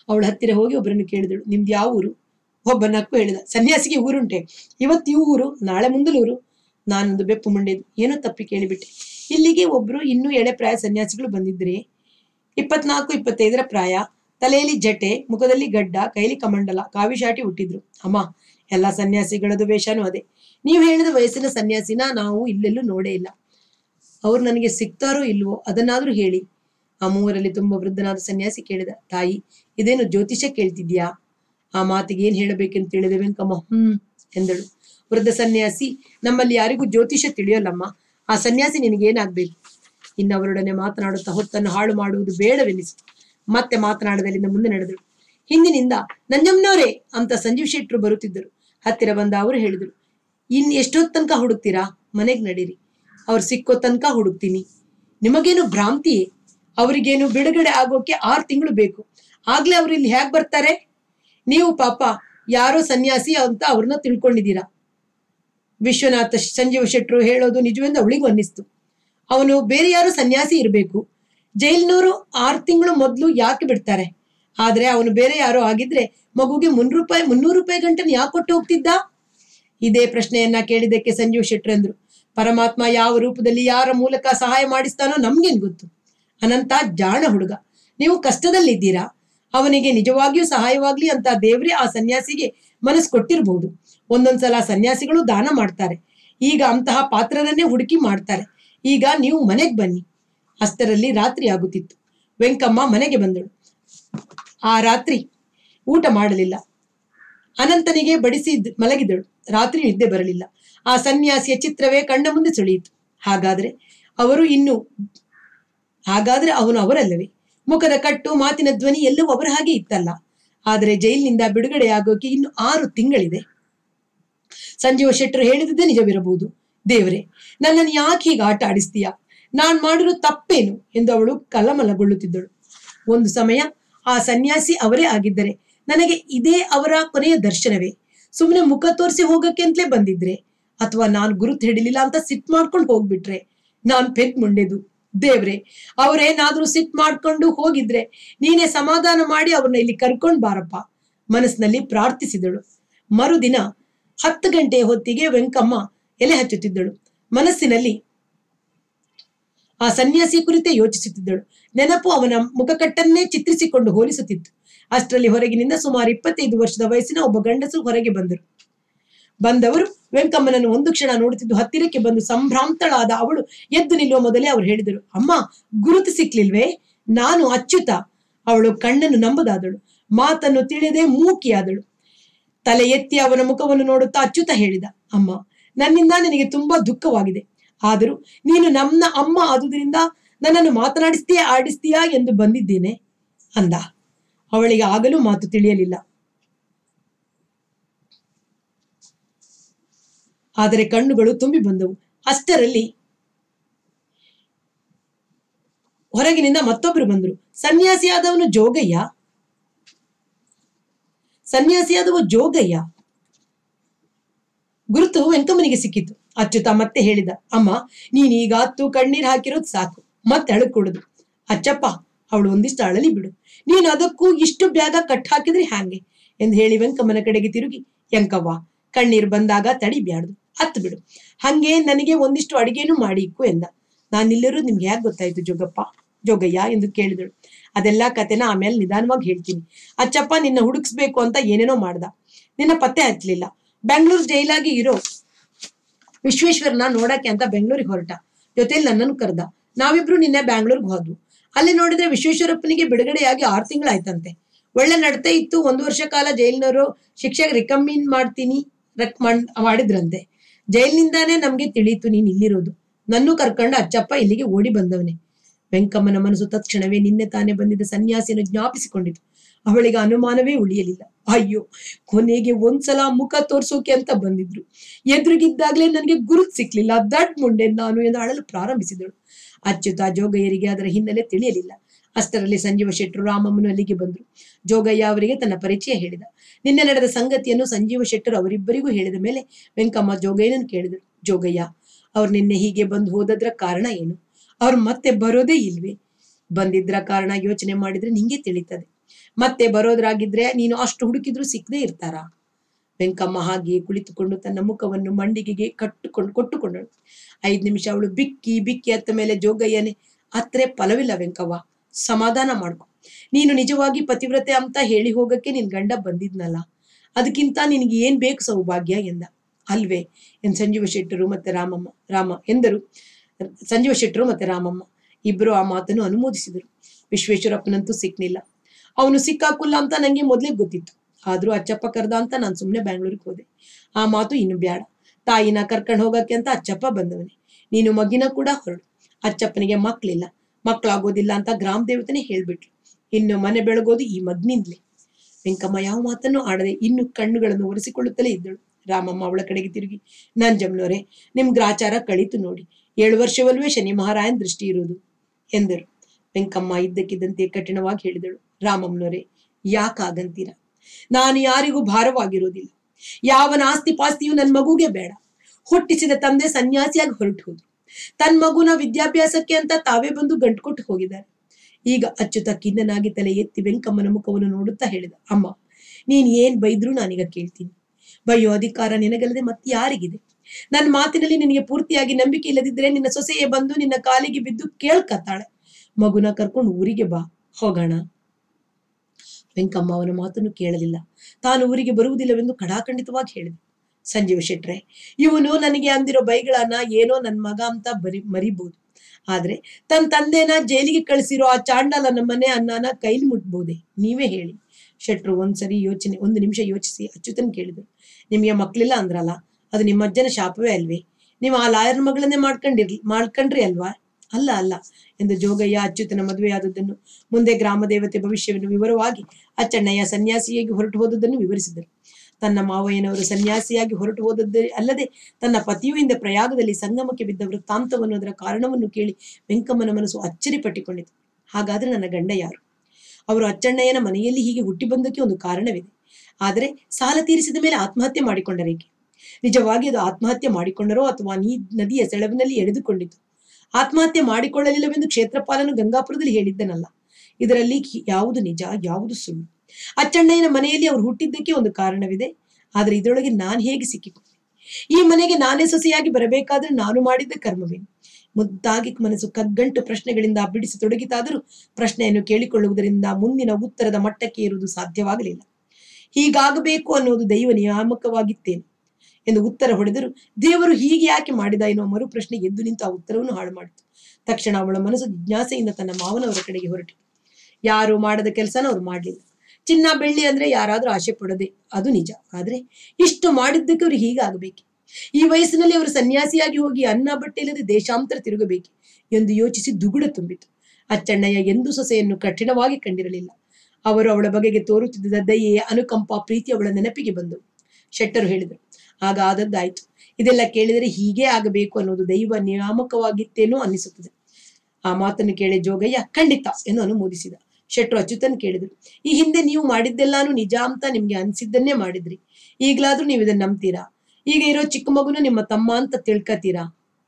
ಅವಳ ಹತ್ತಿರ ಹೋಗಿ ಒಬ್ಬರನ್ನು ಕೇಳಿದಳು, ನಿಮ್ದು ಯಾವ ಊರು? ಒಬ್ಬ ನಕ್ಕು ಹೇಳಿದ, ಸನ್ಯಾಸಿಗೆ ಊರುಂಟೆ, ಇವತ್ತು ಈ ಊರು, ನಾಳೆ ಮುಂದಲೂರು. ನಾನೊಂದು ಬೆಪ್ಪು ಮುಂಡೆದು ಏನೋ ತಪ್ಪಿ ಕೇಳಿಬಿಟ್ಟೆ. ಇಲ್ಲಿಗೆ ಒಬ್ರು ಇನ್ನೂ ಎಳೆ ಪ್ರಾಯ ಸನ್ಯಾಸಿಗಳು ಬಂದಿದ್ರೆ, ಇಪ್ಪತ್ನಾಲ್ಕು ಇಪ್ಪತ್ತೈದರ ಪ್ರಾಯ, ತಲೆಯಲ್ಲಿ ಜಟೆ, ಮುಖದಲ್ಲಿ ಗಡ್ಡ, ಕೈಲಿ ಕಮಂಡಲ, ಕಾವಿ ಶಾಟಿ ಹುಟ್ಟಿದ್ರು. ಅಮ್ಮ, ಎಲ್ಲ ಸನ್ಯಾಸಿಗಳದು ವೇಷನೂ ಅದೇ. ನೀವು ಹೇಳಿದ ವಯಸ್ಸಿನ ಸನ್ಯಾಸಿನ ನಾವು ಇಲ್ಲೆಲ್ಲೂ ನೋಡೇ ಇಲ್ಲ. ಅವ್ರು ನನಗೆ ಸಿಗ್ತಾರೋ ಇಲ್ವೋ ಅದನ್ನಾದ್ರೂ ಹೇಳಿ. ಆ ಮೂವರಲ್ಲಿ ತುಂಬಾ ವೃದ್ಧನಾದ ಸನ್ಯಾಸಿ ಕೇಳಿದ, ತಾಯಿ, ಇದೇನು ಜ್ಯೋತಿಷ ಕೇಳ್ತಿದ್ಯಾ? ಆ ಮಾತಿಗೆ ಏನ್ ಹೇಳಬೇಕೆಂದು ತಿಳಿದ ವೆಂಕಮ್ಮ ಹ್ಮ್ ಎಂದಳು. ವೃದ್ಧ ಸನ್ಯಾಸಿ, ನಮ್ಮಲ್ಲಿ ಯಾರಿಗೂ ಜ್ಯೋತಿಷ ತಿಳಿಯೋಲ್ಲಮ್ಮ. ಆ ಸನ್ಯಾಸಿ ನಿನಗೇನಾಗ್ಬೇಕು? ಇನ್ನವರೊಡನೆ ಮಾತನಾಡುತ್ತಾ ಹೊತ್ತನ್ನು ಹಾಳು ಮಾಡುವುದು ಬೇಡವೆನಿಸಿತು. ಮತ್ತೆ ಮಾತನಾಡದಲ್ಲಿಂದ ಮುಂದೆ ನಡೆದಳು. ಹಿಂದಿನಿಂದ ನಂಜಮ್ಮನವರೇ ಅಂತ ಸಂಜೀವ್ ಶೆಟ್ರು ಬರುತ್ತಿದ್ದರು. ಹತ್ತಿರ ಬಂದ ಅವರು ಹೇಳಿದರು, ಇನ್ ಎಷ್ಟೊತ್ತು ತನಕ ಹುಡುಕ್ತೀರಾ? ಮನೆಗೆ ನಡೀರಿ. ಅವ್ರು ಸಿಕ್ಕೋ ತನಕ ಹುಡುಕ್ತೀನಿ. ನಿಮಗೇನು ಭ್ರಾಂತಿಯೇ? ಅವರಿಗೇನು ಬಿಡುಗಡೆ ಆಗೋಕೆ ಆರು ತಿಂಗಳು ಬೇಕು. ಆಗ್ಲೇ ಅವ್ರು ಇಲ್ಲಿ ಹೇಗ್ ಬರ್ತಾರೆ? ನೀವು ಪಾಪ ಯಾರೋ ಸನ್ಯಾಸಿ ಅಂತ ಅವ್ರನ್ನ ತಿಳ್ಕೊಂಡಿದ್ದೀರಾ. ವಿಶ್ವನಾಥ ಸಂಜೀವ ಶೆಟ್ರು ಹೇಳೋದು ನಿಜವೆಂದು ಅವಳಿಗೂ ಅನ್ನಿಸ್ತು. ಅವನು ಬೇರೆ ಯಾರೋ ಸನ್ಯಾಸಿ ಇರಬೇಕು. ಜೈಲಿನವರು ಆರು ತಿಂಗಳು ಮೊದಲು ಯಾಕೆ ಬಿಡ್ತಾರೆ? ಆದ್ರೆ ಅವನು ಬೇರೆ ಯಾರೋ ಆಗಿದ್ರೆ ಮಗುಗೆ ಮುನ್ನೂರು ರೂಪಾಯಿ ಮುನ್ನೂರು ರೂಪಾಯಿ ಗಂಟನ್ನು ಯಾಕೆ ಕೊಟ್ಟು ಹೋಗ್ತಿದ್ದ? ಇದೇ ಪ್ರಶ್ನೆಯನ್ನ ಕೇಳಿದಕ್ಕೆ ಸಂಜೀವ್ ಶೆಟ್ರು ಅಂದ್ರು, ಪರಮಾತ್ಮ ಯಾವ ರೂಪದಲ್ಲಿ ಯಾರ ಮೂಲಕ ಸಹಾಯ ಮಾಡಿಸ್ತಾನೋ ನಮ್ಗೇನ್ ಗೊತ್ತು. ಅನಂತ ಜಾಣ ಹುಡುಗ, ನೀವು ಕಷ್ಟದಲ್ಲಿದ್ದೀರಾ, ಅವನಿಗೆ ನಿಜವಾಗಿಯೂ ಸಹಾಯವಾಗ್ಲಿ ಅಂತ ದೇವ್ರೆ ಆ ಸನ್ಯಾಸಿಗೆ ಮನಸ್ಸು ಕೊಟ್ಟಿರ್ಬಹುದು. ಒಂದೊಂದ್ಸಲ ಸನ್ಯಾಸಿಗಳು ದಾನ ಮಾಡ್ತಾರೆ. ಈಗ ಅಂತಹ ಪಾತ್ರರನ್ನೇ ಹುಡುಕಿ ಮಾಡ್ತಾರೆ. ಈಗ ನೀವು ಮನೆಗೆ ಬನ್ನಿ. ಅಷ್ಟರಲ್ಲಿ ರಾತ್ರಿ ಆಗುತ್ತಿತ್ತು. ವೆಂಕಮ್ಮ ಮನೆಗೆ ಬಂದಳು. ಆ ರಾತ್ರಿ ಊಟ ಮಾಡಲಿಲ್ಲ. ಅನಂತನಿಗೆ ಬಡಿಸಿ ಮಲಗಿದಳು. ರಾತ್ರಿ ನಿದ್ದೆ ಬರಲಿಲ್ಲ. ಆ ಸನ್ಯಾಸಿಯ ಚಿತ್ರವೇ ಕಣ್ಣ ಮುಂದೆ ಸುಳಿಯಿತು. ಹಾಗಾದ್ರೆ ಅವರು ಇನ್ನು ಹಾಗಾದ್ರೆ ಅವನು ಅವರಲ್ಲವೇ? ಮುಖದ ಕಟ್ಟು, ಮಾತಿನ ಧ್ವನಿ ಎಲ್ಲವೂ ಅವರ ಹಾಗೆ ಇತ್ತಲ್ಲ. ಆದರೆ ಜೈಲಿನಿಂದ ಬಿಡುಗಡೆಯಾಗೋಕೆ ಇನ್ನು ಆರು ತಿಂಗಳಿದೆ. ಸಂಜೀವ ಶೆಟ್ರು ಹೇಳಿದ್ದೇ ನಿಜವಿರಬಹುದು. ದೇವರೇ, ನನ್ನನ್ನು ಯಾಕೆ ಹೀಗೆ ಆಟ ಆಡಿಸ್ತೀಯಾ? ನಾನ್ ಮಾಡಿರೋ ತಪ್ಪೇನು ಎಂದು ಅವಳು ಕಲಮಲಗೊಳ್ಳುತ್ತಿದ್ದಳು. ಒಂದು ಸಮಯ ಆ ಸನ್ಯಾಸಿ ಅವರೇ ಆಗಿದ್ದರೆ ನನಗೆ ಇದೇ ಅವರ ಕೊನೆಯ ದರ್ಶನವೇ? ಸುಮ್ಮನೆ ಮುಖ ತೋರಿಸಿ ಹೋಗಕ್ಕೆ ಅಂತಲೇ ಬಂದಿದ್ರೆ, ಅಥವಾ ನಾನು ಗುರುತು ಹಿಡಿಲಿಲ್ಲ ಅಂತ ಸಿಟ್ ಮಾಡ್ಕೊಂಡು ಹೋಗ್ಬಿಟ್ರೆ ನಾನ್ ಪೆದ್ ಮುಂಡೆದು. ದೇವ್ರೆ, ಅವರೇನಾದ್ರೂ ಸಿಟ್ ಮಾಡ್ಕೊಂಡು ಹೋಗಿದ್ರೆ ನೀನೇ ಸಮಾಧಾನ ಮಾಡಿ ಅವ್ರನ್ನ ಇಲ್ಲಿ ಕರ್ಕೊಂಡ್ ಬಾರಪ್ಪ ಮನಸ್ಸಿನಲ್ಲಿ ಪ್ರಾರ್ಥಿಸಿದಳು. ಮರುದಿನ ಹತ್ತು ಗಂಟೆಯ ಹೊತ್ತಿಗೆ ವೆಂಕಮ್ಮ ಎಲೆ ಹಚ್ಚುತ್ತಿದ್ದಳು. ಮನಸ್ಸಿನಲ್ಲಿ ಆ ಸನ್ಯಾಸಿ ಕುರಿತೇ ಯೋಚಿಸುತ್ತಿದ್ದಳು. ನೆನಪು ಅವನ ಮುಖಕಟ್ಟನ್ನೇ ಚಿತ್ರಿಸಿಕೊಂಡು ಹೋಲಿಸುತ್ತಿತ್ತು. ಅಷ್ಟರಲ್ಲಿ ಹೊರಗಿನಿಂದ ಸುಮಾರು ಇಪ್ಪತ್ತೈದು ವರ್ಷದ ವಯಸ್ಸಿನ ಒಬ್ಬ ಗಂಡಸು ಹೊರಗೆ ಬಂದರು. ಬಂದವರು ವೆಂಕಮ್ಮನನ್ನು ಒಂದು ಕ್ಷಣ ನೋಡುತ್ತಿದ್ದು ಹತ್ತಿರಕ್ಕೆ ಬಂದು ಸಂಭ್ರಾಂತಳಾದ ಅವಳು ಎದ್ದು ನಿಲ್ಲುವ ಮೊದಲೇ ಅವರು ಹೇಳಿದರು, ಅಮ್ಮ, ಗುರುತು ಸಿಕ್ಲಿಲ್ವೇ? ನಾನು ಅಚ್ಯುತ. ಅವಳು ಕಣ್ಣನ್ನು ನಂಬದಾದಳು. ಮಾತನ್ನು ತಿಳಿದೇ ಮೂಕಿಯಾದಳು. ತಲೆ ಎತ್ತಿ ಅವನ ಮುಖವನ್ನು ನೋಡುತ್ತಾ ಅಚ್ಯುತ ಹೇಳಿದ, ಅಮ್ಮ, ನನ್ನಿಂದ ನಿನಗೆ ತುಂಬಾ ದುಃಖವಾಗಿದೆ. ಆದರೂ ನೀನು ನನ್ನ ಅಮ್ಮ ಆದುದರಿಂದ ನನ್ನನ್ನು ಮಾತನಾಡಿಸ್ತೀಯಾ ಆಡಿಸ್ತೀಯಾ ಎಂದು ಬಂದಿದ್ದೇನೆ ಅಂದ. ಅವಳಿಗೆ ಆಗಲೂ ಮಾತು ತಿಳಿಯಲಿಲ್ಲ. ಆದರೆ ಕಣ್ಣುಗಳು ತುಂಬಿ ಬಂದವು. ಅಷ್ಟರಲ್ಲಿ ಹೊರಗಿನಿಂದ ಮತ್ತೊಬ್ಬರು ಬಂದರು. ಸನ್ಯಾಸಿಯಾದವನು ಜೋಗಯ್ಯ. ಸನ್ಯಾಸಿಯಾದವ ಜೋಗಯ್ಯ. ಗುರುತು ವೆಂಕಮ್ಮನಿಗೆ ಸಿಕ್ಕಿತು. ಅಚ್ಯುತ ಮತ್ತೆ ಹೇಳಿದ, ಅಮ್ಮ, ನೀನೀಗ ಹತ್ತು ಕಣ್ಣೀರ್ ಹಾಕಿರೋದು ಸಾಕು, ಮತ್ತೆ ಅಳಕೊಡುದು. ಅಚ್ಚಪ್ಪ, ಅವಳು ಒಂದಿಷ್ಟು ಅಳಲಿ ಬಿಡು. ನೀನು ಅದಕ್ಕೂ ಇಷ್ಟು ಬ್ಯಾಗ ಕಟ್ ಹಾಕಿದ್ರಿ ಹ್ಯಾಂಗೆ ಎಂದು ಹೇಳಿ ವೆಂಕಮ್ಮನ ಕಡೆಗೆ ತಿರುಗಿ, ಎಂಕವ್ವ, ಕಣ್ಣೀರ್ ಬಂದಾಗ ತಡಿಬ್ಯಾಡ್ದು, ಹತ್ತು ಬಿಡು. ಹಂಗೆ ನನಗೆ ಒಂದಿಷ್ಟು ಅಡಿಗೆನೂ ಮಾಡಿ ಇಕ್ಕು ಎಂದ. ನಾನಿಲ್ಲಿರೋದು ನಿಮ್ಗೆ ಯಾಕೆ ಗೊತ್ತಾಯ್ತು ಜೋಗಪ್ಪ ಜೋಗಯ್ಯ ಎಂದು ಕೇಳಿದಳು. ಅದೆಲ್ಲಾ ಕತೆನ ಆಮೇಲೆ ನಿಧಾನವಾಗಿ ಹೇಳ್ತೀನಿ. ಅಚ್ಚಪ್ಪ ನಿನ್ನ ಹುಡುಕ್ಸ್ಬೇಕು ಅಂತ ಏನೇನೋ ಮಾಡ್ದ. ನಿನ್ನ ಪತ್ತೆ ಹಚ್ಚಲಿಲ್ಲ. ಬೆಂಗಳೂರು ಜೈಲಾಗಿ ಇರೋ ವಿಶ್ವೇಶ್ವರನ ನೋಡಕ್ಕೆ ಅಂತ ಬೆಂಗಳೂರಿಗೆ ಹೊರಟ. ಜೊತೆಲಿ ನನ್ನನ್ನು ಕರೆದ. ನಾವಿಬ್ರು ನಿನ್ನೆ ಬ್ಯಾಂಗ್ಳೂರ್ಗೆ ಹೋದ್ವು. ಅಲ್ಲಿ ನೋಡಿದ್ರೆ ವಿಶ್ವೇಶ್ವರಪ್ಪನಿಗೆ ಬಿಡುಗಡೆಯಾಗಿ ಆರು ತಿಂಗಳಾಯ್ತಂತೆ. ಒಳ್ಳೆ ನಡತೆ ಇತ್ತು. ಒಂದು ವರ್ಷ ಕಾಲ ಜೈಲಿನವರು ಶಿಕ್ಷೆಗೆ ರಿಕಮೆಂಡ್ ಮಾಡ್ತೀನಿ ರೆಕಮೆಂಡ್ ಮಾಡಿದ್ರಂತೆ. ಜೈಲಿನಿಂದಾನೇ ನಮ್ಗೆ ತಿಳಿಯಿತು ನೀನ್ ಇಲ್ಲಿರೋದು. ನನ್ನೂ ಕರ್ಕೊಂಡು ಅಚ್ಚಪ್ಪ ಇಲ್ಲಿಗೆ ಓಡಿ ಬಂದವನೇ. ವೆಂಕಮ್ಮನ ಮನಸ್ಸು ತಕ್ಷಣವೇ ನಿನ್ನೆ ತಾನೇ ಬಂದಿದ್ದ ಸನ್ಯಾಸಿಯನ್ನು ಜ್ಞಾಪಿಸಿಕೊಂಡಿತು. ಅವಳಿಗೆ ಅನುಮಾನವೇ ಉಳಿಯಲಿಲ್ಲ. ಅಯ್ಯೋ, ಕೊನೆಗೆ ಒಂದ್ಸಲ ಮುಖ ತೋರ್ಸೋಕೆ ಅಂತ ಬಂದಿದ್ರು. ಎದುರಿಗಿದ್ದಾಗ್ಲೇ ನನಗೆ ಗುರುತು ಸಿಕ್ಲಿಲ್ಲ, ದಡ್ ಮುಂಡೆ ನಾನು ಎಂದು ಅಳಲು ಪ್ರಾರಂಭಿಸಿದಳು. ಅಚ್ಯುತ ಜೋಗಯ್ಯರಿಗೆ ಅದರ ಹಿನ್ನೆಲೆ ತಿಳಿಯಲಿಲ್ಲ. ಅಷ್ಟರಲ್ಲಿ ಸಂಜೀವ ಶೆಟ್ರು ರಾಮಮ್ಮನು ಅಲ್ಲಿಗೆ ಬಂದ್ರು. ಜೋಗಯ್ಯ ಅವರಿಗೆ ತನ್ನ ಪರಿಚಯ ಹೇಳಿದ. ನಿನ್ನೆ ನಡೆದ ಸಂಗತಿಯನ್ನು ಸಂಜೀವ ಶೆಟ್ಟರು ಅವರಿಬ್ಬರಿಗೂ ಹೇಳಿದ ಮೇಲೆ ವೆಂಕಮ್ಮ ಜೋಗಯ್ಯನನ್ನು ಕೇಳಿದರು. ಜೋಗಯ್ಯ, ಅವ್ರು ನಿನ್ನೆ ಹೀಗೆ ಬಂದು ಹೋದದ್ರ ಕಾರಣ ಏನು? ಅವ್ರು ಮತ್ತೆ ಬರೋದೇ ಇಲ್ವೇ? ಬಂದಿದ್ರ ಕಾರಣ ಯೋಚನೆ ಮಾಡಿದ್ರೆ ನಿಂಗೆ ತಿಳಿತದೆ. ಮತ್ತೆ ಬರೋದ್ರಾಗಿದ್ರೆ ನೀನು ಅಷ್ಟು ಹುಡುಕಿದ್ರು ಸಿಕ್ಕದೇ ಇರ್ತಾರ. ವೆಂಕಮ್ಮ ಹಾಗೆ ಕುಳಿತುಕೊಂಡು ತನ್ನ ಮುಖವನ್ನು ಮಂಡಿಗೆಗೆ ಕಟ್ಟುಕೊಂಡು ಕೊಟ್ಟುಕೊಂಡಳು. ಐದ್ ನಿಮಿಷ ಅವಳು ಬಿಕ್ಕಿ ಬಿಕ್ಕಿ ಅತ್ತ ಮೇಲೆ ಜೋಗಯ್ಯನೇ, ಅತ್ರೆ ಫಲವಿಲ್ಲ ವೆಂಕವ್ವ, ಸಮಾಧಾನ ಮಾಡ್ಕೊ. ನೀನು ನಿಜವಾಗಿ ಪತಿವ್ರತೆ ಅಂತ ಹೇಳಿ ಹೋಗಕ್ಕೆ ನಿನ್ ಗಂಡ ಬಂದಿದ್ನಲ್ಲ, ಅದಕ್ಕಿಂತ ನಿನ್ಗೆ ಏನ್ ಬೇಕು ಸೌಭಾಗ್ಯ ಎಂದ. ಅಲ್ವೇ ಎನ್ ಸಂಜೀವ ಶೆಟ್ಟರು ಮತ್ತೆ ರಾಮಮ್ಮ ರಾಮ ಎಂದರು. ಸಂಜೀವ ಶೆಟ್ಟರು ಮತ್ತೆ ರಾಮಮ್ಮ ಇಬ್ರು ಆ ಮಾತನ್ನು ಅನುಮೋದಿಸಿದರು. ವಿಶ್ವೇಶ್ವರಪ್ಪನಂತೂ ಸಿಕ್ನಿಲ್ಲ. ಅವನು ಸಿಕ್ಕಾಕುಲ್ಲ ಅಂತ ನಂಗೆ ಮೊದ್ಲೇ ಗೊತ್ತಿತ್ತು. ಆದ್ರೂ ಅಚ್ಚಪ್ಪ ಕರ್ದ ಅಂತ ನಾನು ಸುಮ್ನೆ ಬ್ಯಾಂಗ್ಳೂರಿಗೆ ಹೋದೆ. ಆ ಮಾತು ಇನ್ನು ಬ್ಯಾಡ. ತಾಯಿನ ಕರ್ಕೊಂಡು ಹೋಗಕ್ಕೆ ಅಂತ ಅಚ್ಚಪ್ಪ ಬಂದವನೇ. ನೀನು ಮಗಿನ ಕೂಡ ಹೊರಡು. ಅಚ್ಚಪ್ಪನಿಗೆ ಮಕ್ಳಿಲ್ಲ, ಮಕ್ಳಾಗೋದಿಲ್ಲ ಅಂತ ಗ್ರಾಮ ದೇವತೆನೇ ಹೇಳ್ಬಿಟ್ಲು. ಇನ್ನು ಮನೆ ಬೆಳಗೋದು ಈ ಮಗ್ನಿಂದ್ಲೆ. ವೆಂಕಮ್ಮ ಯಾವ ಮಾತನ್ನು ಆಡದೆ ಇನ್ನು ಕಣ್ಣುಗಳನ್ನು ಒರೆಸಿಕೊಳ್ಳುತ್ತಲೇ ಇದ್ದಳು. ರಾಮಮ್ಮ ಅವಳ ಕಡೆಗೆ ತಿರುಗಿ, ನಂಜಮ್ಮನವರೇ, ನಿಮ್ ಗ್ರಾಚಾರ ಕಳೀತು ನೋಡಿ. ಏಳು ವರ್ಷವಲ್ವೇ ಶನಿ ಮಹಾರಾಯನ್ ದೃಷ್ಟಿ ಇರುವುದು ಎಂದರು. ವೆಂಕಮ್ಮ ಇದ್ದಕ್ಕಿದ್ದಂತೆ ಕಠಿಣವಾಗಿ ಹೇಳಿದಳು, ರಾಮಮ್ಮನವರೇ, ಯಾಕಾಗಂತೀರ? ನಾನು ಯಾರಿಗೂ ಭಾರವಾಗಿರೋದಿಲ್ಲ. ಯಾವನ ಆಸ್ತಿ ಪಾಸ್ತಿಯು ನನ್ ಮಗುಗೆ ಬೇಡ. ಹುಟ್ಟಿಸಿದ ತಂದೆ ಸನ್ಯಾಸಿಯಾಗಿ ಹೊರಟು ಹೋದ್ರು. ತನ್ ಮಗುನ ವಿದ್ಯಾಭ್ಯಾಸಕ್ಕೆ ಅಂತ ತಾವೇ ಬಂದು ಗಂಟು ಕೊಟ್ಟು ಹೋಗಿದ್ದಾರೆ. ಈಗ ಅಚ್ಚುತ ಖಿನ್ನನಾಗಿ ತಲೆ ಎತ್ತಿ ವೆಂಕಮ್ಮನ ಮುಖವನ್ನು ನೋಡುತ್ತಾ ಹೇಳಿದ, ಅಮ್ಮ, ನೀನ್ ಏನ್ ಬೈದ್ರು ನಾನೀಗ ಕೇಳ್ತೀನಿ. ಬಯ್ಯೋ ಅಧಿಕಾರ ನಿನಗಲ್ಲದೆ ಮತ್ತೆ ಯಾರಿಗಿದೆ? ನನ್ನ ಮಾತಿನಲ್ಲಿ ನಿನಗೆ ಪೂರ್ತಿಯಾಗಿ ನಂಬಿಕೆ ಇಲ್ಲದಿದ್ರೆ ನಿನ್ನ ಸೊಸೆಯೇ ಬಂದು ನಿನ್ನ ಕಾಲಿಗೆ ಬಿದ್ದು ಕೇಳ್ಕತ್ತಾಳೆ. ಮಗುನ ಕರ್ಕೊಂಡು ಊರಿಗೆ ಬಾ, ಹೋಗೋಣ. ವೆಂಕಮ್ಮ ಅವನ ಮಾತನ್ನು ಕೇಳಲಿಲ್ಲ. ತಾನು ಊರಿಗೆ ಬರುವುದಿಲ್ಲವೆಂದು ಕಡಾಖಂಡಿತವಾಗಿ ಹೇಳಿದೆ. ಸಂಜೀವ ಶೆಟ್ರೆ, ಇವನು ನನಗೆ ಅಂದಿರೋ ಬೈಗಳನ್ನ ಏನೋ ನನ್ ಮಗ ಅಂತ ಬರಿ ಮರಿಬಹುದು. ಆದ್ರೆ ತನ್ನ ತಂದೆನ ಜೈಲಿಗೆ ಕಳಿಸಿರೋ ಆ ಚಾಂಡಾಲನ ಮನೆ ಅನ್ನನ ಕೈಲಿ ಮುಟ್ಬೋದೆ? ನೀವೇ ಹೇಳಿ. ಶೆಟ್ರು ಒಂದ್ಸರಿ ಯೋಚನೆ ಒಂದು ನಿಮಿಷ ಯೋಚಿಸಿ ಅಚ್ಯುತನ್ ಕೇಳಿದ್ರು, ನಿಮ್ಗೆ ಮಕ್ಳಿಲ್ಲ ಅಂದ್ರಲ್ಲ, ಅದು ನಿಮ್ಮ ಅಜ್ಜನ ಶಾಪವೇ ಅಲ್ವೇ? ನೀವು ಆ ಲಾಯರ್ ಮಗಳನ್ನೇ ಮಾಡ್ಕೊಂಡಿರ್ಲಿ ಮಾಡ್ಕೊಂಡ್ರಿ ಅಲ್ವಾ? ಅಲ್ಲ ಅಲ್ಲ ಎಂದು ಜೋಗಯ್ಯ ಅಚ್ಯುತನ ಮದುವೆಯಾದದ್ದನ್ನು, ಮುಂದೆ ಗ್ರಾಮ ದೇವತೆ ಭವಿಷ್ಯವನ್ನು ವಿವರವಾಗಿ ಅಚ್ಚಣ್ಣಯ್ಯ ಸನ್ಯಾಸಿಯಾಗಿ ಹೊರಟು ಹೋದದ್ದನ್ನು ವಿವರಿಸಿದರು. ತನ್ನ ಮಾವಯ್ಯನವರು ಸನ್ಯಾಸಿಯಾಗಿ ಹೊರಟು ಹೋದದ್ದೇ ಅಲ್ಲದೆ ತನ್ನ ಪತಿಯೂ ಹಿಂದೆ ಪ್ರಯಾಗದಲ್ಲಿ ಸಂಗಮಕ್ಕೆ ಬಿದ್ದ ವೃತ್ತಾಂತವನ್ನು, ಅದರ ಕಾರಣವನ್ನು ಕೇಳಿ ವೆಂಕಮ್ಮನ ಮನಸ್ಸು ಅಚ್ಚರಿ ಪಟ್ಟಿಕೊಂಡಿತು. ಹಾಗಾದ್ರೆ ನನ್ನ ಗಂಡ ಯಾರು? ಅವರು ಅಚ್ಚಣ್ಣಯ್ಯನ ಮನೆಯಲ್ಲಿ ಹೀಗೆ ಹುಟ್ಟಿ ಬಂದಕ್ಕೆ ಒಂದು ಕಾರಣವಿದೆ. ಆದರೆ ಸಾಲ ತೀರಿಸಿದ ಮೇಲೆ ಆತ್ಮಹತ್ಯೆ ಮಾಡಿಕೊಂಡರೇಕೆ? ನಿಜವಾಗಿ ಅದು ಆತ್ಮಹತ್ಯೆ ಮಾಡಿಕೊಂಡರೋ ಅಥವಾ ನೀ ನದಿಯ ಸೆಳವಿನಲ್ಲಿ ಎಳೆದುಕೊಂಡಿತು? ಆತ್ಮಹತ್ಯೆ ಮಾಡಿಕೊಳ್ಳಲಿಲ್ಲವೆಂದು ಕ್ಷೇತ್ರಪಾಲನು ಗಂಗಾಪುರದಲ್ಲಿ ಹೇಳಿದ್ದನಲ್ಲ. ಇದರಲ್ಲಿ ಯಾವುದು ನಿಜ, ಯಾವುದು ಸುಳ್ಳು? ಅಚ್ಚಣ್ಣಯ್ಯನ ಮನೆಯಲ್ಲಿ ಅವ್ರು ಹುಟ್ಟಿದ್ದಕ್ಕೆ ಒಂದು ಕಾರಣವಿದೆ. ಆದ್ರೆ ಇದರೊಳಗೆ ನಾನು ಹೇಗೆ ಸಿಕ್ಕಿಕೊಂಡೆ? ಈ ಮನೆಗೆ ನಾನೇ ಸೊಸೆಯಾಗಿ ಬರಬೇಕಾದ್ರೆ ನಾನು ಮಾಡಿದ್ದ ಕರ್ಮವೇನು? ಮುದ್ದಾಗಿ ಮನಸ್ಸು ಕಗ್ಗಂಟು ಪ್ರಶ್ನೆಗಳಿಂದ ಬಿಡಿಸಿ ತೊಡಗಿತಾದರೂ ಪ್ರಶ್ನೆಯನ್ನು ಕೇಳಿಕೊಳ್ಳುವುದರಿಂದ ಮುಂದಿನ ಉತ್ತರದ ಮಟ್ಟಕ್ಕೆ ಇರುವುದು ಸಾಧ್ಯವಾಗಲಿಲ್ಲ. ಹೀಗಾಗಬೇಕು ಅನ್ನೋದು ದೈವ ನಿಯಾಮಕವಾಗಿತ್ತೇನು ಎಂದು ಉತ್ತರ ಹೊಡೆದರು. ದೇವರು ಹೀಗೆ ಯಾಕೆ ಮಾಡಿದ ಎನ್ನುವ ಮರು ಪ್ರಶ್ನೆ ಎದ್ದು ನಿಂತು ಆ ಉತ್ತರವನ್ನು ಹಾಳು ಮಾಡಿತು. ತಕ್ಷಣ ಅವಳ ಮನಸ್ಸು ಜಿಜ್ಞಾಸೆಯಿಂದ ತನ್ನ ಮಾವನವರ ಕಡೆಗೆ ಹೊರಟು. ಯಾರು ಮಾಡದ ಕೆಲಸನ ಅವ್ರು ಮಾಡ್ಲಿಲ್ಲ. ಚಿನ್ನ ಬೆಳ್ಳಿ ಅಂದ್ರೆ ಯಾರಾದ್ರೂ ಆಸೆ ಪಡೋದೆ, ಅದು ನಿಜ. ಆದ್ರೆ ಇಷ್ಟು ಮಾಡಿದ್ದಕ್ಕೆ ಅವ್ರು ಹೀಗಾಗಬೇಕೆ? ಈ ವಯಸ್ಸಿನಲ್ಲಿ ಅವರು ಸನ್ಯಾಸಿಯಾಗಿ ಹೋಗಿ ಅನ್ನ ಬಟ್ಟೆ ಇಲ್ಲದೆ ದೇಶಾಂತರ ತಿರುಗಬೇಕೆ ಎಂದು ಯೋಚಿಸಿ ದುಗುಡ ತುಂಬಿತು. ಅಚ್ಚಣ್ಣಯ್ಯ ಎಂದೂ ಸೊಸೆಯನ್ನು ಕಠಿಣವಾಗಿ ಕಂಡಿರಲಿಲ್ಲ. ಅವರು ಅವಳ ಬಗೆಗೆ ತೋರುತ್ತಿದ್ದ ದಯೆ, ಅನುಕಂಪ, ಪ್ರೀತಿ ಅವಳ ನೆನಪಿಗೆ ಬಂದವು. ಶೆಟ್ಟರು ಹೇಳಿದರು, ಆಗ ಆದದ್ದಾಯ್ತು. ಇದೆಲ್ಲ ಕೇಳಿದರೆ ಹೀಗೆ ಆಗಬೇಕು ಅನ್ನೋದು ದೈವ ನಿಯಾಮಕವಾಗಿತ್ತೇನೋ ಅನ್ನಿಸುತ್ತದೆ. ಆ ಮಾತನ್ನು ಕೇಳಿ ಜೋಗಯ್ಯ ಖಂಡಿತ ಎಂದು ಅನುಮೋದಿಸಿದ. ಶೆಟ್ರು ಅಚ್ಯುತನ್ ಕೇಳಿದ್ರು, ಈ ಹಿಂದೆ ನೀವು ಮಾಡಿದ್ದೆಲ್ಲಾನು ನಿಜ ಅಂತ ನಿಮ್ಗೆ ಅನ್ಸಿದ್ದನ್ನೇ ಮಾಡಿದ್ರಿ. ಈಗ್ಲಾದ್ರೂ ನೀವು ಇದನ್ನ ನಂಬ್ತೀರಾ? ಈಗ ಇರೋ ಚಿಕ್ಕ ಮಗುನ ನಿಮ್ಮ ತಮ್ಮ ಅಂತ ತಿಳ್ಕತೀರಾ?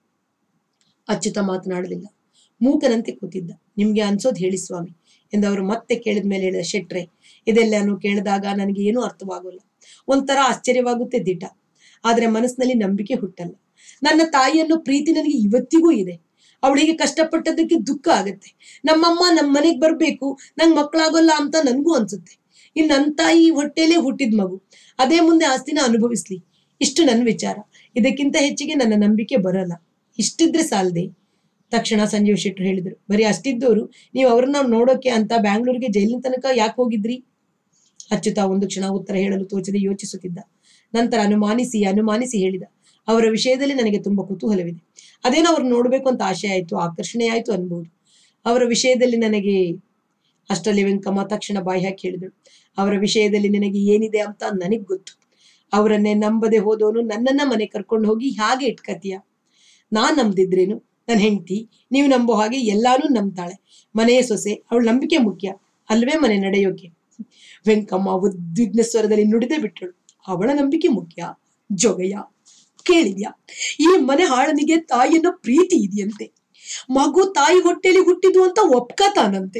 ಅಚ್ಯುತ ಮಾತನಾಡಲಿಲ್ಲ. ಮೂಕನಂತೆ ಕೂತಿದ್ದ. ನಿಮ್ಗೆ ಅನ್ಸೋದ್ ಹೇಳಿ ಸ್ವಾಮಿ ಎಂದು ಅವರು ಮತ್ತೆ ಕೇಳಿದ ಮೇಲೆ ಹೇಳಿದ. ಶೆಟ್ರೆ, ಇದೆಲ್ಲಾನು ಕೇಳಿದಾಗ ನನಗೆ ಏನೂ ಅರ್ಥವಾಗೋಲ್ಲ. ಒಂಥರ ಆಶ್ಚರ್ಯವಾಗುತ್ತೆ ದಿಟ. ಆದ್ರೆ ಮನಸ್ಸಿನಲ್ಲಿ ನಂಬಿಕೆ ಹುಟ್ಟಲ್ಲ. ನನ್ನ ತಾಯಿಯನ್ನು ಪ್ರೀತಿ ನನಗೆ ಇವತ್ತಿಗೂ ಇದೆ. ಅವಳಿಗೆ ಕಷ್ಟಪಟ್ಟದಕ್ಕೆ ದುಃಖ ಆಗತ್ತೆ. ನಮ್ಮಮ್ಮ ನಮ್ಮ ಮನೆಗ್ ಬರ್ಬೇಕು, ನಂಗ್ ಮಕ್ಳಾಗೋಲ್ಲ ಅಂತ ನನ್ಗೂ ಅನ್ಸುತ್ತೆ. ಇನ್ ನನ್ನ ತಾಯಿ ಹೊಟ್ಟೆಲೇ ಹುಟ್ಟಿದ ಮಗು, ಅದೇ ಮುಂದೆ ಆಸ್ತಿನ ಅನುಭವಿಸ್ಲಿ. ಇಷ್ಟು ನನ್ನ ವಿಚಾರ. ಇದಕ್ಕಿಂತ ಹೆಚ್ಚಿಗೆ ನನ್ನ ನಂಬಿಕೆ ಬರಲ್ಲ. ಇಷ್ಟಿದ್ರೆ ಸಾಲದೆ. ತಕ್ಷಣ ಸಂಜೀವ್ ಶೆಟ್ರು ಹೇಳಿದ್ರು, ಬರೀ ಅಷ್ಟಿದ್ದವರು ನೀವು ಅವ್ರನ್ನ ನೋಡೋಕೆ ಅಂತ ಬ್ಯಾಂಗ್ಳೂರ್ಗೆ ಜೈಲಿನ ತನಕ ಯಾಕೆ ಹೋಗಿದ್ರಿ? ಅಚ್ಯುತ ಒಂದು ಕ್ಷಣ ಉತ್ತರ ಹೇಳಲು ತೋಚದೆ ಯೋಚಿಸುತ್ತಿದ್ದ. ನಂತರ ಅನುಮಾನಿಸಿ ಅನುಮಾನಿಸಿ ಹೇಳಿದ, ಅವರ ವಿಷಯದಲ್ಲಿ ನನಗೆ ತುಂಬಾ ಕುತೂಹಲವಿದೆ. ಅದೇನೋ ಅವ್ರು ನೋಡ್ಬೇಕು ಅಂತ ಆಶೆ ಆಯ್ತು, ಆಕರ್ಷಣೆ ಆಯ್ತು ಅನ್ಬಹುದು. ಅವರ ವಿಷಯದಲ್ಲಿ ನನಗೆ ಅಷ್ಟರಲ್ಲಿ ವೆಂಕಮ್ಮ ತಕ್ಷಣ ಬಾಯಿ ಹಾಕಿ ಹೇಳಿದಳು, ಅವರ ವಿಷಯದಲ್ಲಿ ನಿನಗೆ ಏನಿದೆ ಅಂತ ನನಗ್ ಗೊತ್ತು. ಅವರನ್ನೇ ನಂಬದೆ ಹೋದವನು ನನ್ನನ್ನ ಮನೆ ಕರ್ಕೊಂಡು ಹೋಗಿ ಹಾಗೆ ಇಟ್ಕತೀಯ? ನಾನ್ ನಂಬ್ದಿದ್ರೇನು? ನನ್ನ ಹೆಂಡತಿ ನೀವು ನಂಬೋ ಹಾಗೆ ಎಲ್ಲಾನು ನಂಬ್ತಾಳೆ. ಮನೆಯ ಸೊಸೆ, ಅವಳ ನಂಬಿಕೆ ಮುಖ್ಯ ಅಲ್ವೇ ಮನೆ ನಡೆಯೋಕೆ? ವೆಂಕಮ್ಮ ಉದ್ವಿಗ್ನ ಸ್ವರದಲ್ಲಿ ನುಡಿದೇ ಬಿಟ್ಟಳು. ಅವಳ ನಂಬಿಕೆ ಮುಖ್ಯ? ಜೋಗಯ್ಯ, ಕೇಳಿದ್ಯಾ? ಈ ಮನೆ ಹಾಳನಿಗೆ ತಾಯಿಯನ್ನ ಪ್ರೀತಿ ಇದೆಯಂತೆ. ಮಗು ತಾಯಿ ಹೊಟ್ಟೆಲಿ ಹುಟ್ಟಿದ್ವು ಅಂತ ಒಪ್ಕತಾನಂತೆ.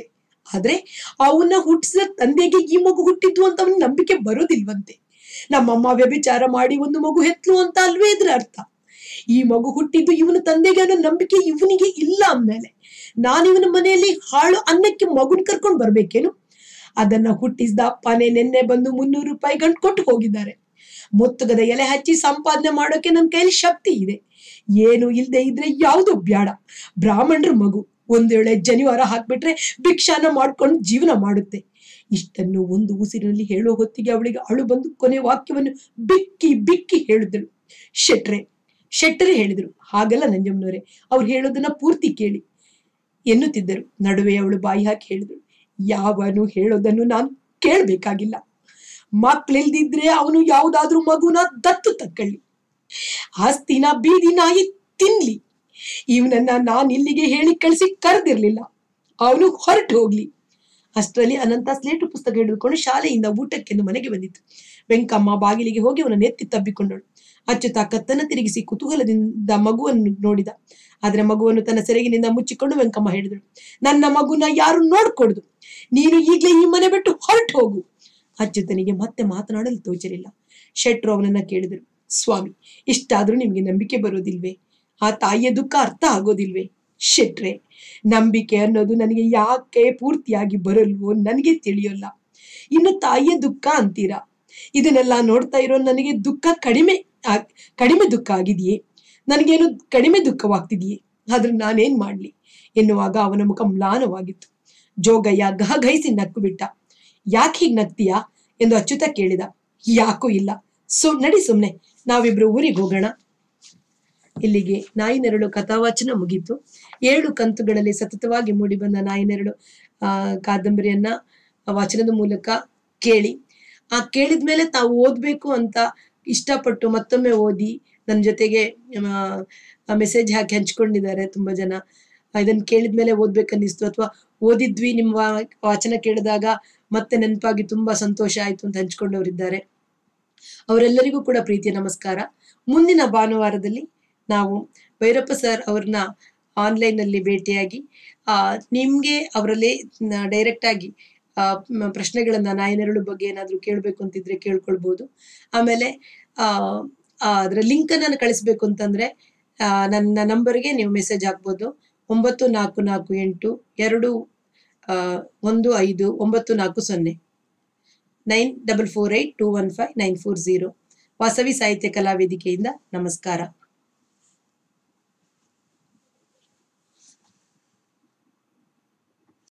ಆದ್ರೆ ಅವನ್ನ ಹುಟ್ಟಿಸಿದ ತಂದೆಗೆ ಈ ಮಗು ಹುಟ್ಟಿದ್ದು ಅಂತ ಅವನಿಗೆ ನಂಬಿಕೆ ಬರೋದಿಲ್ವಂತೆ. ನಮ್ಮಮ್ಮ ವ್ಯಭಿಚಾರ ಮಾಡಿ ಒಂದು ಮಗು ಹೆತ್ಲು ಅಂತ ಅಲ್ವೇ ಇದ್ರ ಅರ್ಥ. ಈ ಮಗು ಹುಟ್ಟಿದ್ದು ಇವನ ತಂದೆಗೆ ಅನ್ನೋ ನಂಬಿಕೆ ಇವನಿಗೆ ಇಲ್ಲ ಅಂದ್ಮೇಲೆ ನಾನು ಇವನ ಮನೆಯಲ್ಲಿ ಹಾಳು ಅನ್ನಕ್ಕೆ ಮಗುನ್ ಕರ್ಕೊಂಡು ಬರ್ಬೇಕೇನು? ಅದನ್ನ ಹುಟ್ಟಿಸಿದ ಅಪ್ಪನೇ ನಿನ್ನೆ ಬಂದು ಮುನ್ನೂರು ರೂಪಾಯಿ ಗಂಟು ಕೊಟ್ಟು ಹೋಗಿದ್ದಾರೆ. ಮುತ್ತುಗದ ಎಲೆ ಹಚ್ಚಿ ಸಂಪಾದನೆ ಮಾಡೋಕೆ ನನ್ನ ಕೈಯಲ್ಲಿ ಶಕ್ತಿ ಇದೆ. ಏನು ಇಲ್ದೆ ಇದ್ರೆ ಯಾವುದು ಬ್ಯಾಡ. ಬ್ರಾಹ್ಮಣರ ಮಗು ಒಂದ್ ವೇಳೆ ಜನಿವಾರ ಹಾಕ್ಬಿಟ್ರೆ ಭಿಕ್ಷಾನ ಮಾಡ್ಕೊಂಡು ಜೀವನ ಮಾಡುತ್ತೆ. ಇಷ್ಟನ್ನು ಒಂದು ಉಸಿರಿನಲ್ಲಿ ಹೇಳೋ ಹೊತ್ತಿಗೆ ಅವಳಿಗೆ ಅಳು ಬಂದು ಕೊನೆ ವಾಕ್ಯವನ್ನು ಬಿಕ್ಕಿ ಬಿಕ್ಕಿ ಹೇಳಿದಳು. ಶೆಟ್ರೆ ಶೆಟ್ಟರೆ ಹೇಳಿದ್ರು, ಹಾಗಲ್ಲ ನಂಜಮ್ಮನವರೇ, ಅವ್ರು ಹೇಳೋದನ್ನ ಪೂರ್ತಿ ಕೇಳಿ ಎನ್ನುತ್ತಿದ್ದರು. ನಡುವೆ ಅವಳು ಬಾಯಿ ಹಾಕಿ ಹೇಳಿದಳು, ಯಾವನು ಹೇಳೋದನ್ನು ನಾನು ಕೇಳ್ಬೇಕಾಗಿಲ್ಲ. ಮಕ್ಳಿಲ್ದಿದ್ರೆ ಅವನು ಯಾವುದಾದ್ರೂ ಮಗುನ ದತ್ತು ತಕ್ಕಳ್ಳಿ, ಆಸ್ತಿನ ಬೀದಿ ನಾಯಿ ತಿನ್ಲಿ. ಇವನನ್ನ ನಾನು ಇಲ್ಲಿಗೆ ಹೇಳಿ ಕಳಿಸಿ ಕರೆದಿರ್ಲಿಲ್ಲ. ಅವನು ಹೊರಟು ಹೋಗ್ಲಿ. ಅಷ್ಟರಲ್ಲಿ ಅನಂತ ಸ್ಲೇಟು ಪುಸ್ತಕ ಹಿಡಿದುಕೊಂಡು ಶಾಲೆಯಿಂದ ಊಟಕ್ಕೆಂದು ಮನೆಗೆ ಬಂದಿತ್ತು. ವೆಂಕಮ್ಮ ಬಾಗಿಲಿಗೆ ಹೋಗಿ ಅವನನ್ನು ಎತ್ತಿ ತಬ್ಬಿಕೊಂಡಳು. ಅಚ್ಚುತ ಕತ್ತನ್ನ ತಿರುಗಿಸಿ ಕುತೂಹಲದಿಂದ ಮಗುವನ್ನು ನೋಡಿದ. ಆದ್ರೆ ಮಗುವನ್ನು ತನ್ನ ಸೆರಗಿನಿಂದ ಮುಚ್ಚಿಕೊಂಡು ವೆಂಕಮ್ಮ ಹೇಳಿದಳು, ನನ್ನ ಮಗುನ ಯಾರು ನೋಡ್ಕೊಡುದು, ನೀನು ಈಗ್ಲೇ ಈ ಮನೆ ಬಿಟ್ಟು ಹೊರಟು ಹೋಗು. ಅಚ್ಯುತನಿಗೆ ಮತ್ತೆ ಮಾತನಾಡಲು ತೋಚಲಿಲ್ಲ. ಶೆಟ್ರು ಅವನನ್ನ ಕೇಳಿದರು, ಸ್ವಾಮಿ, ಇಷ್ಟಾದ್ರೂ ನಿಮ್ಗೆ ನಂಬಿಕೆ ಬರೋದಿಲ್ವೇ? ಆ ತಾಯಿಯ ದುಃಖ ಅರ್ಥ ಆಗೋದಿಲ್ವೇ? ಶೆಟ್ರೆ, ನಂಬಿಕೆ ಅನ್ನೋದು ನನಗೆ ಯಾಕೆ ಪೂರ್ತಿಯಾಗಿ ಬರಲ್ವೋ ನನಗೆ ತಿಳಿಯೋಲ್ಲ. ಇನ್ನು ತಾಯಿಯ ದುಃಖ ಅಂತೀರಾ, ಇದನ್ನೆಲ್ಲ ನೋಡ್ತಾ ಇರೋ ನನಗೆ ದುಃಖ ಕಡಿಮೆ ಕಡಿಮೆ ದುಃಖ ಆಗಿದೆಯೇ? ನನಗೇನು ಕಡಿಮೆ ದುಃಖವಾಗ್ತಿದೆಯೇ? ಆದ್ರೆ ನಾನೇನ್ ಮಾಡ್ಲಿ ಎನ್ನುವಾಗ ಅವನ ಮುಖ ಮ್ಲಾನವಾಗಿತ್ತು. ಜೋಗಯ್ಯ ಗಹಗಹಿಸಿ ನಕ್ಕು ಬಿಟ್ಟ. ಯಾಕೆ ಹೀಗ್ ನಗ್ತೀಯಾ ಎಂದು ಅಚ್ಯುತ ಕೇಳಿದ. ಯಾಕೂ ಇಲ್ಲ, ಸು ನಡಿ ಸುಮ್ನೆ, ನಾವಿಬ್ರು ಊರಿಗೆ ಹೋಗೋಣ. ಇಲ್ಲಿಗೆ ನಾಯಿನೆರಳು ಕಥಾವಾಚನ ಮುಗೀತು. ಏಳು ಕಂತುಗಳಲ್ಲಿ ಸತತವಾಗಿ ಮೂಡಿಬಂದ ನಾಯಿನೆರಳು ಆ ಕಾದಂಬರಿಯನ್ನ ವಾಚನದ ಮೂಲಕ ಕೇಳಿ, ಆ ಕೇಳಿದ್ಮೇಲೆ ತಾವು ಓದ್ಬೇಕು ಅಂತ ಇಷ್ಟಪಟ್ಟು ಮತ್ತೊಮ್ಮೆ ಓದಿ ನನ್ನ ಜೊತೆಗೆ ಮೆಸೇಜ್ ಹಾಕಿ ಹಂಚ್ಕೊಂಡಿದ್ದಾರೆ ತುಂಬಾ ಜನ. ಇದನ್ನ ಕೇಳಿದ್ಮೇಲೆ ಓದ್ಬೇಕನ್ನಿಸ್ತು, ಅಥವಾ ಓದಿದ್ವಿ ನಿಮ್ಮ ವಾಚನ ಕೇಳಿದಾಗ ಮತ್ತೆ ನೆನಪಾಗಿ ತುಂಬಾ ಸಂತೋಷ ಆಯ್ತು ಅಂತ ಹಂಚ್ಕೊಂಡವರಿದ್ದಾರೆ. ಅವರೆಲ್ಲರಿಗೂ ಕೂಡ ಪ್ರೀತಿಯ ನಮಸ್ಕಾರ. ಮುಂದಿನ ಭಾನುವಾರದಲ್ಲಿ ನಾವು ಭೈರಪ್ಪ ಸರ್ ಅವ್ರನ್ನ ಆನ್ಲೈನ್ ಅಲ್ಲಿ ಭೇಟಿಯಾಗಿ ಆ ನಿಮ್ಗೆ ಅವರಲ್ಲಿ ಡೈರೆಕ್ಟ್ ಆಗಿ ಆ ಪ್ರಶ್ನೆಗಳನ್ನ ನಾಯಿನೆರಳು ಬಗ್ಗೆ ಏನಾದ್ರು ಕೇಳ್ಬೇಕು ಅಂತಿದ್ರೆ ಕೇಳ್ಕೊಳ್ಬಹುದು. ಆಮೇಲೆ ಆ ಅದ್ರ ಲಿಂಕ್ ಅನ್ನ ಕಳಿಸ್ಬೇಕು ಅಂತಂದ್ರೆ ಆ ನನ್ನ ನಂಬರ್ಗೆ ನೀವು ಮೆಸೇಜ್ ಹಾಕ್ಬೋದು. ಒಂಬತ್ತು ನಾಲ್ಕು ನಾಲ್ಕು ಎಂಟು ಎರಡು ಆ ಒಂದು ಐದು ಒಂಬತ್ತು ನಾಲ್ಕು ಸೊನ್ನೆ nine double four eight two one five nine four zero. Vasavi Sahitya Kala ವೇದಿಕೆಯಿಂದ ನಮಸ್ಕಾರ.